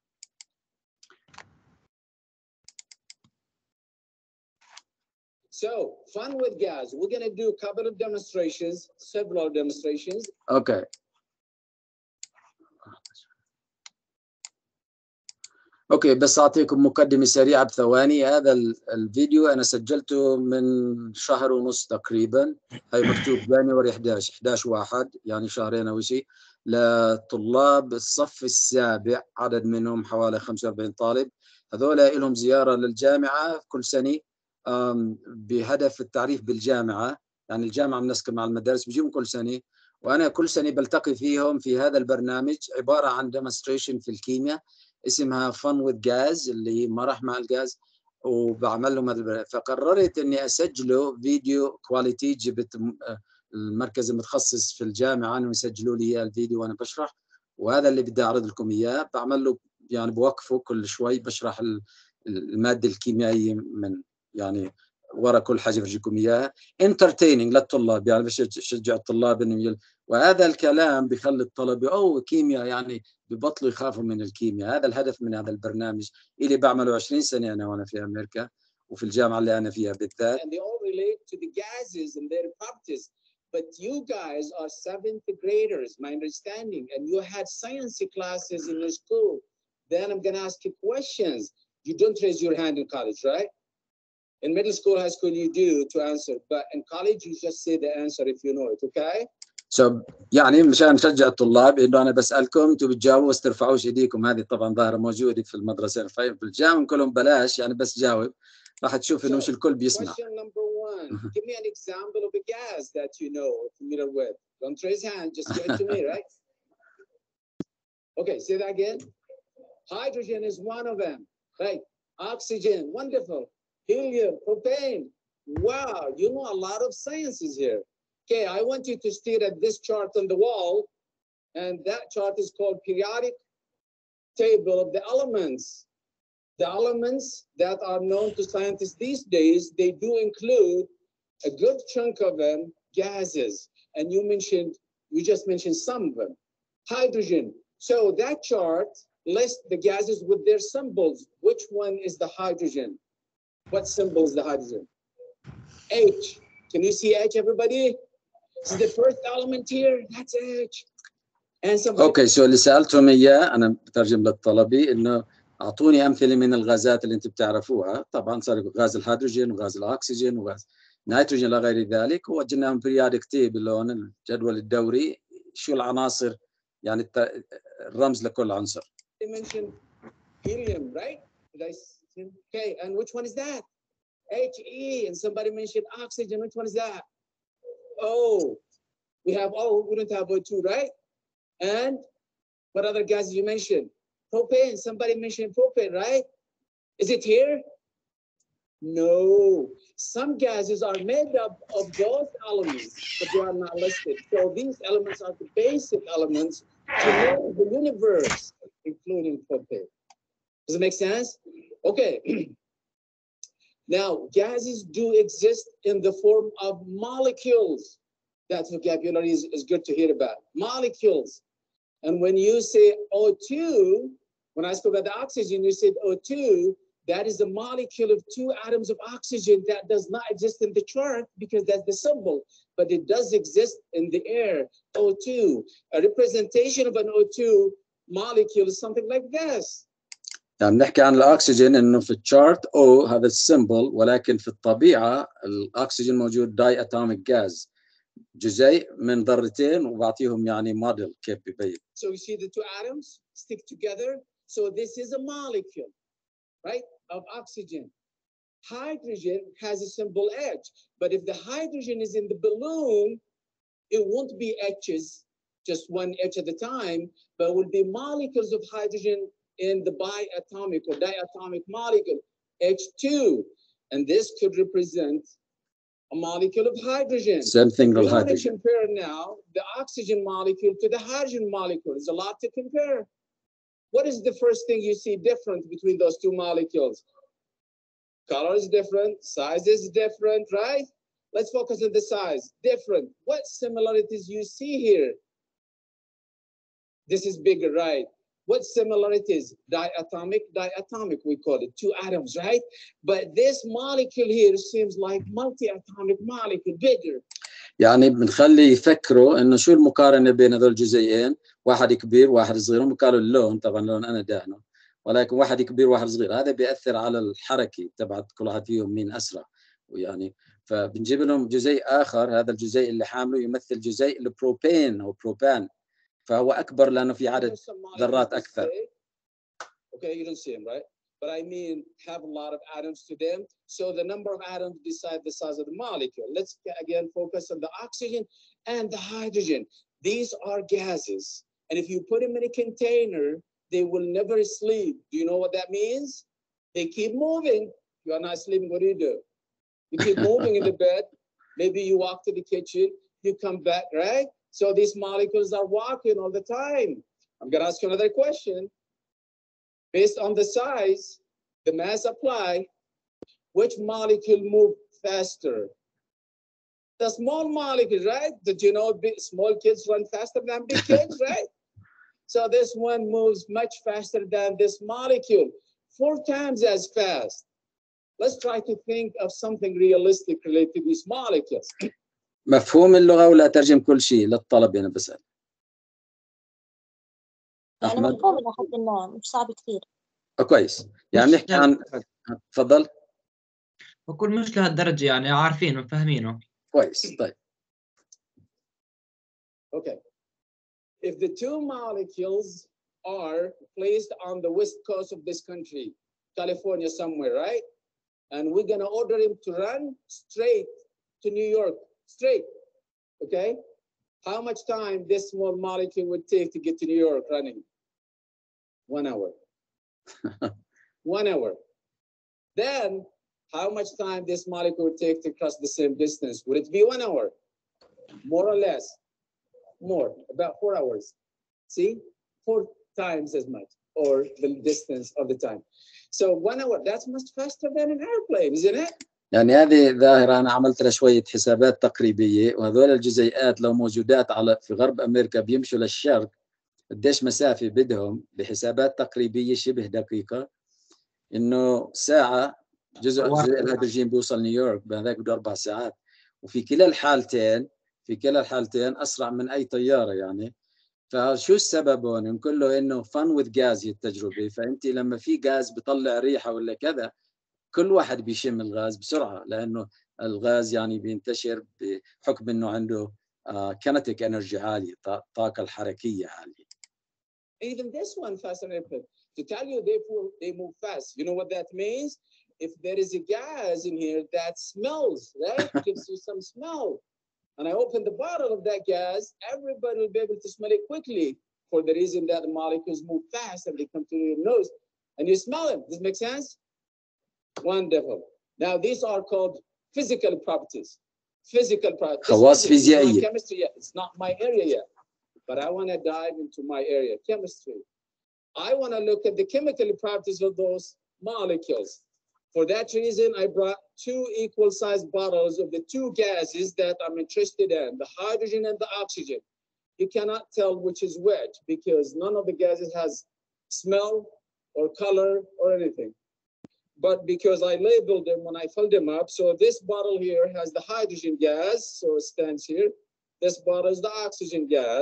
So, fun with gas. We're going to do a couple of demonstrations, several demonstrations. Okay. اوكي، بس اعطيكم مقدمه سريعه بثواني. هذا الفيديو انا سجلته من شهر ونص تقريبا، هي مكتوب جانيوري احدعش احدعش واحد، يعني شهرين او شيء، لطلاب الصف السابع، عدد منهم حوالي خمسة وأربعين طالب. هذول لهم زياره للجامعه كل سنه بهدف التعريف بالجامعه، يعني الجامعه منسقه مع المدارس، بيجيهم كل سنه، وانا كل سنه بلتقي فيهم في هذا البرنامج. عباره عن ديمونستريشن في الكيمياء اسمها فن وذ جاز، اللي مرح مع الغاز، وبعمل لهم هذا. فقررت اني اسجله فيديو كواليتي. جبت المركز المتخصص في الجامعه انه يسجلوا لي اياه الفيديو وانا بشرح، وهذا اللي بدي اعرض لكم اياه. بعمل له يعني بوقفه كل شوي بشرح الماده الكيميائيه من يعني ورا كل حاجه برجيكم اياها. انترتيننج للطلاب، يعني بشجع الطلاب انهم يل... وهذا الكلام بيخلي الطلبه او كيمياء يعني ببطلوا يخافوا من الكيمياء. هذا الهدف من هذا البرنامج اللي بعمله عشرين سنه انا وانا في امريكا وفي الجامعه اللي انا فيها بالذات. And they all relate to the gases and their properties. But you guys are seventh graders, my understanding, and you had science classes in your school. Then I'm going to ask you questions. You don't raise your hand in college, right? In middle school, high school, you do to answer. But in college, you just say the answer if you know it, okay? So, يعني مشان نشجع الطلاب انه انا بسالكم انتم بتجاوبوا بس ترفعوش ايديكم. هذه طبعا ظاهره موجوده في المدرسه، في الجامعه كلهم بلاش، يعني بس جاوب راح تشوف انه مش الكل بيسمع. Question number one. Give me an example of a gas that you know, familiar with. Don't raise hand, just give it to me, right? Okay, say that again. Hydrogen is one of them, right? Oxygen, wonderful. Helium, propane. Wow, you know a lot of sciences here. Okay, I want you to stare at this chart on the wall, and that chart is called periodic table of the elements. The elements that are known to scientists these days, they do include a good chunk of them gases. And you mentioned, you just mentioned some of them. Hydrogen. So that chart lists the gases with their symbols. Which one is the hydrogen? What symbol is the hydrogen? H. Can you see H, everybody? This is the first element here. That's H. And somebody... اوكي، سو اللي سالتهم اياه انا بترجم للطلبي انه اعطوني امثله من الغازات اللي انتم بتعرفوها. طبعا صار غاز الهيدروجين وغاز الاكسجين وغاز النيتروجين الى غير ذلك، ووجدناهم بريادك تيبل هون الجدول الدوري، شو العناصر يعني الرمز لكل عنصر. They mentioned helium, right? Did I say? Okay, and which one is that? H E. And somebody mentioned oxygen. Which one is that? O. We have O. We don't have O two, right? And what other gases you mentioned? Propane. Somebody mentioned propane, right? Is it here? No. Some gases are made up of those elements, but they are not listed. So these elements are the basic elements to know the universe, including propane. Does it make sense? Okay. Now, gases do exist in the form of molecules. That vocabulary is, is good to hear about. Molecules. And when you say O two, when I spoke about the oxygen, you said O two, that is a molecule of two atoms of oxygen that does not exist in the chart because that's the symbol, but it does exist in the air, O two. A representation of an O two molecule is something like this. يعني نحكي عن الأكسجين إنه في الشارت O هذا السيمبل، ولكن في الطبيعة الأكسجين موجود داي أتوميك غاز، جزيء من ذرتين وبعطيهم يعني موديل كيف بيبين. So you see the two atoms stick together. So this is a molecule, right, of oxygen. Hydrogen has a simple H, but if the hydrogen is in the balloon, it won't be H's, just one H at a time, but will be molecules of hydrogen in the biatomic or diatomic molecule, H two. And this could represent a molecule of hydrogen. Same thing with We want to hydrogen. compare now the oxygen molecule to the hydrogen molecule. There's a lot to compare. What is the first thing you see different between those two molecules? Color is different, size is different, right? Let's focus on the size. Different. What similarities you see here? This is bigger, right? What similarities? Diatomic, diatomic, we call it, two atoms, right? But this molecule here seems like multi-atomic molecule, bigger. يعني بنخلي يفكروا إنه شو المقارنة بين هذول الجزيئين، واحد كبير واحد صغير، هم قالوا اللون، طبعا لون أنا دهنه، ولكن واحد كبير واحد صغير، هذا بيأثر على الحركة تبعت كل واحد فيهم مين أسرع، ويعني فبنجيب لهم جزيء آخر، هذا الجزيء اللي حامله يمثل جزيء البروبين أو بروبان، فهو أكبر لأنه في عدد ذرات أكثر. Okay, you don't see them, right? But I mean, have a lot of atoms to them. So the number of atoms decide the size of the molecule. Let's again focus on the oxygen and the hydrogen. These are gases. And if you put them in a container, they will never sleep. Do you know what that means? They keep moving. You are not sleeping, what do you do? You keep moving in the bed. Maybe you walk to the kitchen, you come back, right? So these molecules are walking all the time. I'm gonna ask you another question. Based on the size, the mass applied, which molecule move faster? The small molecules, right? Did you know big, small kids run faster than big kids, right? So this one moves much faster than this molecule, four times as fast. Let's try to think of something realistic related to these molecules. مفهوم اللغة ولا ترجم كل شيء للطلب أنا بسأل. يعني أحمد؟ مفهوم إلى حد ما، مش صعب كثير. كويس، يعني نحكي عن تفضل. وكل مش لهالدرجة يعني عارفينه وفاهمينه. كويس طيب. Okay. If the two molecules are placed on the west coast of this country, California somewhere, right? And we're gonna order him to run straight to New York, straight, okay? How much time this small molecule would take to get to New York running? One hour. One hour. Then, how much time this molecule would take to cross the same distance? Would it be one hour? More or less? More, about four hours. See? Four times as much, or the distance of the time. So one hour, that's much faster than an airplane, isn't it? يعني هذه ظاهرة أنا عملت لها شوية حسابات تقريبية، وهذول الجزيئات لو موجودات على في غرب أمريكا بيمشوا للشرق قديش مسافة بدهم بحسابات تقريبية شبه دقيقة، إنه ساعة جزء جزيء الهيدروجين بيوصل نيويورك بهذاك بده أربع ساعات، وفي كلا الحالتين في كلا الحالتين أسرع من أي طيارة يعني. فشو السبب هون؟ كله إنه fun with gas هي التجربة، فأنت لما في غاز بيطلع ريحة ولا كذا كل واحد بيشم الغاز بسرعة، لأنه الغاز يعني بينتشر بحكم إنه عنده kinetic energy عالية، طاقة الحركية عالية. Even this one fascinating. To tell you they move, they move fast. You know what that means? If there is a gas in here that smells, right? Gives you some smell. And I open the bottle of that gas, everybody will be able to smell it quickly for the reason that the molecules move fast and they come to your nose and you smell it. Does this make sense? Wonderful. Now these are called physical properties. Physical properties. خواص فيزيائية. Chemistry yet. It's not my area yet, but I want to dive into my area, chemistry. I want to look at the chemical properties of those molecules. For that reason, I brought two equal sized bottles of the two gases that I'm interested in, the hydrogen and the oxygen. You cannot tell which is which because none of the gases has smell or color or anything. But because I labeled them when I filled them up, so this bottle here has the hydrogen gas, so it stands here. This bottle is the oxygen gas.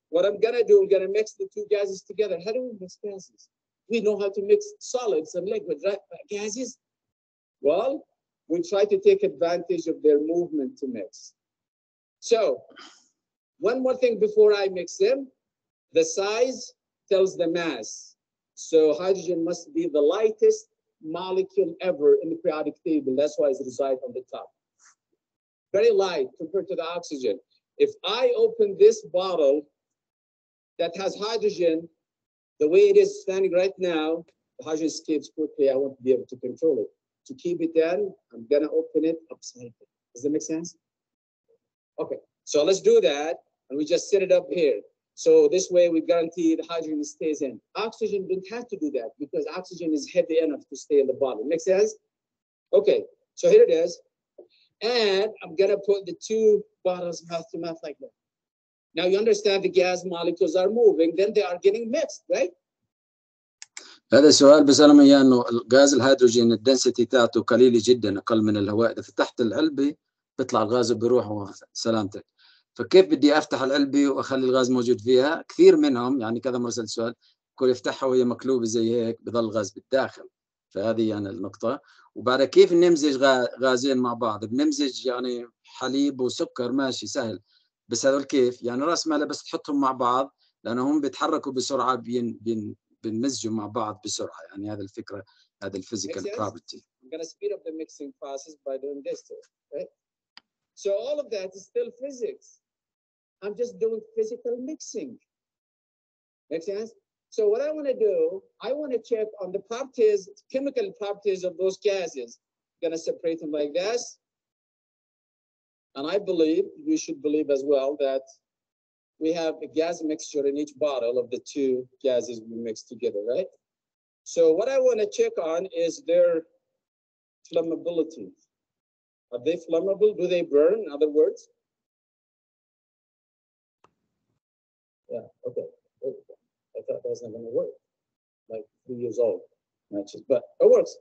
what I'm gonna do, I'm gonna mix the two gases together. How do we mix gases? We know how to mix solids and liquids, right? But gases, well, we try to take advantage of their movement to mix. So one more thing before I mix them, the size tells the mass. So hydrogen must be the lightest molecule ever in the periodic table. That's why it resides on the top. Very light compared to the oxygen. If I open this bottle that has hydrogen, the way it is standing right now, the hydrogen escapes quickly. I won't be able to control it. To keep it in, I'm gonna open it upside down. Does that make sense? Okay, so let's do that. And we just set it up here. So this way we guarantee the hydrogen stays in. Oxygen didn't have to do that because oxygen is heavy enough to stay in the bottle. Make sense? Okay, so here it is. And I'm gonna put the two bottles mouth to mouth like that. Now you understand the gas molecules are moving, then they are getting mixed, right? هذا السؤال بسألهم إياه إنه الغاز الهيدروجين الدنسيتي تاعته قليلة جدا، أقل من الهواء. إذا فتحت العلبة بيطلع الغاز وبيروح وسلامتك. فكيف بدي أفتح العلبة وأخلي الغاز موجود فيها؟ كثير منهم يعني كذا مرة سألت سؤال كل يفتحها وهي مقلوبة زي هيك بضل الغاز بالداخل. فهذه يعني النقطة. وبعد كيف نمزج غازين مع بعض؟ بنمزج يعني حليب وسكر ماشي سهل. بس هذول كيف؟ يعني رأس مالها بس تحطهم مع بعض لأنهم بيتحركوا بسرعة بين بين بنمزجوا مع بعض بسرعة. يعني هذا الفكرة، هذا الفيزيكال property. I'm going to speed up the mixing process by doing this too, right? So all of that is still physics. I'm just doing physical mixing. Make sense? So what I want to do, I want to check on the properties, chemical properties of those gases. I'm going to separate them like this. And I believe, you should believe as well, that we have a gas mixture in each bottle of the two gases we mix together, right? So what I want to check on is their flammability. Are they flammable? Do they burn, in other words? Yeah, okay. I thought that was not going to work. Like three years old matches, but it works.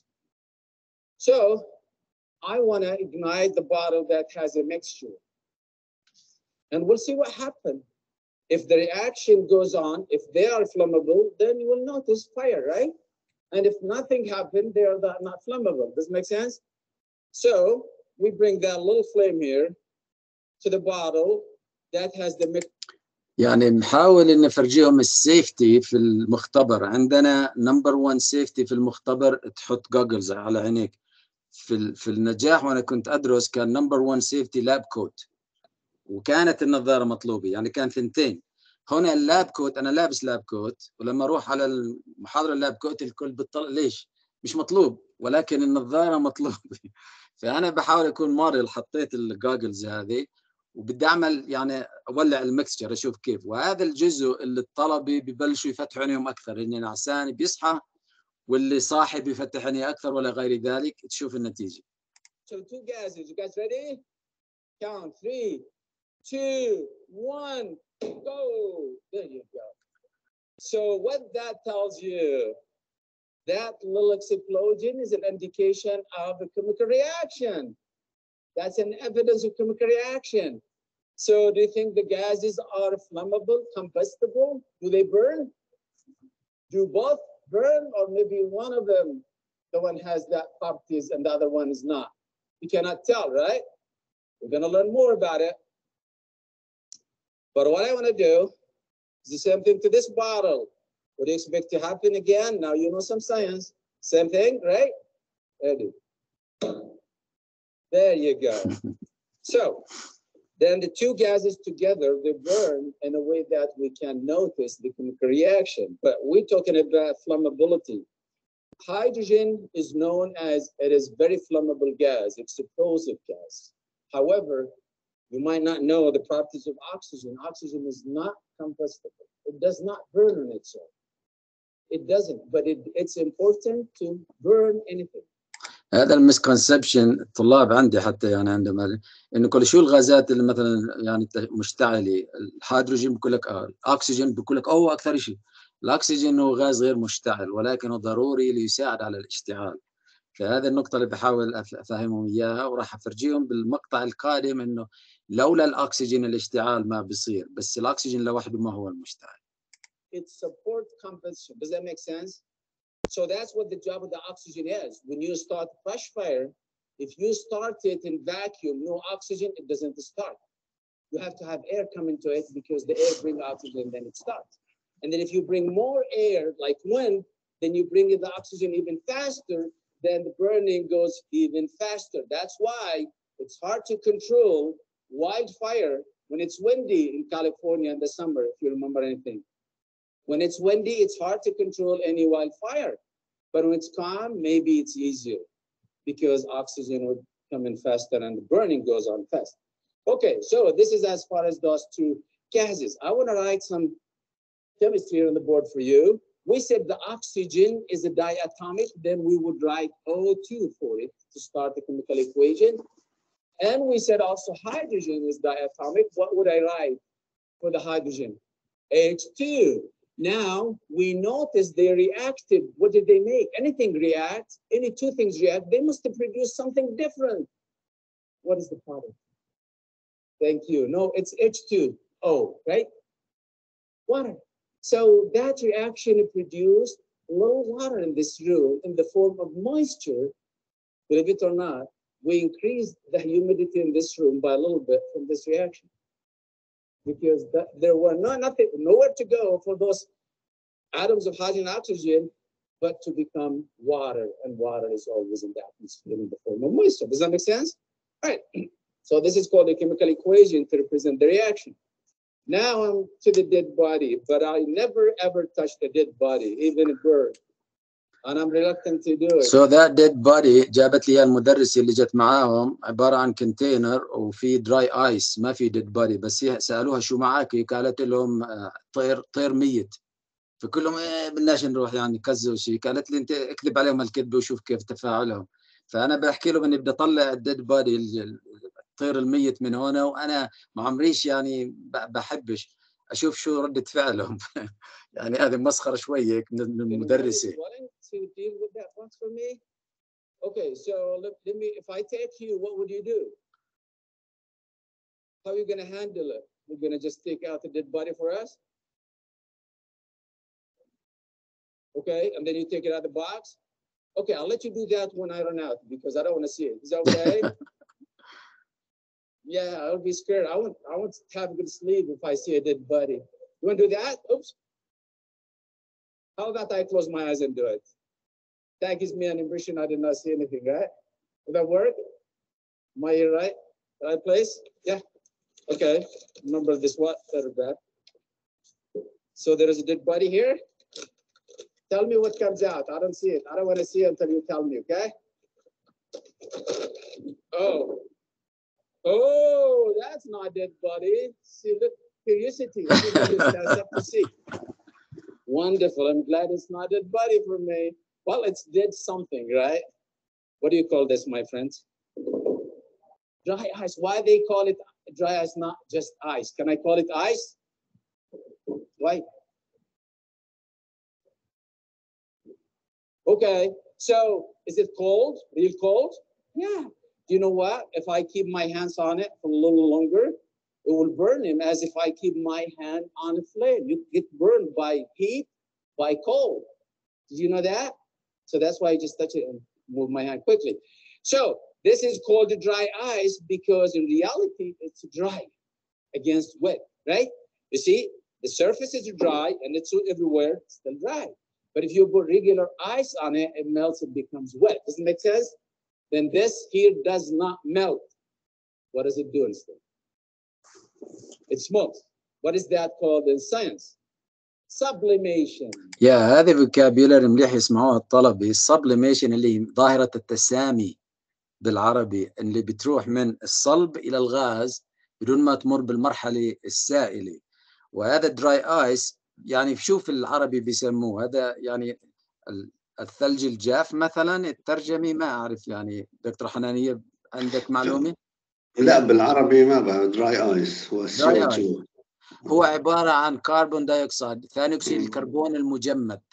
So I want to ignite the bottle that has a mixture. And we'll see what happens. If the reaction goes on, if they are flammable, then you will notice fire, right? And if nothing happened, they are not flammable. Does it make sense? So we bring that little flame here to the bottle that has the mix. يعني نحاول ان نفرجيهم السيفتي في المختبر. عندنا نمبر واحد سيفتي في المختبر، تحط جوجلز على عينيك. في في النجاح وانا كنت ادرس كان نمبر واحد سيفتي لاب كوت، وكانت النظاره مطلوبه، يعني كان ثنتين. هنا اللاب كوت انا لابس لاب كوت، ولما اروح على المحاضره اللاب كوت الكل بتطلع ليش مش مطلوب، ولكن النظاره مطلوبه. فانا بحاول اكون مارل، حطيت الجوجلز هذه وبدي اعمل يعني اولع المكسشر اشوف كيف. وهذا الجزء اللي الطلبه ببلشوا يفتحوا عينيهم اكثر، اني نعسان بيصحى واللي صاحي بيفتح عينيه اكثر ولا غير ذلك. تشوف النتيجه. So two gases, you guys ready? Count three, two, one, go. There you go. So what that tells you, that little explosion is an indication of a chemical reaction. That's an evidence of chemical reaction. So do you think the gases are flammable, combustible? Do they burn? Do both burn, or maybe one of them, the one has that properties and the other one is not? You cannot tell, right? We're going to learn more about it. But what I want to do is the same thing to this bottle. What do you expect to happen again? Now you know some science. Same thing, right? Ready. There you go. So then the two gases together, they burn in a way that we can notice the chemical reaction. But we're talking about flammability. Hydrogen is known as, it is very flammable gas, explosive gas. However, you might not know the properties of oxygen. Oxygen is not combustible. It does not burn on itself. It doesn't, but it, it's important to burn anything. هذا المسكونسبشن الطلاب عندي حتى يعني عندما انه كل شو الغازات اللي مثلا يعني مشتعله، الهيدروجين بقول لك اه، الاكسجين بقول لك اوه اكثر شيء. الاكسجين هو غاز غير مشتعل ولكنه ضروري ليساعد على الاشتعال. فهذه النقطة اللي بحاول أفهمهم إياها، وراح أفرجيهم بالمقطع القادم إنه لولا الأكسجين الاشتعال ما بيصير، بس الأكسجين لوحده ما هو المشتعل. It supports combustion. Does that make sense? So that's what the job of the oxygen is. When you start a brush fire, if you start it in vacuum, no oxygen, it doesn't start. You have to have air come into it because the air brings oxygen, then it starts. And then if you bring more air, like wind, then you bring in the oxygen even faster, then the burning goes even faster. That's why it's hard to control wildfire when it's windy in California in the summer, if you remember anything. When it's windy, it's hard to control any wildfire. But when it's calm, maybe it's easier because oxygen would come in faster and the burning goes on fast. Okay, so this is as far as those two gases. I want to write some chemistry on the board for you. We said the oxygen is a diatomic, then we would write O two for it to start the chemical equation. And we said also hydrogen is diatomic. What would I write for the hydrogen? H two. Now we notice they reacted. What did they make? Anything react, any two things react, they must have produced something different. What is the product? Thank you. No, it's H two O, right? Water. So that reaction produced a little water in this room in the form of moisture. Believe it or not, we increased the humidity in this room by a little bit from this reaction. Because the, there were no, nothing, nowhere to go for those atoms of hydrogen and oxygen, but to become water. And water is always in the atmosphere in the form of moisture. Does that make sense? All right. So this is called a chemical equation to represent the reaction. Now I'm to the dead body, but I never ever touched a dead body, even a bird. And I'm reluctant to do it. So that dead body جابت لي المدرسة اللي جت معاهم عبارة عن كونتينر وفي دراي ايس، ما في ديد بادي، بس هي سألوها شو معاكي؟ قالت لهم طير طير ميت. فكلهم ايه بدناش نروح يعني كذوا شيء. قالت لي انت اكذب عليهم الكذب وشوف كيف تفاعلهم. فانا بحكي لهم اني بدي اطلع الديد بادي الطير الميت من هنا، وانا ما عمريش يعني بحبش اشوف شو ردة فعلهم. يعني هذه مسخرة شوية من المدرسة. To deal with that once for me? Okay, so let, let me, if I take you, what would you do? How are you going to handle it? You're going to just take out the dead body for us? Okay, and then you take it out of the box? Okay, I'll let you do that when I run out because I don't want to see it. Is that okay? Yeah, I'll be scared. I want, I want to have a good sleep if I see a dead body. You want to do that? Oops. How about I close my eyes and do it? That gives me an impression I did not see anything, right? Will that work? Am I here right? Right place? Yeah. Okay. Remember this what? Better back. So there is a dead body here. Tell me what comes out. I don't see it. I don't want to see it until you tell me, okay? Oh. Oh, that's not a dead body. See, look, curiosity. Everybody stands up to see. Wonderful. I'm glad it's not a dead body for me. Well, it's dead something, right? What do you call this, my friends? Dry ice. Why they call it dry ice, not just ice? Can I call it ice? Why? Okay. So is it cold? Real cold? Yeah. Do you know what? If I keep my hands on it for a little longer, it will burn him as if I keep my hand on a flame. You get burned by heat, by cold. Did you know that? So that's why I just touch it and move my hand quickly. So this is called dry ice because in reality, it's dry against wet, right? You see, the surface is dry and it's everywhere, it's still dry. But if you put regular ice on it, it melts, it becomes wet. Does it make sense? Then this here does not melt. What does it do instead? It smokes. What is that called in science? Sublimation. يا هذه vocabulary مليح يسمعوها الطلبة. السبليميشن اللي ظاهرة التسامي بالعربي، اللي بتروح من الصلب إلى الغاز بدون ما تمر بالمرحلة السائلة. وهذا دراي ايس يعني شو في العربي بيسموه هذا؟ يعني الثلج الجاف مثلا. الترجمة ما أعرف يعني. دكتور حنانية عندك معلومة؟ لا بالعربي ما بقى دراي ايس. هو دراي ايس هو عبارة عن كربون دايوكسيد، ثاني أكسيد الكربون المجمد.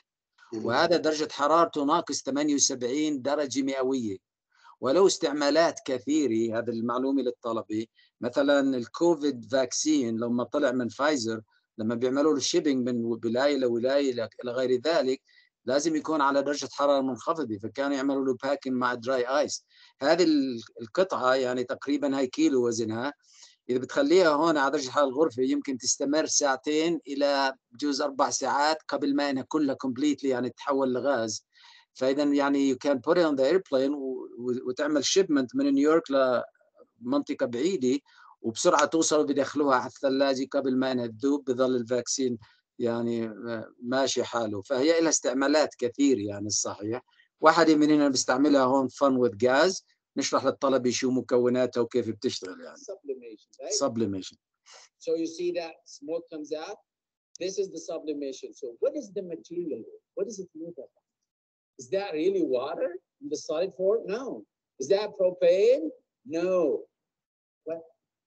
وهذا درجة حرارته ناقص ثمانية وسبعين درجة مئوية. ولو استعمالات كثيرة، هذا المعلومة للطلبة. مثلا الكوفيد فاكسين لما طلع من فايزر، لما بيعملوا له شيبينج من ولاية لولاية إلى غير ذلك، لازم يكون على درجة حرارة منخفضة، فكانوا يعملوا له باكين مع دراي آيس. هذه القطعة يعني تقريبا هاي كيلو وزنها، إذا بتخليها هون على درجة حرارة الغرفة يمكن تستمر ساعتين إلى بجوز أربع ساعات قبل ما إنها كلها كومبليتلي يعني تتحول لغاز. فإذا يعني you can put it on the airplane وتعمل شيبمنت من نيويورك لمنطقة بعيدة، وبسرعة توصل وبيدخلوها على الثلاجة قبل ما إنها تذوب، بظل الفاكسين يعني ماشي حاله. فهي لها استعمالات كثير يعني الصحيح. واحدة مننا بيستعملها هون fun with gas، نشرح للطلبة شو مكوناتها وكيف بتشتغل يعني. Sublimation, right? Sublimation. So you see that smoke comes out. This is the sublimation. So what is the material? What does it look like? Is that really water in the solid form? No. Is that propane? No. What?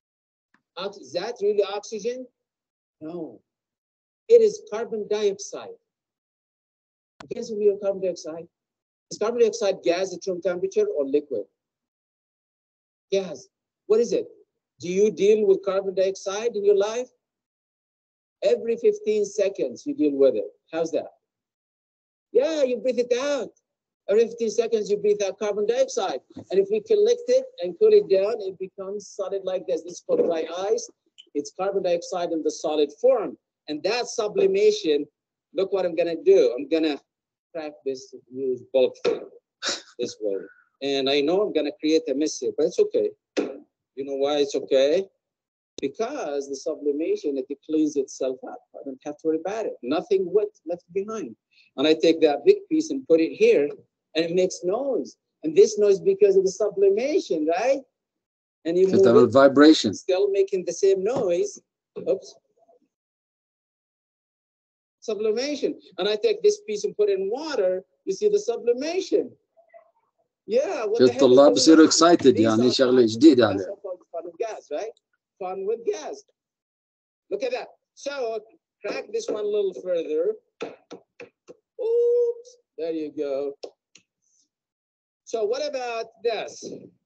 Is that really oxygen? No. It is carbon dioxide. Guess real carbon dioxide? Is carbon dioxide gas at room temperature or liquid? Gas. What is it? Do you deal with carbon dioxide in your life? Every fifteen seconds you deal with it. How's that? Yeah, you breathe it out. Every fifteen seconds you breathe out carbon dioxide. And if we collect it and cool it down, it becomes solid like this. This is called dry ice. It's carbon dioxide in the solid form. And that sublimation, look what I'm gonna do. I'm gonna crack this use bulk thing this way. And I know I'm gonna create a mess here, but it's okay. You know why it's okay? Because the sublimation, it cleans itself up. I don't have to worry about it. Nothing wet left behind. And I take that big piece and put it here, and it makes noise. And this noise because of the sublimation, right? And you move it, vibration, still making the same noise. Oops. Sublimation. And I take this piece and put it in water. You see the sublimation. Yeah. What the الطلاب بصيروا excited يعني شغلة جديدة عليه. Fun with gas, right? Fun with gas. Look at that. So crack this one a little further. Oops. There you go. So what about this?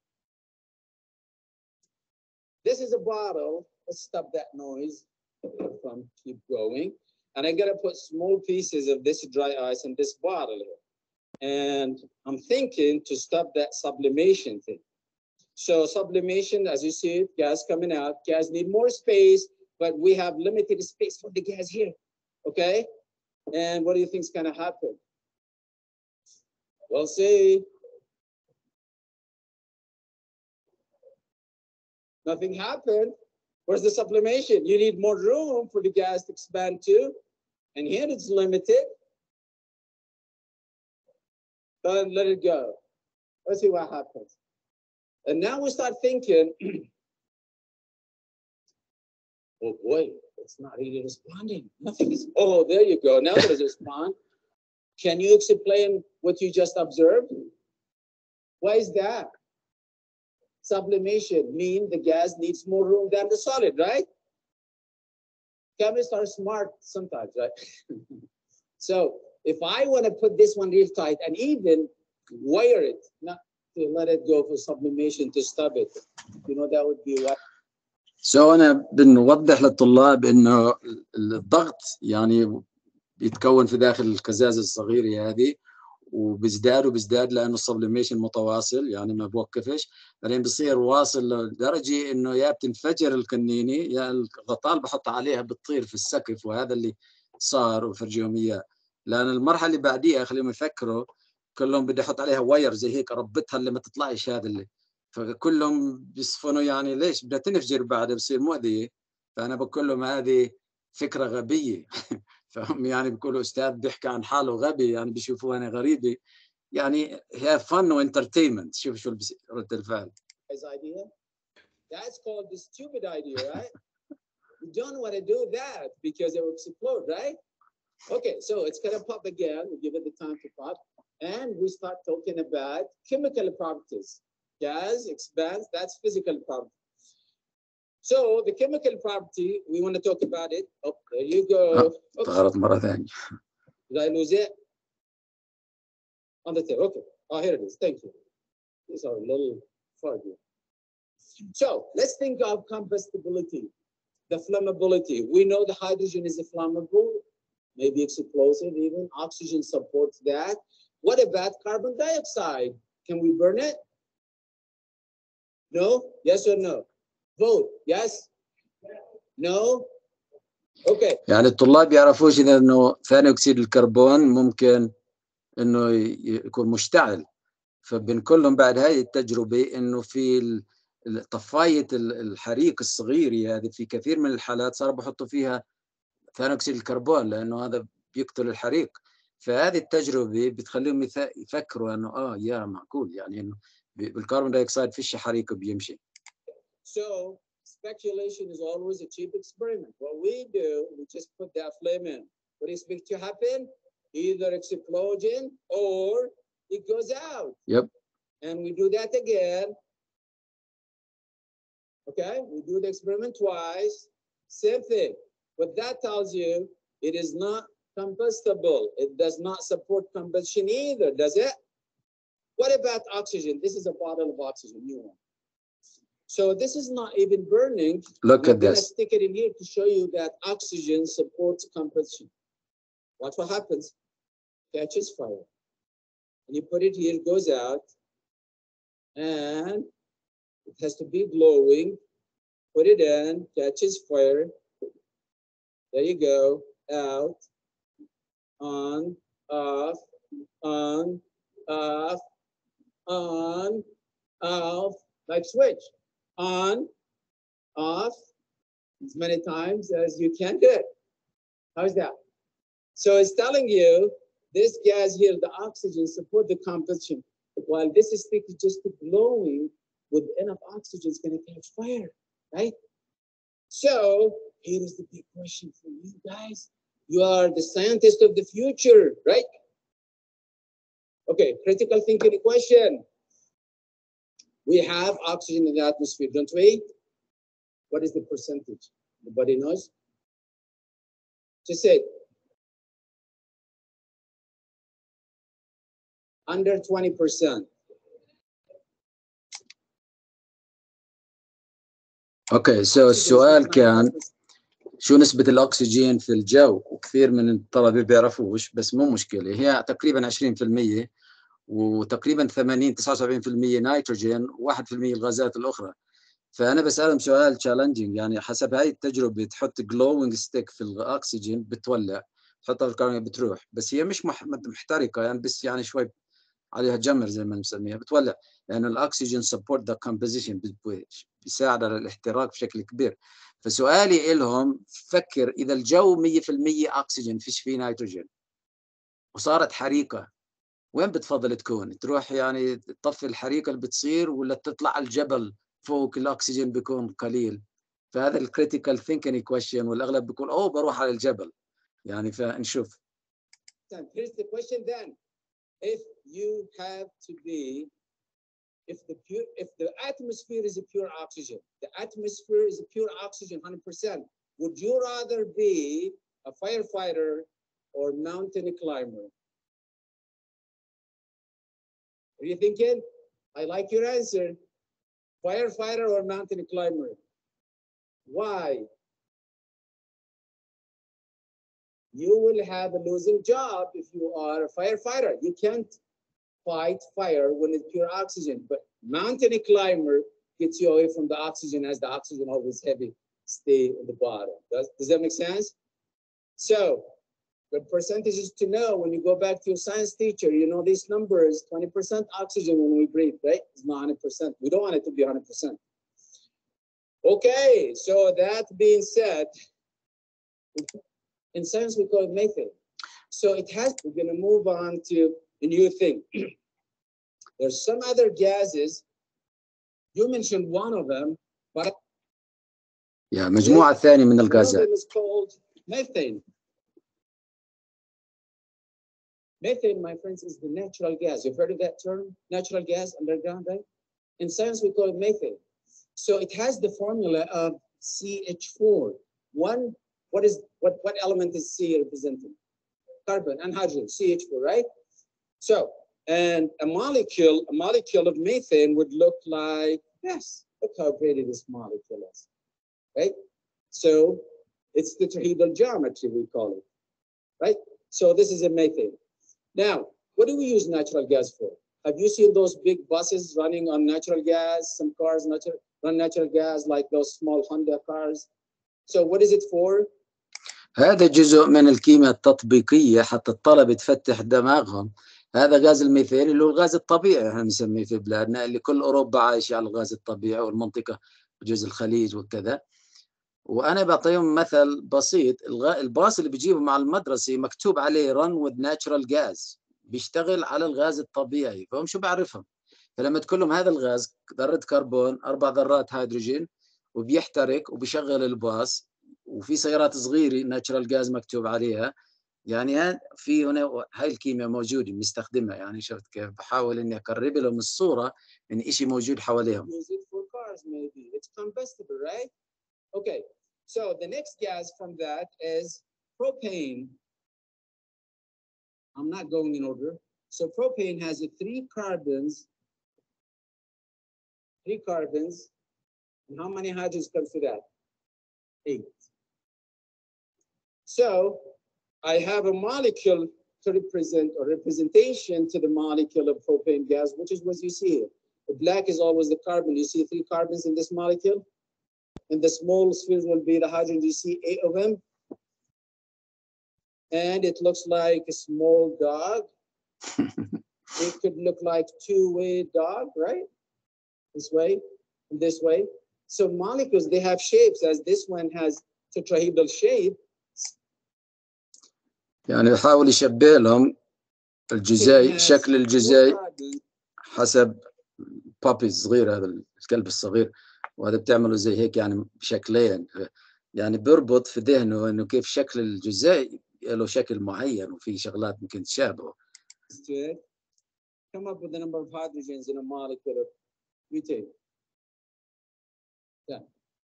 This is a bottle. Let's stop that noise. From keep going. And I'm gonna put small pieces of this dry ice in this bottle here. And I'm thinking to stop that sublimation thing. So sublimation, as you see it, gas coming out. Gas need more space, but we have limited space for the gas here. Okay? And what do you think is gonna happen? We'll see. Nothing happened. Where's the sublimation? You need more room for the gas to expand to. And here it's limited. Then let it go. Let's see what happens. And now we start thinking, oh boy, it's not really responding. Nothing is, oh, there you go. Now it is respond. Can you explain what you just observed? Why is that? Sublimation means the gas needs more room than the solid, right? Chemists are smart sometimes, right? So if I want to put this one real tight and even wire it, not to let it go for sublimation to stop it, you know, that would be what? So أنا بنوضح للطلاب إنه الضغط يعني بيتكون في داخل القزازة الصغيرة هذه، وبيزداد وبيزداد لأنه السبليميشن متواصل يعني ما بوقفش، بعدين بصير واصل لدرجة إنه يا بتنفجر القنينة يا الغطاء اللي بحط عليها بتطير في السقف. وهذا اللي صار وفرجيهم إياه. لأن المرحلة اللي بعديها خليهم يفكروا كلهم بدي أحط عليها واير زي هيك أربطها اللي ما تطلعش هذا اللي، فكلهم بيصفنوا يعني ليش بدها تنفجر بعدها بصير مؤذية. فأنا بقول لهم هذه فكرة غبية. فهم يعني بيقولوا أستاذ بيحكي عن حاله غبي، يعني بيشوفوها أنا غريبة. يعني هي fun وانترتينمنت. شوف شو رد الفعل. That's called the stupid idea, right? You don't want to do that because it will explode, right? Okay, so it's gonna pop again. We give it the time to pop, and we start talking about chemical properties. Gas expands. That's physical property. So the chemical property, we want to talk about it. Oh, there you go. طارت مرة ثانية. Did I lose it? on the table. Okay. Oh, here it is. Thank you. These are a little foggy. So let's think of combustibility, the flammability. We know the hydrogen is flammable, maybe explosive even. Oxygen supports that. What about carbon dioxide? Can we burn it? No? Yes or no? Vote. Yes? No? Okay. يعني الطلاب يعرفوش إذا إنه ثاني أكسيد الكربون ممكن إنه يكون مشتعل، فبنقول لهم بعد هاي التجربة إنه في طفاية الحريق الصغيرة هذه في كثير من الحالات صاروا بحطوا فيها ثاني أكسيد الكربون لأنه هذا بيقتل الحريق. فهذه التجربة بتخليهم يفكروا إنه آه يا معقول يعني إنه بالكربون دايوكسيد فيش حريق بيمشي. So speculation is always a cheap experiment. What we do, we just put that flame in. What do you expect to happen? Either explosion or it goes out. Yep. And we do that again. Okay, we do the experiment twice. Same thing. What that tells you, it is not combustible. It does not support combustion either, does it? What about oxygen? This is a bottle of oxygen, new one. So this is not even burning. Look I'm at gonna this. stick it in here to show you that oxygen supports combustion. Watch what happens. Catches fire. And you put it here, it goes out. And it has to be glowing. Put it in, catches fire. There you go. Out. On. Off. On. Off. On. Off. Like switch. On. Off. As many times as you can do it. How's that? So it's telling you this gas here, the oxygen, support the combustion. While this stick is just glowing with enough oxygen, it's going to catch fire, right? So here is the big question for you guys. You are the scientist of the future, right? Okay, critical thinking question. We have oxygen in the atmosphere, don't we? What is the percentage? Nobody knows? Just say it. Under twenty percent. اوكي سو السؤال كان شو نسبة الأكسجين في الجو؟ وكثير من الطلبة بيعرفوش بس مو مشكلة، هي تقريبا عشرين بالمئة وتقريبا ثمانين تسعة وسبعين بالمئة نيتروجين وواحد بالمئة الغازات الأخرى. فأنا بسألهم سؤال تشالنجينج، يعني حسب هاي التجربة تحط جلوينج ستيك في الأكسجين بتولع، تحطها في الكهرباء بتروح، بس هي مش محترقة يعني بس يعني شوي عليها جمر زي ما نسميها بتولع، لأن يعني الأكسجين سبورت ذا كومبوزيشن بيساعد على الاحتراق بشكل كبير. فسؤالي لهم فكر إذا الجو مية بالمية أكسجين فيش فيه نيتروجين وصارت حريقة، وين بتفضل تكون؟ تروح يعني تطفي الحريقة اللي بتصير ولا تطلع على الجبل فوق الأكسجين بيكون قليل؟ فهذا الكريتيكال ثينكينج كويشن والأغلب بيقول أوه بروح على الجبل يعني. فنشوف. Here's the question then. If you have to be, if the pure, if the atmosphere is a pure oxygen, the atmosphere is a pure oxygen, one hundred percent. Would you rather be a firefighter or mountain climber? Are you thinking? I like your answer. Firefighter or mountain climber? Why? You will have a losing job if you are a firefighter. You can't fight fire when it's pure oxygen, but mountain climber gets you away from the oxygen as the oxygen always heavy stay in the bottom. Does, does that make sense? So the percentages to know when you go back to your science teacher, you know these numbers, twenty percent oxygen when we breathe, right? It's not one hundred percent. We don't want it to be one hundred percent. Okay, so that being said, in science we call it methane. So it has, we're gonna move on to a new thing. There's some other gases. You mentioned one of them, but yeah, مجموعة ثانية من الغازات. One of them is called methane. Methane, my friends, is the natural gas. You've heard of that term, natural gas underground, right? In science, we call it methane. So it has the formula of C H four. One, what is what? What element is C representing? Carbon and hydrogen, C H four, right? So And a molecule, a molecule of methane would look like this. Look how pretty this molecule is, right? So it's the tetrahedral geometry, we call it, right? So this is a methane. Now, what do we use natural gas for? Have you seen those big buses running on natural gas? Some cars natural, run natural gas, like those small Honda cars. So what is it for? هذا جزء من الكيمياء التطبيقية حتى الطلبة تفتح دماغهم. هذا غاز الميثان اللي هو الغاز الطبيعي احنا بنسميه في بلادنا، اللي كل أوروبا عايشة على الغاز الطبيعي، والمنطقة جزء الخليج وكذا. وأنا بعطيهم مثل بسيط، الباص اللي بيجيبه مع المدرسة مكتوب عليه run with natural gas، بيشتغل على الغاز الطبيعي، فهم شو بعرفهم؟ فلما تقول لهم هذا الغاز ذرة كربون أربع ذرات هيدروجين وبيحترق وبيشغل الباص، وفي سيارات صغيرة ناتشرال غاز مكتوب عليها، يعني في هنا هاي الكيمياء موجودة بنستخدمها. يعني شفت كيف بحاول إني أقرب لهم الصورة من إشي موجود حواليهم. Okay, so the next gas from that is propane. I'm not going in order. So propane has a three carbons, three carbons, and how many hydrogens comes to that? Eight. So I have a molecule to represent, or representation to the molecule of propane gas, which is what you see here. The black is always the carbon. You see three carbons in this molecule. And the small spheres will be the hydrogen. You see eight of them. And it looks like a small dog. It could look like two-way dog, right? This way and this way. So molecules, they have shapes, as this one has tetrahedral shape. يعني بحاول يشبه لهم الجزيء، شكل الجزيء حسب بابي الصغير، هذا الكلب الصغير، وهذا بتعمله زي هيك يعني بشكلين، يعني بيربط في ذهنه انه كيف شكل الجزيء له شكل معين وفي شغلات ممكن تشابهه. Come up with the number of hydrogens in a molecule of butane. Yeah.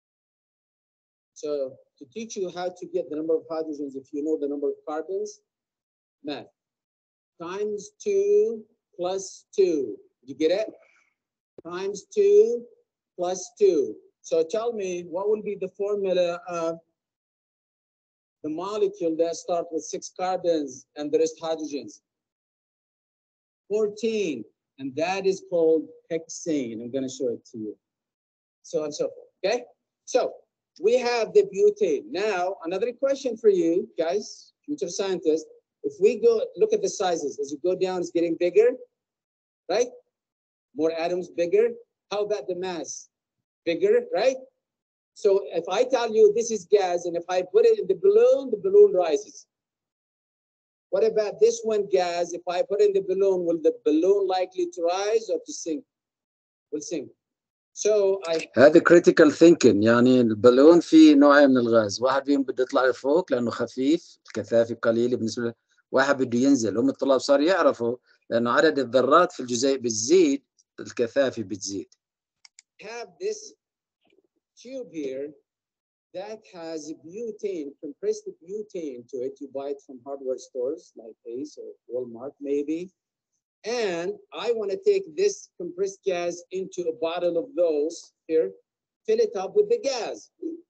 So to teach you how to get the number of hydrogens, if you know the number of carbons, math. Times two plus two. Did you get it? Times two plus two. So tell me, what will be the formula of the molecule that starts with six carbons and the rest hydrogens? fourteen, and that is called hexane. I'm going to show it to you. So and so forth, okay? So we have the butane. Now, another question for you guys, future scientists. If we go look at the sizes, as you go down, it's getting bigger, right? More atoms, bigger. How about the mass? Bigger, right? So if I tell you this is gas, and if I put it in the balloon, the balloon rises. What about this one gas? If I put it in the balloon, will the balloon likely to rise or to sink? Will sink. So I هذا critical thinking. يعني البالون فيه نوعين من الغاز، واحد فيهم بده يطلع لفوق لأنه خفيف، الكثافة قليلة بالنسبة له، واحد بده ينزل. هم الطلاب صار يعرفوا لأنه عدد الذرات في الجزيء بتزيد، الكثافة بتزيد. Have this tube here that has butane, compressed butane to it. You buy it from hardware stores like Ace or Walmart maybe. And I want to take this compressed gas into a bottle of those here, fill it up with the gas.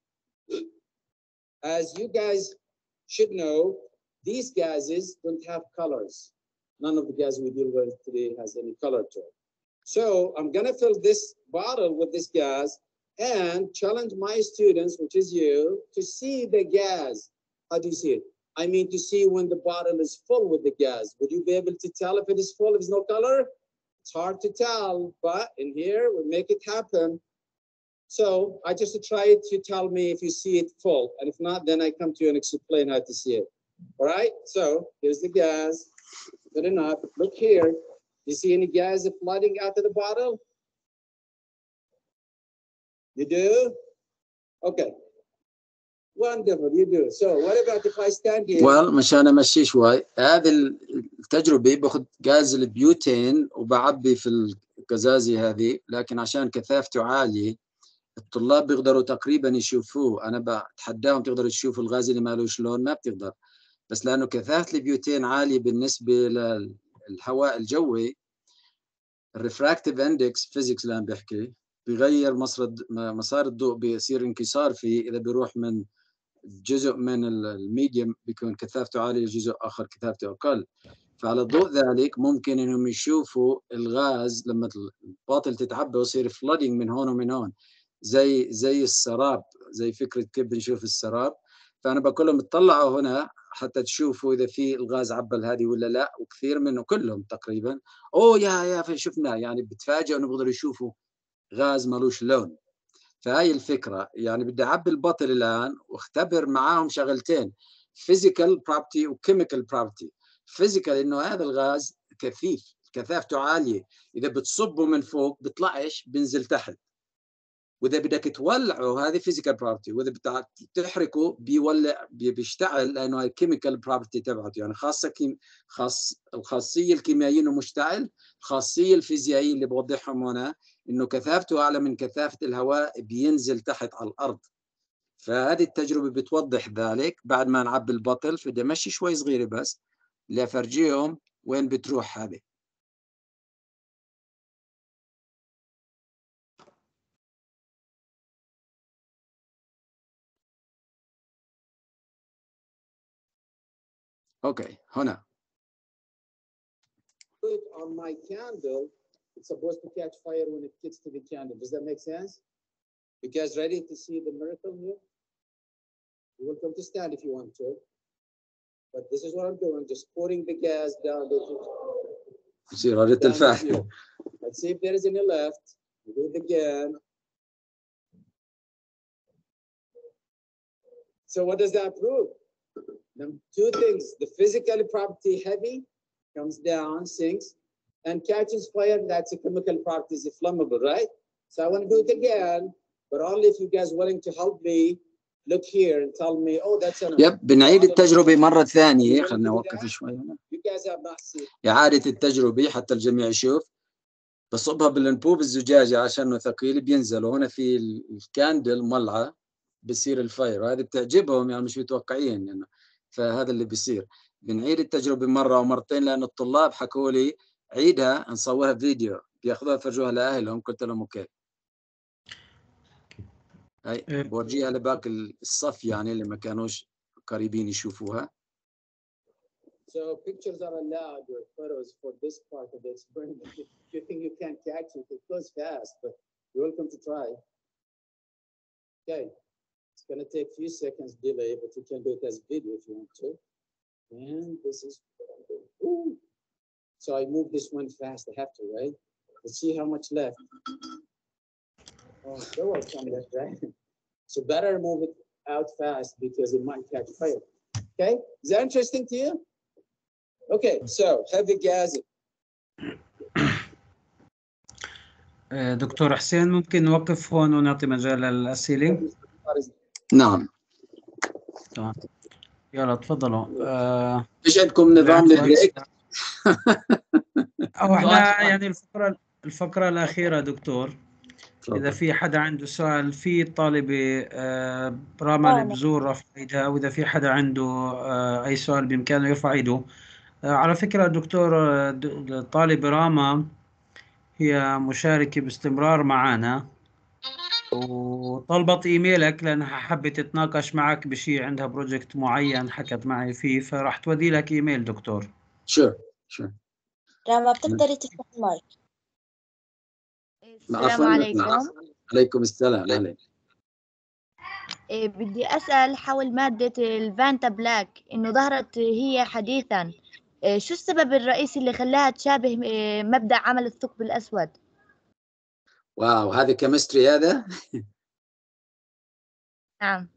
As you guys should know, these gases don't have colors. None of the gas we deal with today has any color to it. So I'm going to fill this bottle with this gas and challenge my students, which is you, to see the gas. How do you see it? I mean to see when the bottle is full with the gas. Would you be able to tell if it is full, if there's no color? It's hard to tell, but in here, we make it happen. So I just try to tell me if you see it full, and if not, then I come to you and explain how to see it. All right, so here's the gas. Good enough. Look here. You see any gas flooding out of the bottle? You do? Okay. Wonderful, you do. So what about if I stand here? well مشان امشي شوي، هذه التجربه باخذ غاز البيوتين وبعبي في القزازه هذه، لكن عشان كثافته عاليه الطلاب بيقدروا تقريبا يشوفوه. انا بتحداهم تقدروا تشوفوا الغاز اللي مالوش لون، ما بتقدر، بس لانه كثافه البيوتين عاليه بالنسبه الهواء الجوي الريفراكتيف اندكس فيزيكس اللي عم بحكي بيغير مسار مسار الضوء، بيصير انكسار فيه اذا بيروح من جزء من الميديم بيكون كثافته عاليه، جزء اخر كثافته اقل. فعلى ضوء ذلك ممكن انهم يشوفوا الغاز لما الباطل تتعبى ويصير فلودينج من هون ومن هون، زي زي السراب، زي فكره كيف بنشوف السراب. فانا بقول لهم اطلعوا هنا حتى تشوفوا اذا في الغاز عبى هذه ولا لا، وكثير منه كلهم تقريبا اوه يا يا شفنا، يعني بتفاجئوا انه بيقدروا يشوفوا غاز ملوش لون. فهي الفكره، يعني بدي اعبي البطل الان واختبر معاهم شغلتين، فيزيكال بروبرتي وكيميكال بروبرتي. فيزيكال انه هذا الغاز كثيف، كثافته عاليه، اذا بتصبه من فوق بيطلعش بنزل تحت، واذا بدك تولعه هذه فيزيكال بروبرتي، واذا بدك تحرقه بيولع بيشتعل، لانه هاي كيميكال بروبرتي تبعته، يعني خاصه كيم خاص الخاصيه الكيميائيه انه مشتعل، الخاصيه الفيزيائيه اللي بوضحهم هنا انه كثافته اعلى من كثافه الهواء بينزل تحت على الارض. فهذه التجربه بتوضح ذلك. بعد ما نعبي البطل بدي امشي شوي صغيره بس لافرجيهم وين بتروح هذه. اوكي هنا. On my candle, it's supposed to catch fire when it gets to the candle. Does that make sense? You guys ready to see the miracle here? You're welcome to stand if you want to. But this is what I'm doing, just pouring the gas down the يصير هذا الفاعل. Let's see if there is any left. We do it again. So what does that prove? Two things. The physical property heavy comes down, sinks, and catches fire. That's a chemical property, is flammable, right? So I want to do it again, but only if you guys are willing to help me look here and tell me, oh, that's enough. يب بنعيد التجربة مرة ثانية. خلنا نوقف شوي هنا. You guys have not seen. إعادة التجربة حتى الجميع يشوف. بصبها بالانبوب الزجاجة عشانه ثقيل بينزل، وهنا في الكاندل مولعة بصير الفاير، هذه بتعجبهم يعني مش متوقعين يعني. فهذا اللي بيصير. بنعيد التجربة مرة ومرتين لأن الطلاب حكوا لي عيدها نصورها فيديو، بياخذوها فرجوها لأهلهم. قلت لهم أوكي. هاي بورجيها لباقي الصف يعني اللي ما كانوش قريبين يشوفوها. So pictures are allowed or photos for this part of the experiment. If you think you can't catch it, it goes fast, but you're welcome to try. Okay, it's going to take a few seconds delay, but you can do it as video if you want to. And this is what I'm doing. Ooh. So I move this one fast. I have to, right? Let's see how much left. Oh, there was some left, right? So better move it out fast because it might catch fire. Okay, is that interesting to you? Okay, so heavy gas. دكتور حسين ممكن نوقف هون ونعطي مجال للأسئلة؟ نعم. تمام. يلا تفضلوا. آه ايش عندكم نظام للبريك؟ أو احنا يعني الفقرة الفقرة الأخيرة دكتور. إذا في حدا عنده سؤال، في طالبة آه راما البزور رفع ايدها، وإذا في حدا عنده آه أي سؤال بإمكانه يرفع ايده. آه على فكرة دكتور، آه طالب راما هي مشاركة باستمرار معنا، وطلبت ايميلك لانها حبت تتناقش معك بشيء، عندها بروجكت معين حكت معي فيه، فراح تودي لك ايميل دكتور. شور شور. راما بتقدري تفتح المايك. السلام عليكم. عليكم السلام. عليك. إيه بدي أسأل حول مادة الفانتا بلاك، إنه ظهرت هي حديثا، إيه شو السبب الرئيسي اللي خلاها تشابه إيه مبدأ عمل الثقب الأسود؟ واو، هذا كيمستري هذا؟ نعم.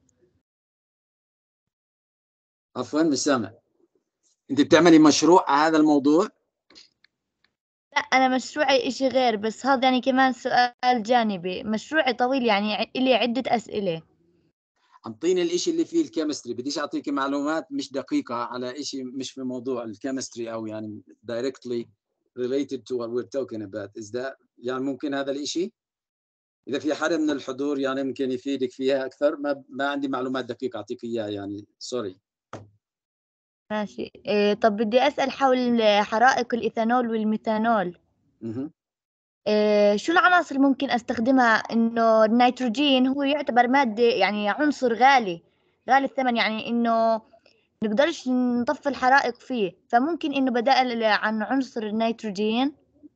عفوا مش سامع. أنت بتعملي مشروع على هذا الموضوع؟ لا أنا مشروعي إشي غير، بس هذا يعني كمان سؤال جانبي. مشروعي طويل يعني إلي عدة أسئلة. أعطيني الإشي اللي فيه الكيمستري، بديش أعطيك معلومات مش دقيقة على إشي مش في موضوع الكيمستري أو يعني directly related to what we're talking about. is that يعني ممكن هذا الإشي؟ إذا في حدا من الحضور يعني ممكن يفيدك فيها أكثر. ما ما عندي معلومات دقيقة أعطيك إياها يعني. سوري. ماشي. إيه طب بدي أسأل حول حرائق الإيثانول والميثانول. مهم. إيه شو العناصر اللي ممكن أستخدمها؟ إنه النيتروجين هو يعتبر مادة يعني عنصر غالي غالي الثمن، يعني إنه نقدرش نطفي الحرائق فيه، فممكن إنه بدائل عن عنصر النيتروجين.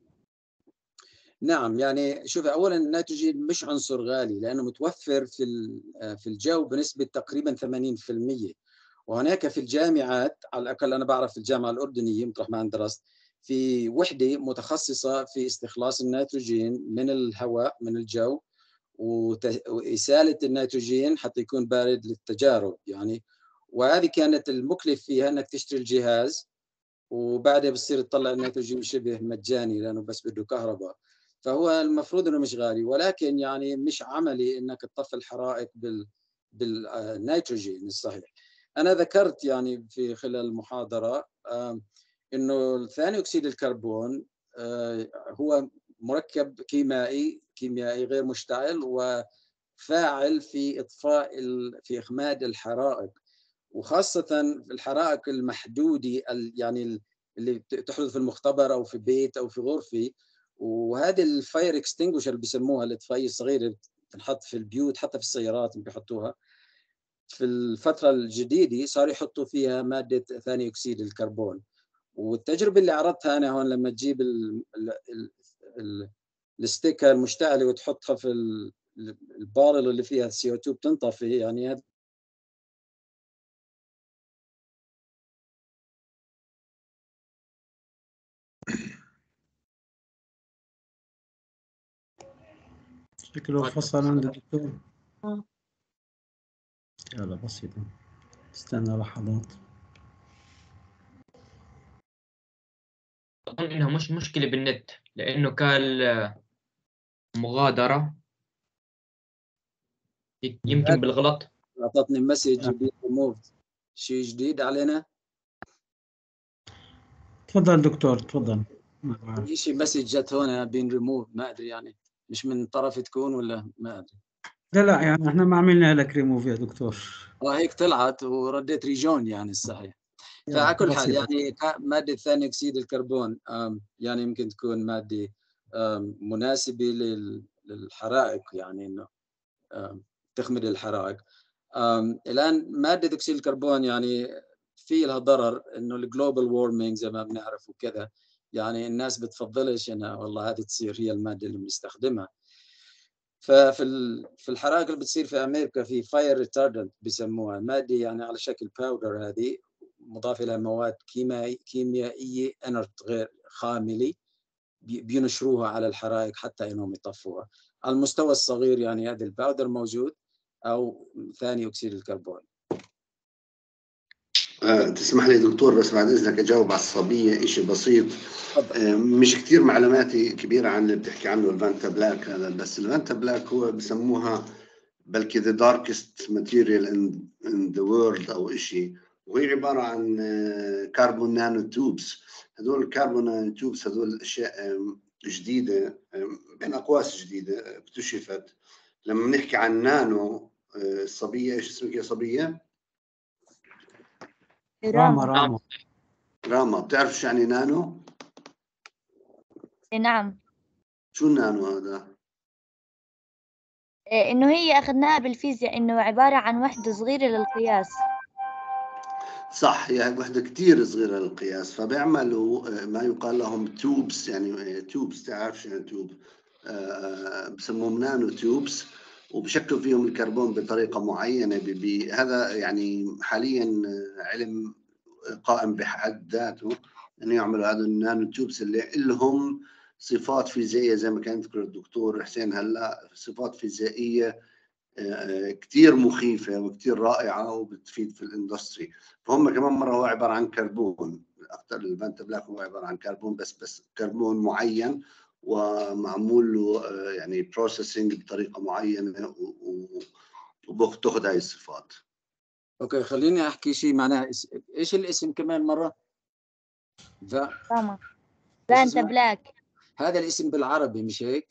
نعم، يعني شوف، اولا النيتروجين مش عنصر غالي لانه متوفر في في الجو بنسبه تقريبا ثمانين بالمئة، وهناك في الجامعات، على الاقل انا بعرف في الجامعه الاردنيه مطرح ما درست، في وحده متخصصه في استخلاص النيتروجين من الهواء من الجو وإسالة النيتروجين حتى يكون بارد للتجارب يعني. وهذه كانت المكلف فيها انك تشتري الجهاز وبعدها بتصير تطلع النيتروجين شبه مجاني لانه بس بده كهرباء. فهو المفروض انه مش غالي، ولكن يعني مش عملي انك تطفي الحرائق بال بالنيتروجين الصحيح. انا ذكرت يعني في خلال المحاضره انه ثاني اكسيد الكربون هو مركب كيميائي كيميائي غير مشتعل وفاعل في اطفاء في اخماد الحرائق، وخاصه في الحرائق المحدوده يعني اللي تحدث في المختبر او في بيت او في غرفه. وهذه الفاير اكستنجوشر اللي بيسموها الاطفائيه الصغيره تنحط في البيوت، حتى في السيارات بيحطوها. في الفتره الجديده صار يحطوا فيها ماده ثاني اكسيد الكربون. والتجربه اللي عرضتها انا هون لما تجيب ال ال ال الستيكر المشتعله وتحطها في البارل اللي فيها سي او اثنين بتنطفي، يعني هذا شكله فصل عند الدكتور. آه. يلا بسيطة، استنى لحظات. أظن إنها مش مشكلة بالنت، لأنه كان مغادرة يمكن بالغلط. اعطتني مسج بي ريموفد. شيء جديد علينا. تفضل دكتور تفضل. في شيء مسج جت هون بين ريموف، ما ادري يعني مش من طرف تكون ولا ما ادري. لا لا يعني احنا ما عملنا لك ريموف يا دكتور. اه هيك طلعت ورديت ريجون يعني الصحيح. فعلى كل حال يعني مادة ثاني أكسيد الكربون يعني يمكن تكون مادة مناسبة للحرائق، يعني إنه تخمد الحرائق. الآن مادة أكسيد الكربون يعني في لها ضرر، إنه الجلوبال وورمينج زي ما بنعرف وكذا، يعني الناس بتفضلش إنها والله هذه تصير هي المادة اللي بنستخدمها. ففي في الحرائق اللي بتصير في أمريكا في فاير ريتاردنت بيسموها، مادة يعني على شكل باودر، هذه مضاف لها مواد كيميائية كيميائية انرت غير خاملة بينشروها على الحرائق حتى انهم يطفوها. على المستوى الصغير يعني هذا الباودر موجود او ثاني اكسيد الكربون. آه، تسمح لي دكتور بس بعد اذنك اجاوب على الصبيه شيء بسيط. آه، مش كثير معلوماتي كبيره عن اللي بتحكي عنه الفانتا بلاك هذا، بس الفانتا بلاك هو بسموها بلكي the darkest material in, in the world او شيء، وهي عباره عن كربون نانو توبس. هذول الكربون نانو توبس هذول اشياء جديده، بين اقواس جديده اكتشفت. لما بنحكي عن نانو، الصبيه ايش اسمك يا صبيه؟ راما راما راما بتعرف شو يعني نانو؟ نعم. شو النانو هذا؟ إنه هي أخذناها بالفيزياء، إنه عبارة عن وحدة صغيرة للقياس. صح، هي وحدة كتير صغيرة للقياس. فبيعملوا ما يقال لهم توبس، يعني توبس تعرف شو يعني توب؟ بسموهم نانو توبس، وبشكلوا فيهم الكربون بطريقة معينة. هذا يعني حاليا علم قائم بحد ذاته انه يعملوا هذا النانو توبس اللي لهم صفات فيزيائيه زي ما كان يذكر الدكتور حسين هلا، صفات فيزيائيه كثير مخيفه وكثير رائعه وبتفيد في الاندستري. فهم كمان مره هو عباره عن كربون، اكثر الفانتا بلاك هو عباره عن كربون، بس بس كربون معين ومعمول له يعني بروسيسنج بطريقه معينه وبتاخذ هاي الصفات. اوكي خليني احكي شيء معناها. ايش الاسم كمان مره؟ فاما فانتا بلاك. هذا الاسم بالعربي مش هيك؟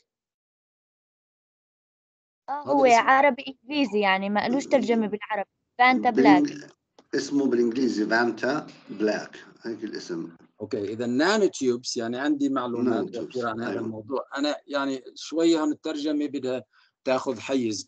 اه هو عربي انجليزي يعني ما قالوش ترجمه بالعربي. فانتا بلاك اسمه بالانجليزي فانتا بلاك، هيك الاسم. اوكي، اذا نانو تيوبس يعني عندي معلومات كثيره عن هذا أيوة. الموضوع. انا يعني شويه هون الترجمه بدها تاخذ حيز.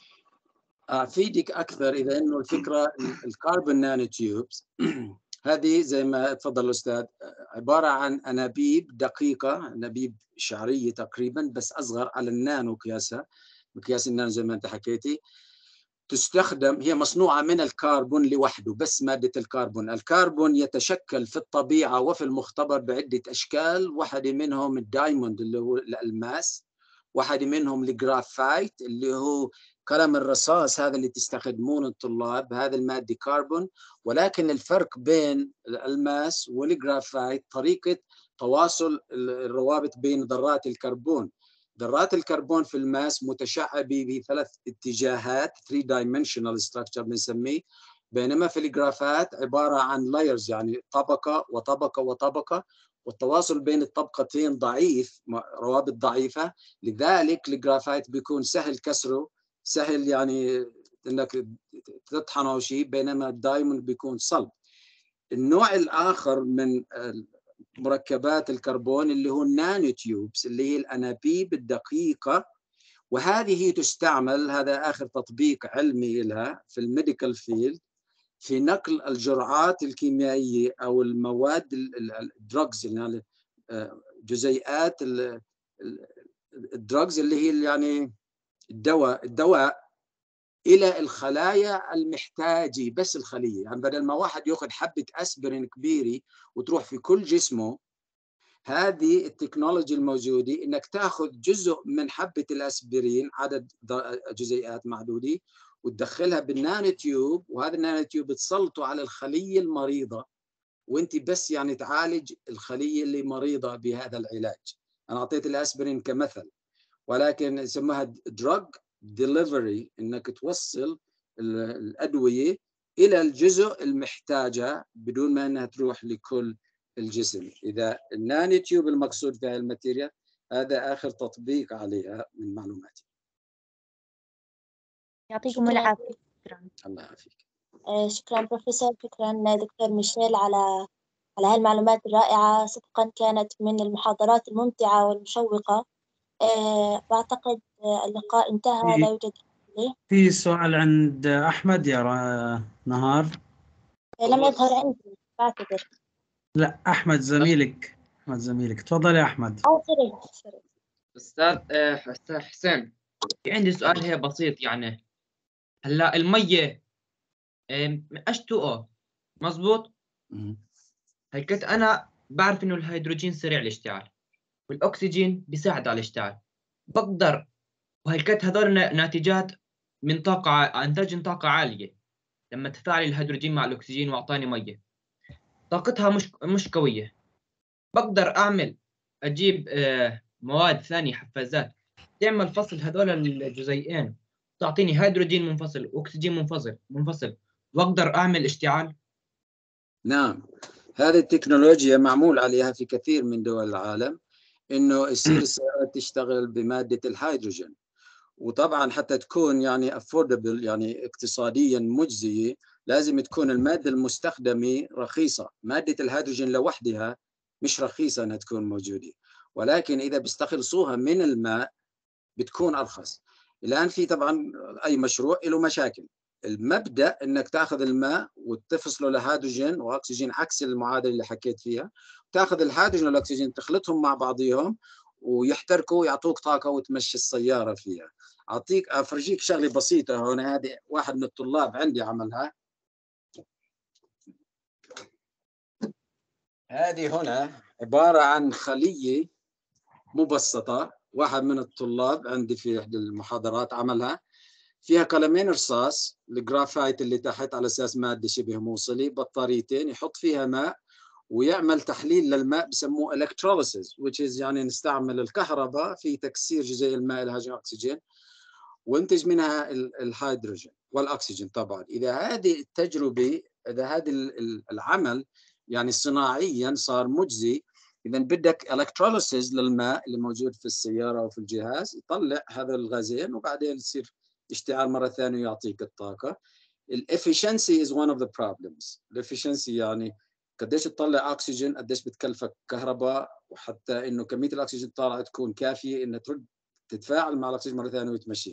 افيدك اكثر اذا انه الفكره الكربون نانو تيوبس هذه زي ما تفضل الاستاذ عباره عن انابيب دقيقه، انابيب شعريه تقريبا بس اصغر على النانو قياسها، مقياس النانو زي ما انت حكيتي. تستخدم، هي مصنوعة من الكربون لوحده، بس مادة الكربون. الكربون يتشكل في الطبيعة وفي المختبر بعدة أشكال، واحدة منهم الدايموند اللي هو الألماس، واحدة منهم الجرافايت اللي هو قلم الرصاص هذا اللي تستخدمونه الطلاب، هذا المادة كربون. ولكن الفرق بين الألماس والجرافايت طريقة تواصل الروابط بين ذرات الكربون. ذرات الكربون في الماس متشعبة بثلاث اتجاهات three dimensional structure بنسميه، بينما في الجرافات عبارة عن layers يعني طبقة وطبقة وطبقة، والتواصل بين الطبقتين ضعيف، روابط ضعيفة، لذلك الجرافايت بيكون سهل كسره، سهل يعني انك تطحنه او شيء، بينما الدايموند بيكون صلب. النوع الآخر من مركبات الكربون اللي هو النانو تيوبس اللي هي الأنابيب الدقيقة، وهذه تستعمل، هذا آخر تطبيق علمي لها في الميديكال فيلد، في نقل الجرعات الكيميائية أو المواد الدراجز يعني جزيئات الدراجز اللي هي يعني الدواء الدواء إلى الخلايا المحتاجة، بس الخلية، يعني بدل ما واحد يأخذ حبة أسبرين كبيرة وتروح في كل جسمه، هذه التكنولوجيا الموجودة إنك تأخذ جزء من حبة الأسبرين عدد جزيئات معدودة وتدخلها بالنانو تيوب، وهذا النانو تيوب تسلطه على الخلية المريضة، وانت بس يعني تعالج الخلية اللي مريضة بهذا العلاج. أنا أعطيت الأسبرين كمثل، ولكن يسموها دراج ديليفري، انك توصل الادويه الى الجزء المحتاجه بدون ما انها تروح لكل الجسم. اذا النانو تيوب المقصود فيها الماتيريال، هذا اخر تطبيق عليها من معلوماتي. يعطيكم العافيه. شكرا. الله يعافيك. شكرا بروفيسور، شكرا دكتور ميشيل على على هالمعلومات الرائعه، صدقا كانت من المحاضرات الممتعه والمشوقه. أه بعتقد اللقاء انتهى، لا يوجد لي. في سؤال عند أحمد يا نهار. لم يظهر عندي، بعتذر. لا، أحمد زميلك، أحمد زميلك، تفضل يا أحمد. أو سوري سوري. أستاذ أستاذ حسين، في عندي سؤال هي بسيط. يعني هلا المية إتش تو أو مظبوط؟ هي كنت أنا بعرف إنه الهيدروجين سريع الاشتعال والأكسجين بيساعد على الاشتعال، بقدر، وهيكت هذول ناتجات من طاقة، إنتاج طاقة عالية. لما تفاعل الهيدروجين مع الأكسجين وأعطاني مية طاقتها مش مش قوية، بقدر أعمل أجيب آه مواد ثانية، حفازات تعمل فصل هذول الجزيئين، تعطيني هيدروجين منفصل وأكسجين منفصل منفصل وأقدر أعمل اشتعال. نعم، هذه التكنولوجيا معمول عليها في كثير من دول العالم، إنه يصير السيارات تشتغل بمادة الهيدروجين. وطبعا حتى تكون يعني affordable يعني اقتصاديا مجزية، لازم تكون المادة المستخدمة رخيصة. مادة الهيدروجين لوحدها مش رخيصة انها تكون موجودة، ولكن اذا بيستخلصوها من الماء بتكون ارخص. الان في طبعا اي مشروع له مشاكل. المبدأ انك تاخذ الماء وتفصله لهيدروجين واكسجين عكس المعادلة اللي حكيت فيها، تاخذ الهيدروجين والاكسجين تخلطهم مع بعضهم ويحترقوا ويعطوك طاقة وتمشي السيارة فيها. أعطيك أفرجيك شغلة بسيطة هون، هذه واحد من الطلاب عندي عملها. هذه هنا عبارة عن خلية مبسطة، واحد من الطلاب عندي في إحدى المحاضرات عملها، فيها قلمين رصاص، الجرافايت اللي تحت على أساس مادة شبه موصلة، بطاريتين، يحط فيها ماء ويعمل تحليل للماء بسموه electrolysis which is يعني نستعمل الكهرباء في تكسير جزيء الماء الهيدروجين والأكسجين وانتج منها الهيدروجين والأكسجين. طبعا إذا هذه التجربة، إذا هذا العمل يعني صناعيا صار مجزي، إذا بدك electrolysis للماء اللي موجود في السيارة أو في الجهاز، يطلع هذا الغازين وبعدين يصير اشتعال مرة ثانية ويعطيك الطاقة. الافشنسي is one of the problems. الافشنسي يعني قديش تطلع اكسجين، قديش بتكلفك كهرباء، وحتى انه كميه الاكسجين الطالعه تكون كافيه انها ترد تتفاعل مع الاكسجين مره ثانيه وتمشيه.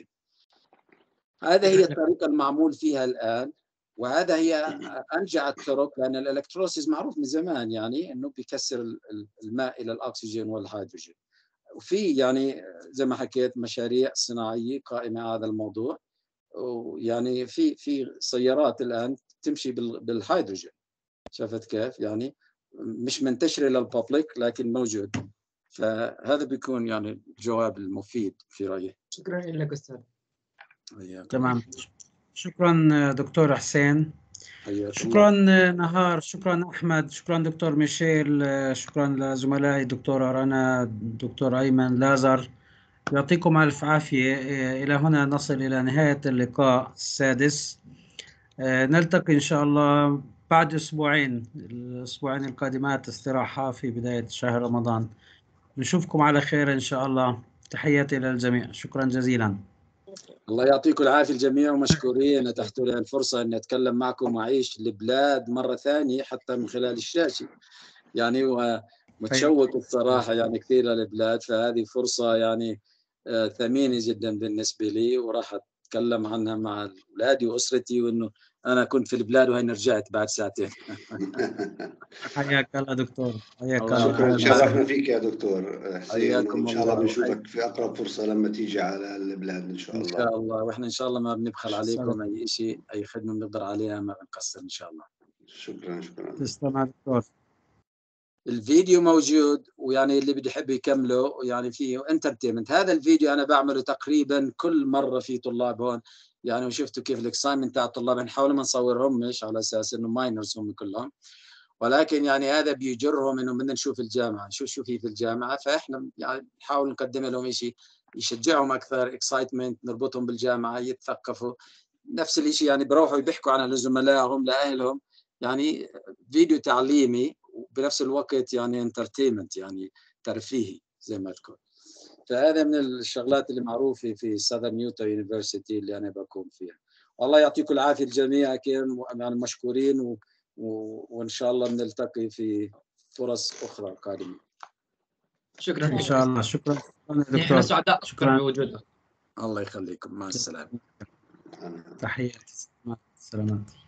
هذا هي الطريقه المعمول فيها الان، وهذا هي انجع الطرق، لان الالكتروليسيس معروف من زمان يعني انه بيكسر الماء الى الاكسجين والهيدروجين. وفي يعني زي ما حكيت مشاريع صناعيه قائمه على هذا الموضوع، ويعني في في سيارات الان تمشي بالهيدروجين. شفت كيف؟ يعني مش منتشره للببليك لكن موجود. فهذا بيكون يعني الجواب المفيد في رايي. شكرا لك استاذ. تمام، شكرا دكتور حسين. حياك شكرا الله. نهار، شكرا احمد، شكرا دكتور ميشيل، شكرا لزملائي دكتورة رنا، دكتور ايمن، لازر. يعطيكم الف عافيه. الى هنا نصل الى نهايه اللقاء السادس. نلتقي ان شاء الله بعد اسبوعين، الاسبوعين القادمات استراحه في بدايه شهر رمضان. نشوفكم على خير ان شاء الله. تحياتي للجميع، شكرا جزيلا. الله يعطيكم العافيه الجميع، ومشكورين اتحتوا لي الفرصه اني اتكلم معكم واعيش البلاد مره ثانيه حتى من خلال الشاشه يعني، ومتشوق الصراحه يعني كثير للبلاد. فهذه فرصه يعني ثمينه جدا بالنسبه لي، وراح اتكلم عنها مع اولادي واسرتي، وانه انا كنت في البلاد وهي رجعت بعد ساعتين. حياك الله دكتور، حياك الله الله. شكرا، يعافيك. تشرفنا فيك يا دكتور حسين، حياكم وان شاء الله الله. بنشوفك في اقرب فرصه لما تيجي على البلاد ان شاء ان الله. شاء الله، واحنا ان شاء الله ما بنبخل عليكم سلام. اي شيء، اي خدمه بنقدر عليها ما بنقصر ان شاء الله. شكرا شكرا. تسلم يا دكتور. الفيديو موجود، ويعني اللي بده يحب يكمله يعني فيه انترتينمنت. هذا الفيديو انا بعمله تقريبا كل مره في طلاب هون يعني، وشفتوا كيف الاكساينمنت تاع الطلاب. نحاول ما نصورهم مش على اساس انه ماينرز هم كلهم، ولكن يعني هذا بيجرهم انه بدنا نشوف الجامعه، نشوف شو في في الجامعه. فاحنا يعني نحاول نقدم لهم شيء يشجعهم اكثر، اكسايتمنت، نربطهم بالجامعه، يتثقفوا. نفس الشيء يعني بروحوا يحكوا عن لزملائهم لاهلهم، يعني فيديو تعليمي وبنفس الوقت يعني انترتينمنت، يعني ترفيهي زي ما تكون. فهذا من الشغلات اللي معروفه في ساذرن يوتا يونيفرسيتي اللي انا بكون فيها. والله يعطيكم العافيه الجميع، كان يعني مشكورين، و... و... وان شاء الله بنلتقي في فرص اخرى قادمه. شكرا ان لك شاء الله. شكرا شكرا يا نحن دكتور. سعداء اكثر شكرا. بوجودك. الله يخليكم، مع السلامه. تحياتي. مع السلامه.